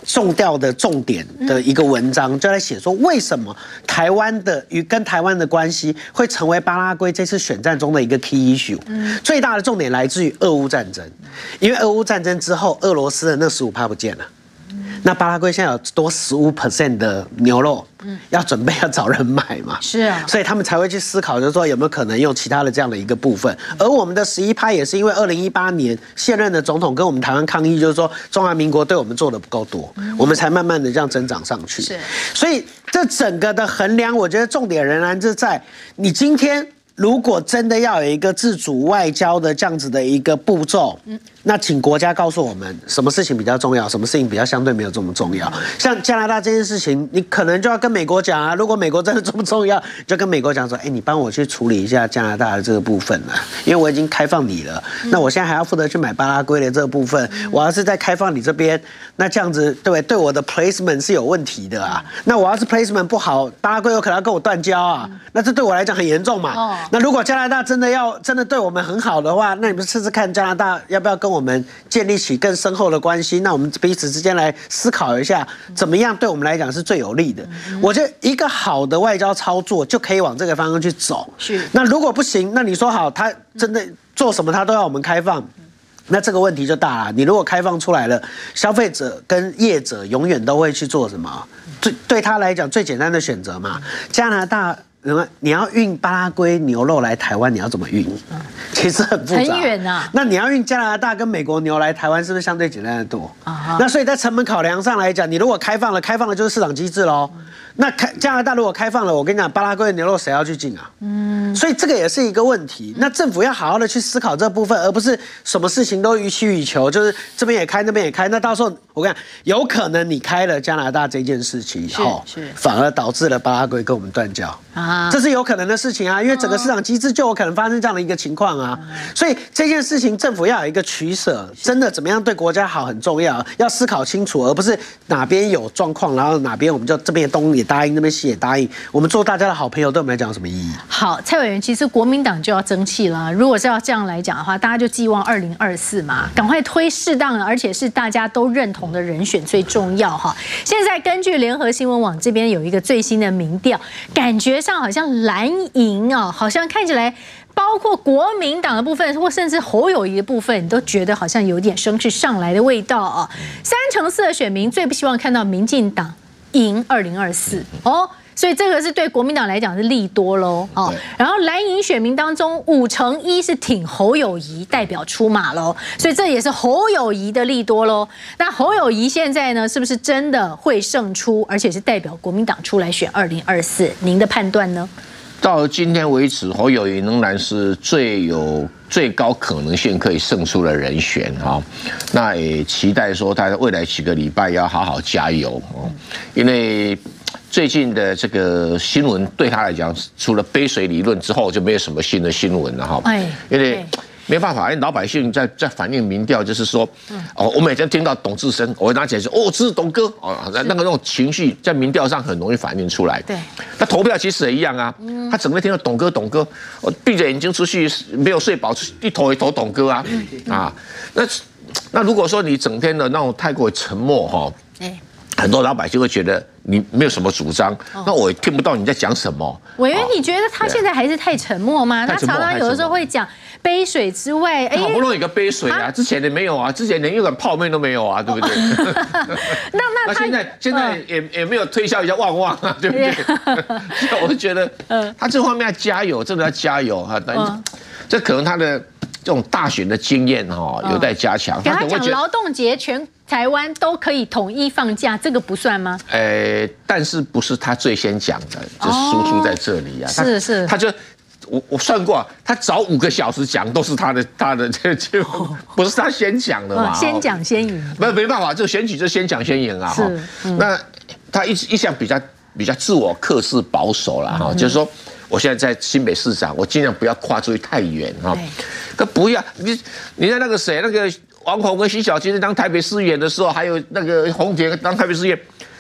重调的重点的一个文章，就在写说为什么台湾的跟台湾的关系会成为巴拉圭这次选战中的一个 key issue。最大的重点来自于俄乌战争，因为俄乌战争之后，俄罗斯的那15%不见了。那巴拉圭现在有多15% 的牛肉，要准备要找人买嘛？ 是啊， 所以他们才会去思考，就是说有没有可能用其他的这样的一个部分。而我们的11%也是因为2018年现任的总统跟我们台湾抗议，就是说中华民国对我们做的不够多，我们才慢慢的这样增长上去。是，所以这整个的衡量，我觉得重点仍然是在你今天。如果真的要有一个自主外交的这样子的一个步骤，那请国家告诉我们什么事情比较重要，什么事情比较相对没有这么重要。像加拿大这件事情，你可能就要跟美国讲啊。如果美国真的这么重要，就跟美国讲说，你帮我去处理一下加拿大的这个部分了，因为我已经开放你了。那我现在还要负责去买巴拉圭的这个部分，我要是再开放你这边，那这样子对我的 placement 是有问题的啊。那我要是 placement 不好，巴拉圭有可能要跟我断交啊。那这对我来讲很严重嘛。那如果加拿大真的对我们很好的话，那你们试试看加拿大要不要跟我们建立起更深厚的关系？那我们彼此之间来思考一下，怎么样对我们来讲是最有利的？我觉得一个好的外交操作就可以往这个方向去走。是。那如果不行，那你说好，他真的做什么他都要我们开放，那这个问题就大了。你如果开放出来了，消费者跟业者永远都会去做什么？对他来讲最简单的选择嘛。加拿大。你要运巴拉圭牛肉来台湾，你要怎么运？其实很复杂， 很远啊。 那你要运加拿大跟美国牛来台湾，是不是相对简单的多？那所以在成本考量上来讲，你如果开放了就是市场机制喽。那加拿大如果开放了，我跟你讲，巴拉圭的牛肉谁要去进啊？所以这个也是一个问题。那政府要好好的去思考这部分，而不是什么事情都予取予求，就是这边也开，那边也开。那到时候我跟你讲，有可能你开了加拿大这件事情以后，反而导致了巴拉圭跟我们断交啊，这是有可能的事情啊，因为整个市场机制就有可能发生这样的一个情况啊。所以这件事情政府要有一个取舍，真的怎么样对国家好很重要，要思考清楚，而不是哪边有状况，然后哪边我们就这边东也答应，那边西也答应。我们做大家的好朋友，对我们来讲有什么意义？ 好，蔡委员，其实国民党就要争气了。如果是要这样来讲的话，大家就寄望2024嘛，赶快推适当的，而且是大家都认同的人选最重要哈。现在根据联合新闻网这边有一个最新的民调，感觉上好像蓝营啊，好像看起来。包括国民党的部分，或甚至侯友宜的部分，你都觉得好像有点声势上来的味道啊。34%的选民最不希望看到民进党赢2024哦，所以这个是对国民党来讲是利多喽哦。然后蓝营选民当中51%是挺侯友宜代表出马喽，所以这也是侯友宜的利多喽。那侯友宜现在呢，是不是真的会胜出，而且是代表国民党出来选2024？您的判断呢？ 到今天为止，侯友宜仍然是最高可能性可以胜出的人选哈。那也期待说他未来几个礼拜要好好加油哦，因为最近的这个新闻对他来讲，除了杯水理论之后，就没有什么新的新闻了哈。因为没办法，老百姓在反映民调，就是说，我每天听到董志生，我会拿起来说，支持董哥，那种情绪在民调上很容易反映出来。对，那投票其实也一样啊，他整天听到董哥，我闭着眼睛出去没有睡饱，一投一投董哥啊，那如果说你整天的那种太过沉默哈，很多老百姓会觉得你没有什么主张，那我也听不到你在讲什么。 委员，你觉得他现在还是太沉默吗？他常常有的时候会讲杯水之外， 好不容易有个杯水啊，之前的没有啊，之前连一碗泡面都没有啊，对不对？那现在也没有推销一下旺旺啊，对不对？所以我就觉得，他这方面要加油，真的要加油啊！这可能他的这种大选的经验哈，有待加强。 跟他讲劳动节全台湾都可以统一放假，这个不算吗？ 但是不是他最先讲的，就输出在这里啊。 是， 他就我算过，他早5个小时讲都是他的，就不是他先讲的嘛。 先讲先赢。 没办法，这个选举就先讲先赢啊。是，那他一向比较自我克制保守啦哈，就是说。我现在在新北市长，我尽量不要跨出去太远哈。可不要你在那个谁，那个王宏跟徐小青当台北市议员的时候，还有那个洪杰当台北市议员，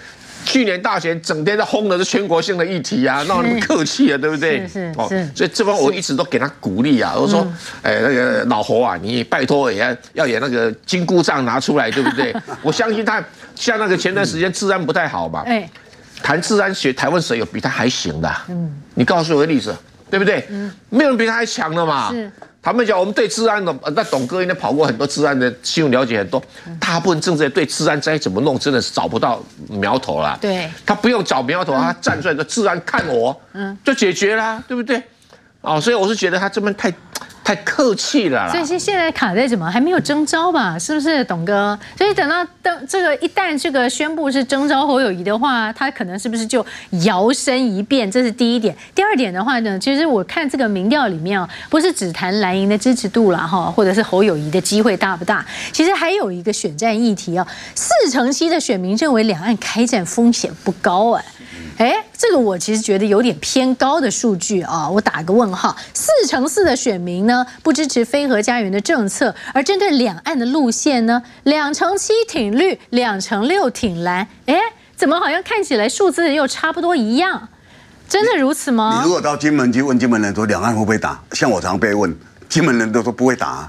去年大选整天在轰的是全国性的议题啊，闹那么客气啊，对不对？ 是。 所以这方我一直都给他鼓励啊，我说，那个老侯啊，你拜托也要演那个金箍杖拿出来，对不对？我相信他，像那个前段时间治安不太好嘛，谈治安台湾谁有比他还行的？你告诉我个例子，对不对？没有人比他还强的嘛。他们讲我们对治安的，那董哥应该跑过很多治安的新闻，了解很多。大部分政治人对治安该怎么弄，真的是找不到苗头啦。 对， 他不用找苗头，他站出来说治安看我，就解决啦，对不对？所以我是觉得他这边太客气了啦。 所以现在卡在什么？还没有征召吧？是不是，董哥？所以等到这个一旦这个宣布是征召侯友宜的话，他可能是不是就摇身一变？这是第一点。第二点的话呢，其实我看这个民调里面啊，不是只谈蓝营的支持度啦哈，或者是侯友宜的机会大不大？其实还有一个选战议题啊，47%的选民认为两岸开战风险不高这个我其实觉得有点偏高的数据啊，我打个问号。4%的选民呢不支持非核家园的政策，而针对两岸的路线呢，2%挺绿，2%6挺蓝，怎么好像看起来数字又差不多一样？真的如此吗？ 你如果到金门去问金门人说两岸会不会打，像我常被问，金门人都说不会打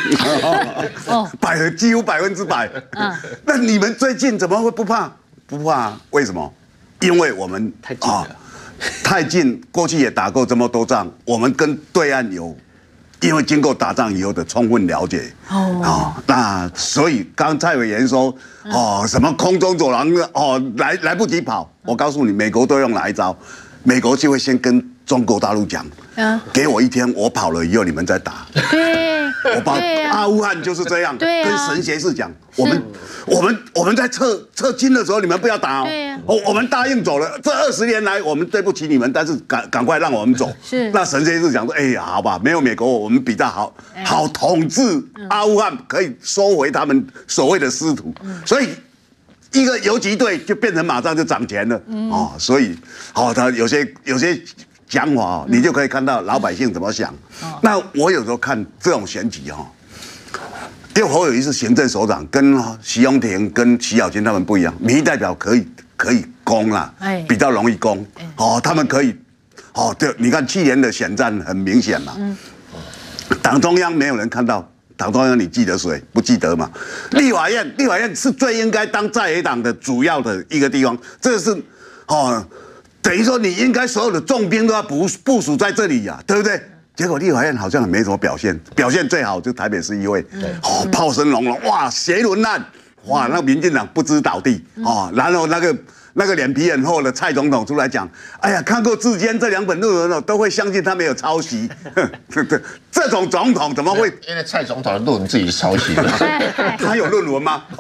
几乎100%。那你们最近怎么会不怕？不怕，为什么？因为我们太近了，太近，过去也打过这么多仗，我们跟对岸有，因为经过打仗以后的充分了解那所以刚蔡委员说什么空中走廊来不及跑，我告诉你，美国都用哪一招？美国就会先跟中国大陆讲，给我1天，我跑了以后你们再打。 对， 我把阿富汗就是这样，跟神学士讲，我们在撤军的时候，你们不要打我们答应走了，这20年来我们对不起你们，但是赶快让我们走。那神学士讲说，好吧，没有美国我们比较好统治阿富汗，可以收回他们所谓的师徒，所以。一个游击队就变成马上就涨钱了所以他有些讲法你就可以看到老百姓怎么想。那我有时候看这种选举因为侯友宜是行政首长，跟徐永庭跟徐小清他们不一样，民意代表可以攻啦，比较容易攻他们可以对，你看去年的选战很明显嘛，党中央没有人看到。党中央你记得谁？不记得嘛？立法院是最应该当在野党的主要的一个地方，这是等于说你应该所有的重兵都要部署在这里对不对？结果立法院好像没什么表现，表现最好就是台北市议会，炮声隆隆，哇，邪轮案，哇，那民进党不知倒地然后那个脸皮很厚的蔡总统出来讲，哎呀，看过志坚这2本论文都会相信他没有抄袭。这种总统怎么会？ 因为蔡总统的论文自己抄袭的， 他有论文吗？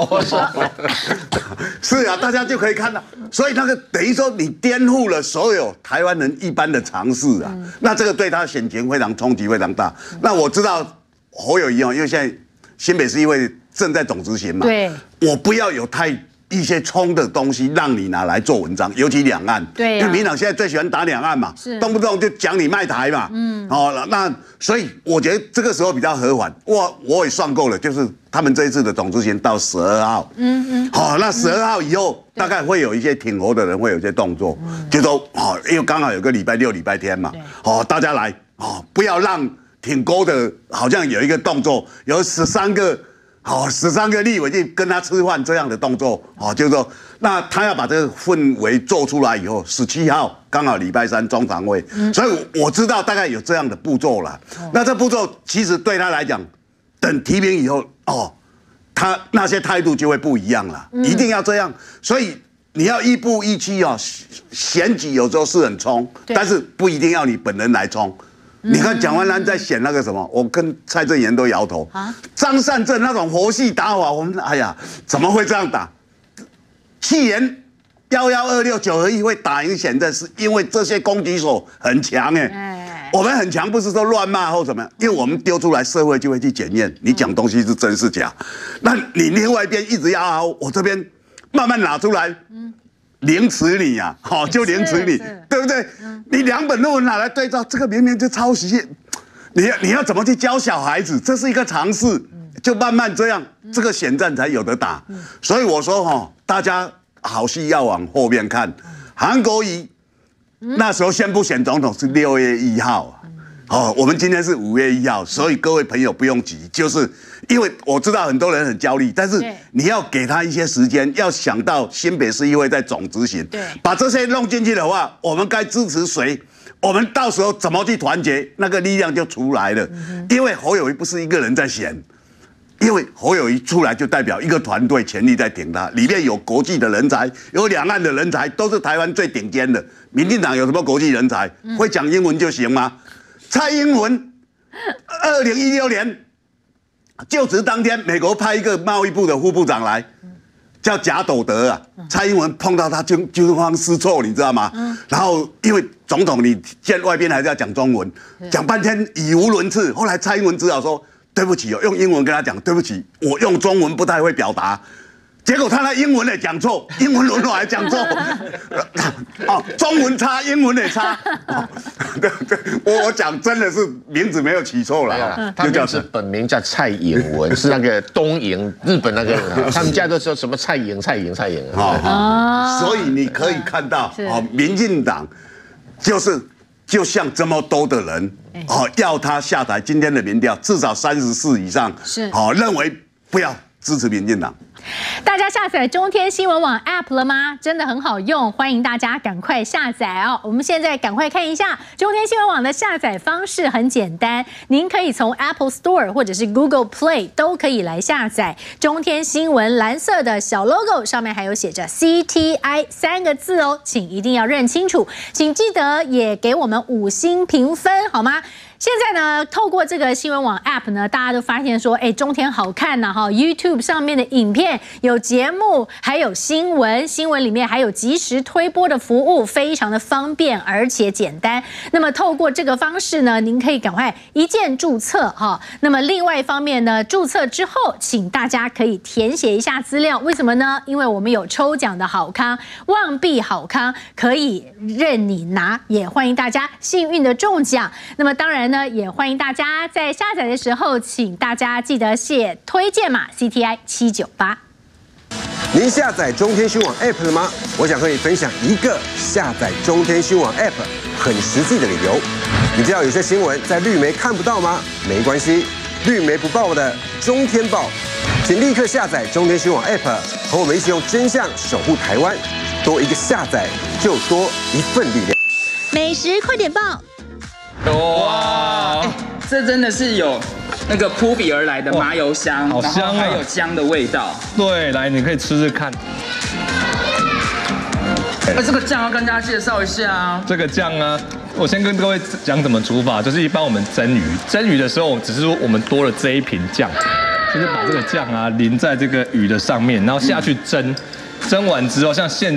是啊，大家就可以看到，所以那个等于说你颠覆了所有台湾人一般的常识那这个对他选情非常冲击非常大。那我知道侯友宜因为现在新北市议会正在总执行嘛， 对， 我不要有一些冲的东西让你拿来做文章，尤其两岸，因为民进党现在最喜欢打两岸嘛，动不动就讲你卖台嘛，那所以我觉得这个时候比较和缓。我也算过了，就是他们这一次的总执行到12号，那12号以后大概会有一些挺侯的人会有一些动作，就说因为刚好有个礼拜6、礼拜天嘛，大家来不要让挺侯的好像有一个动作，有13个立委去跟他吃饭这样的动作就是说，那他要把这个氛围做出来以后，17号刚好礼拜3中常会，所以我知道大概有这样的步骤了。那这步骤其实对他来讲，等提名以后他那些态度就会不一样了，一定要这样。所以你要亦步亦趋选举有时候是很冲，但是不一定要你本人来冲。你看蒋万安在选那个什么，我跟蔡正元都摇头。张善政那种佛系打法，我们哎呀，怎么会这样打？去年11269合1会打赢选战，是因为这些攻击手很强我们很强，不是说乱骂或什么，因为我们丢出来，社会就会去检验你讲东西是真是假。那你另外一边一直要我这边慢慢拿出来。凌迟你就凌迟你，对不对？你2本论文拿来对照，这个明明就抄袭，你要怎么去教小孩子？这是一个常识，就慢慢这样，这个选战才有得打。所以我说大家好戏要往后面看。韩国瑜那时候宣布选总统是6月1号我们今天是5月1号，所以各位朋友不用急，就是因为我知道很多人很焦虑，但是你要给他一些时间，要想到新北市议会在总执行，把这些弄进去的话，我们该支持谁？我们到时候怎么去团结，那个力量就出来了。因为侯友宜不是一个人在选，因为侯友宜出来就代表一个团队全力在挺他，里面有国际的人才，有两岸的人才，都是台湾最顶尖的。民进党有什么国际人才？会讲英文就行吗？蔡英文2016年就职当天，美国派一个贸易部的副部长来，叫贾斗德啊。蔡英文碰到他惊慌失措，你知道吗？然后因为总统你见外边还是要讲中文，讲半天语无伦次。后来蔡英文只好说对不起用英文跟他讲对不起，我用中文不太会表达。结果他那英文也讲错，英文轮还讲错，中文差，英文也差。我讲真的是名字没有起错了， 他就是本名叫蔡英文，是那个东瀛日本那个人，他们家都说什么蔡英。 所以你可以看到，民进党就像这么多的人，要他下台，今天的民调至少34以上，认为不要支持民进党。 大家下载中天新闻网 App 了吗？真的很好用，欢迎大家赶快下载哦。我们现在赶快看一下中天新闻网的下载方式，很简单，您可以从 Apple Store 或者是 Google Play 都可以来下载中天新闻，蓝色的小 logo 上面还有写着 CTI 3个字哦，请一定要认清楚，请记得也给我们5星评分好吗？现在呢，透过这个新闻网 App 呢，大家都发现说，中天好看呐哈 ，YouTube 上面的影片有节目，还有新闻，新闻里面还有即时推播的服务，非常的方便而且简单。那么透过这个方式呢，您可以赶快一键注册哈。那么另外一方面呢，注册之后，请大家可以填写一下资料，为什么呢？因为我们有抽奖的好康，旺币好康可以任你拿，也欢迎大家幸运的中奖。那么当然。也欢迎大家在下载的时候，请大家记得写推荐码 CTI 798。 您下载中天新闻网 App 了吗？我想和你分享一个下载中天新闻网 App 很实际的理由。你知道有些新闻在绿媒看不到吗？没关系，绿媒不报的中天报，请立刻下载中天新闻网 App， 和我们一起用真相守护台湾。多一个下载，就多一份力量。 美食快点报。 哇，这真的是有那个扑鼻而来的麻油香， 好香啊， 然后还有姜的味道。 对，来，你可以吃吃看。 这个酱要跟大家介绍一下啊。 这个酱呢，我先跟各位讲怎么煮法，就是一般我们蒸鱼的时候，只是说我们多了这一瓶酱，就是把这个酱啊淋在这个鱼的上面，然后下去蒸，蒸完之后像现